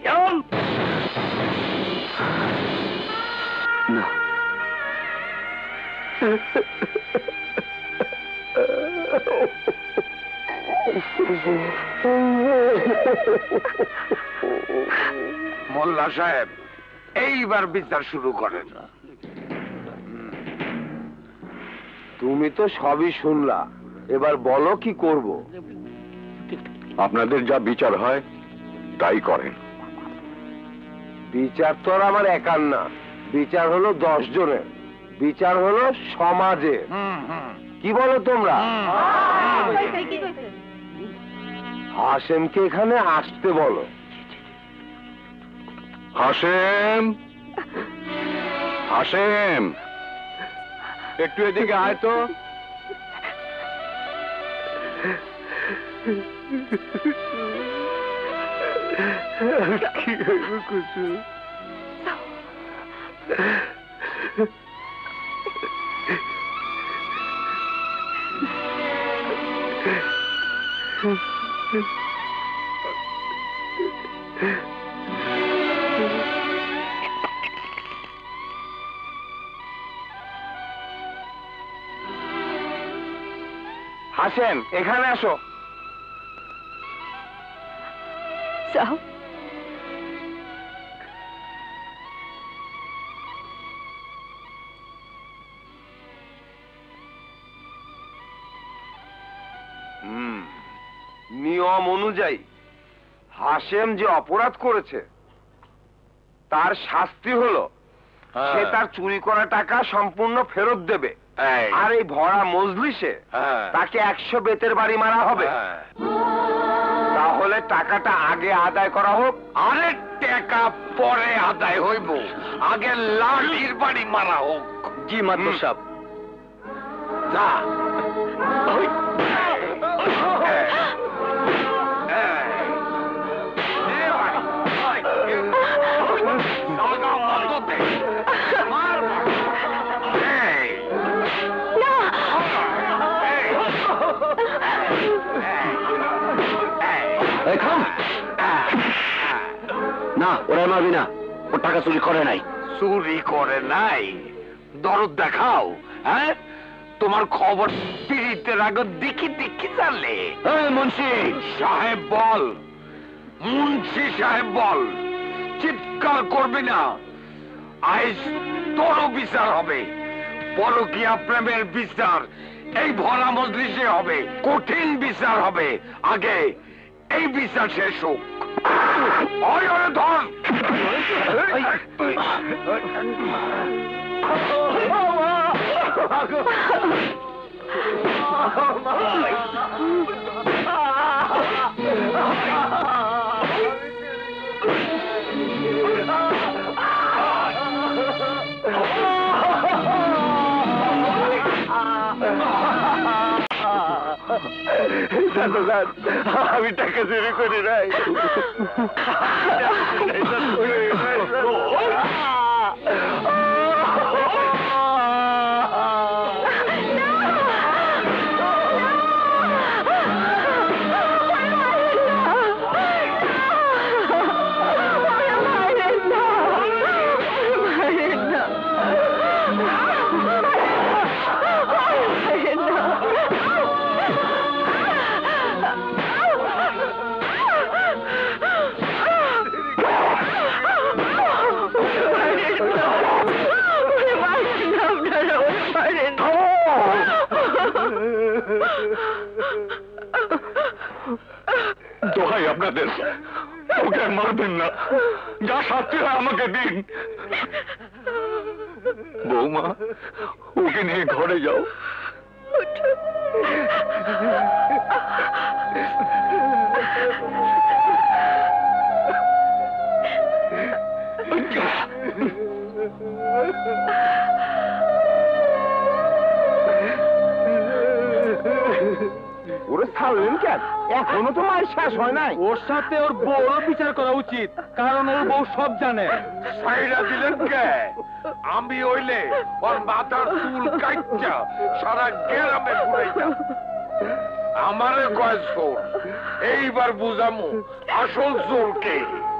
না মোল্লা সাহেব এইবার বিচার শুরু করেন তুমি তো সবই শুনলা এবার বলো কি করব আপনাদের যা বিচার হয় তাই করেন বিচার তো আর আমার একার না বিচার হলো দশ জনের বিচার হলো সমাজের কি বলো তোমরা হাসেমকে এখানে আসতে বলো হাসেম হাসেম একটু এদিকে আয় তো কি হইব কুসুম হাসেন, এখানে আসো। যাও। হুম, নিয়ম অনুযায়ী হাসেম যে অপরাধ করেছে তার শাস্তি হলো সে তার চুরি করা টাকা সম্পূর্ণ ফেরত দেবে, আর এই ভরা মজলিসে তাকে একশো বেতের বাড়ি মারা হবে। তাহলে টাকাটা আগে আদায় করা হোক। আরে টাকা পরে আদায় হইব, আগে লাঠির বাড়ি মারা হোক। জি মাদবর সাহেব। যা। না, ওরা মারবি না, ও টাকা চুরি করে নাই। চুরি করে নাই? দরদ দেখাও। হ্যাঁ, তোমার খবর পিড়িতের আগে দেখি দেখি জানলে। মুন্সি সাহেব বল, মুন্সি সাহেব বল, চিৎকার করবি না। আজ তোরও বিচার হবে, পরকীয়া প্রেমের বিচার এই ভরা মজলিসে হবে, কঠিন বিচার হবে। আগে এই বিচার শেষ হোক। ওই ওরে ধর। আমি টাকা চুরি করি নাই। দোহাই আপনাদের, ওকে মারবেন না, যা শাস্তি হয় আমাকে দিন। বৌমা, ওকে নিয়ে ঘরে যাও। ওরে ছাড়লেন কেন? এখনো তো মায়ের শেষ হয় নাই। ওর সাথে ওর বউরও বিচার করা উচিত, কারণ ওর বউ সব জানে। সাইরা দিলেন কে? আমি হইলে ওর মাথার চুল কাইচ্চা সারা গ্রামে ঘুরাইতাম। আমারে কয় চোর, এইবার বুঝামু আসল চোর কে।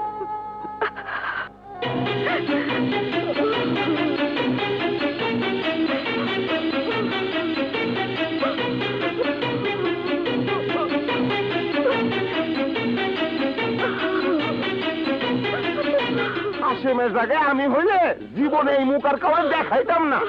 হাসেমের জায়গায় আমি হইলে জীবনে এই মুখ আর কাউকে দেখাইতাম না।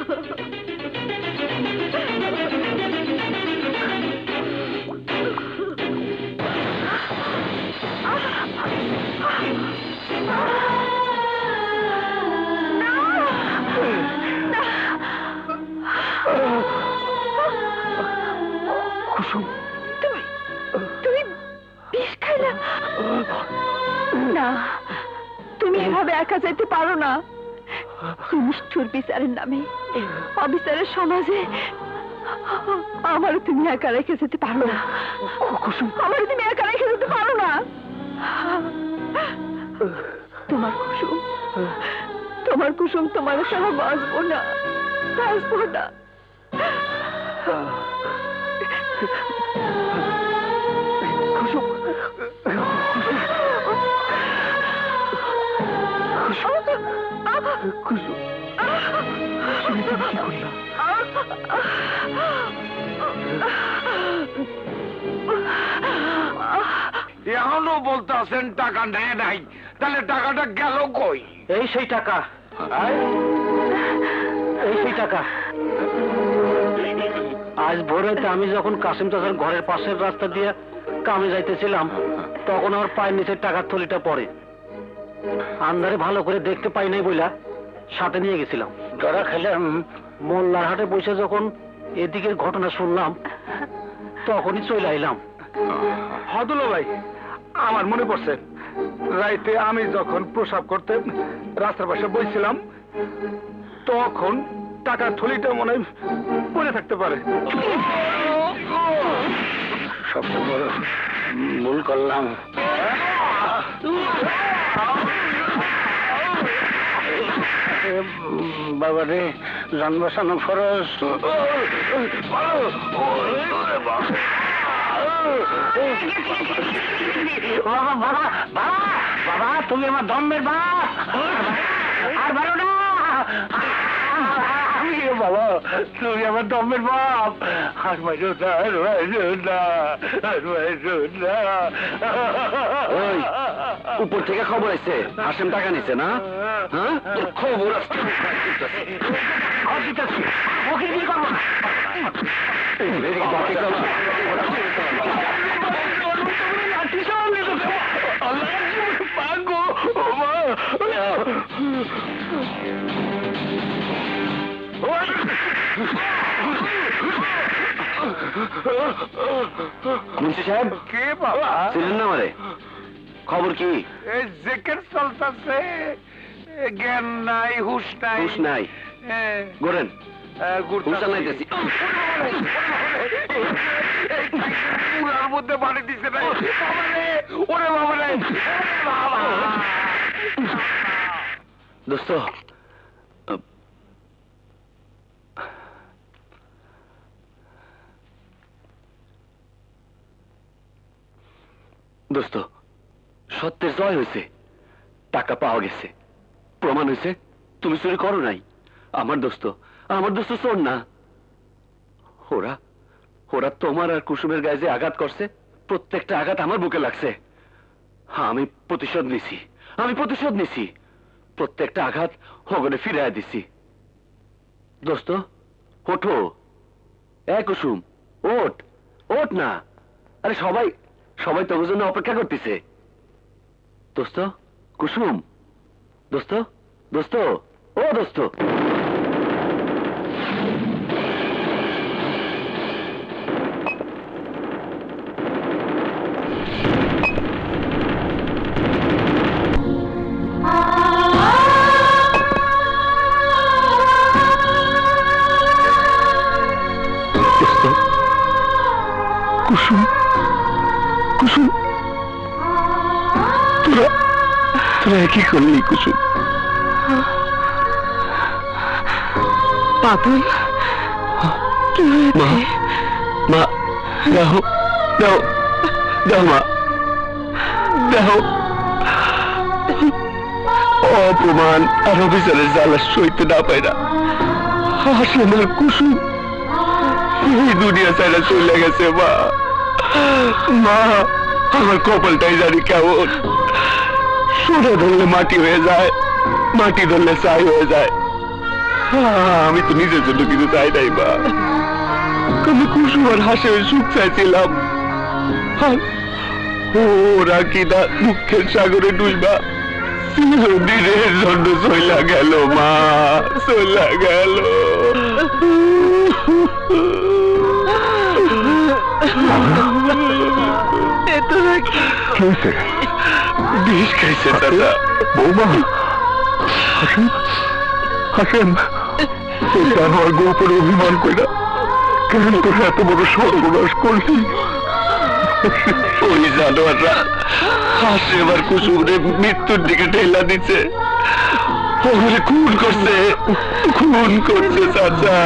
কুসুম, তুমি তুমি বিষ খাইলা না? তুমি এভাবে একা যেতে পারো না। নিষ্ঠুর বিচারের নামে অবিচারের সমাজে আমারও তুমি একা রেখে যেতে পারো না। কুসুম, আমারও তুমি একা রেখে যেতে পারো না। তোমার কুসুম, তোমার কুসুম তোমার সারা বাঁচবো না, বাঁচবো না। কুসুম, কুসুম তুমি কি করলা? এখনো বলতে আছেন টাকা নেয় নাই, তাহলে টাকাটা গেল কই? এই সেই টাকা, এই সেই টাকা। আজ ভোরেতে আমি যখন কাসিম চাচার ঘরের পাশের রাস্তা দিয়ে কামে যাইতেছিলাম, তখন আমার পায়ের নিচে টাকার থলিটা পড়ে। আন্ধারে ভালো করে দেখতে পাই নাই বইলা সাথে নিয়ে গেছিলাম। ধরা খেলাম মোল্লার হাটে বসে যখন এদিকের ঘটনা শুনলাম, তখনই চলে আইলাম। হদুল্লা ভাই, আমার মনে পড়ছে, রাইতে আমি যখন প্রসাব করতে রাস্তার পাশে বইছিলাম, তখন টাকার থলিটা মনে হয় পড়ে থাকতে পারে। সবচেয়ে বড় ভুল করলাম। বাবা রে, জান বাঁচানো ফরজ। বাবা, তুমি আমার দমের বাপ, আর ভালো না। বাবা, তুমি আমার দমের বাপ, আর মাইরো না, আর মাইরো না, আর মাইরো না। ওই উপর থেকে খবর আছে হাসেম টাকা নিছে না? হ্যাঁ, তোর খবর আছে। ওকে কি করবো না? মুন্সি সাহেব, কে বাবা? ছিলেন না মারে? খবর কি? এই জেকেট চলতেছে, জ্ঞান নাই, হুশ নাই। হুশ নাই? গোরেন হুশা নাইতেছি। পুরার মধ্যে পানি দিচ্ছে না। ওরে বাবা রে, বাবা। দোস্ত, দোস্ত, সত্যের জয় হয়েছে, টাকা পাওয়া গেছে, প্রমাণ হয়েছে তুমি চুরি করো নাই। আমার দোস্ত, আমার দোস্ত চোর না। ওরা ওরা তোমার আর কুসুমের গায়ে যে আঘাত করছে, প্রত্যেকটা আঘাত আমার বুকে লাগছে। আমি প্রতিশোধ নিছি, আমি প্রতিশোধ নিছি, প্রত্যেকটা আঘাত হগনে ফিরাইয়া দিছি। দোস্ত, ওঠো। এ কুসুম, ওঠ, ওঠ না। আরে সবাই সবাই তোর জন্য অপেক্ষা করতেছে। দোস্ত, কুসুম, দোস্ত, দোস্ত, ও দোস্ত। কুসুম, কুসুম, তোরা তোরা কি করলি কুসুম? বাদল, কি হয়েছে? মা, দাও, দাও, দাও মা, দাও। অপমান আর অফিসারের জ্বালা সইতে না পাই না হাসিনার কুসুম এই দুনিয়া ছাড়া চলে গেছে। মা, মা, আমার কপালটাই জানি কেমন, সোনা ধরলে মাটি হয়ে যায়, মাটি ধরলে ছাই হয়ে যায়। আমি তো নিজের জন্য কিছু চাই নাই মা, আমি কুসুম আর হাসির সুখ চাইছিলাম। ওরা কিনা দুঃখের সাগরে ডুইবা চিরদিনের জন্য চইলা গেল মা, চইলা গেল। বিষ খাইছে দাদা। বৌমা, হাসেম, হাসেম, আমার গোপনে অভিমান কইরা কেন তোর এত বড় সর্বনাশ করলি? ওই জানোয়াররা হাসেম আর কুসুমরে মৃত্যুর দিকে ঠেলা দিচ্ছে, ওরে খুন করছে, খুন করছে চাচা।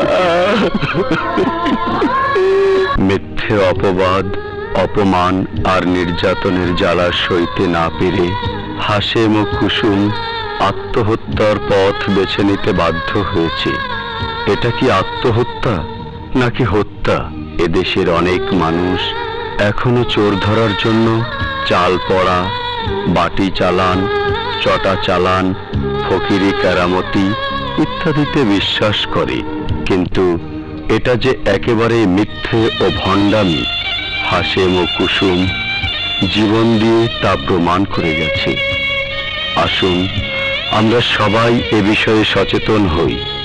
মিথ্যে অপবাদ, অপমান আর নির্যাতনের জ্বালা সইতে না পেরে হাসেম ও কুসুম আত্মহত্যার পথ বেছে নিতে বাধ্য হয়েছে। এটা কি আত্মহত্যা নাকি হত্যা? এদেশের অনেক মানুষ এখনো চোর ধরার জন্য চাল পড়া, বাটি চালান, চটা চালান, ফকিরি কেরামতি ইত্যাদিতে বিশ্বাস করে, কিন্তু এটা যে একেবারে মিথ্যে ও ভণ্ডামি হাশেম ও কুসুম জীবন দিয়ে তা প্রমাণ করে গেছে। আসুন আমরা সবাই এ বিষয়ে সচেতন হই।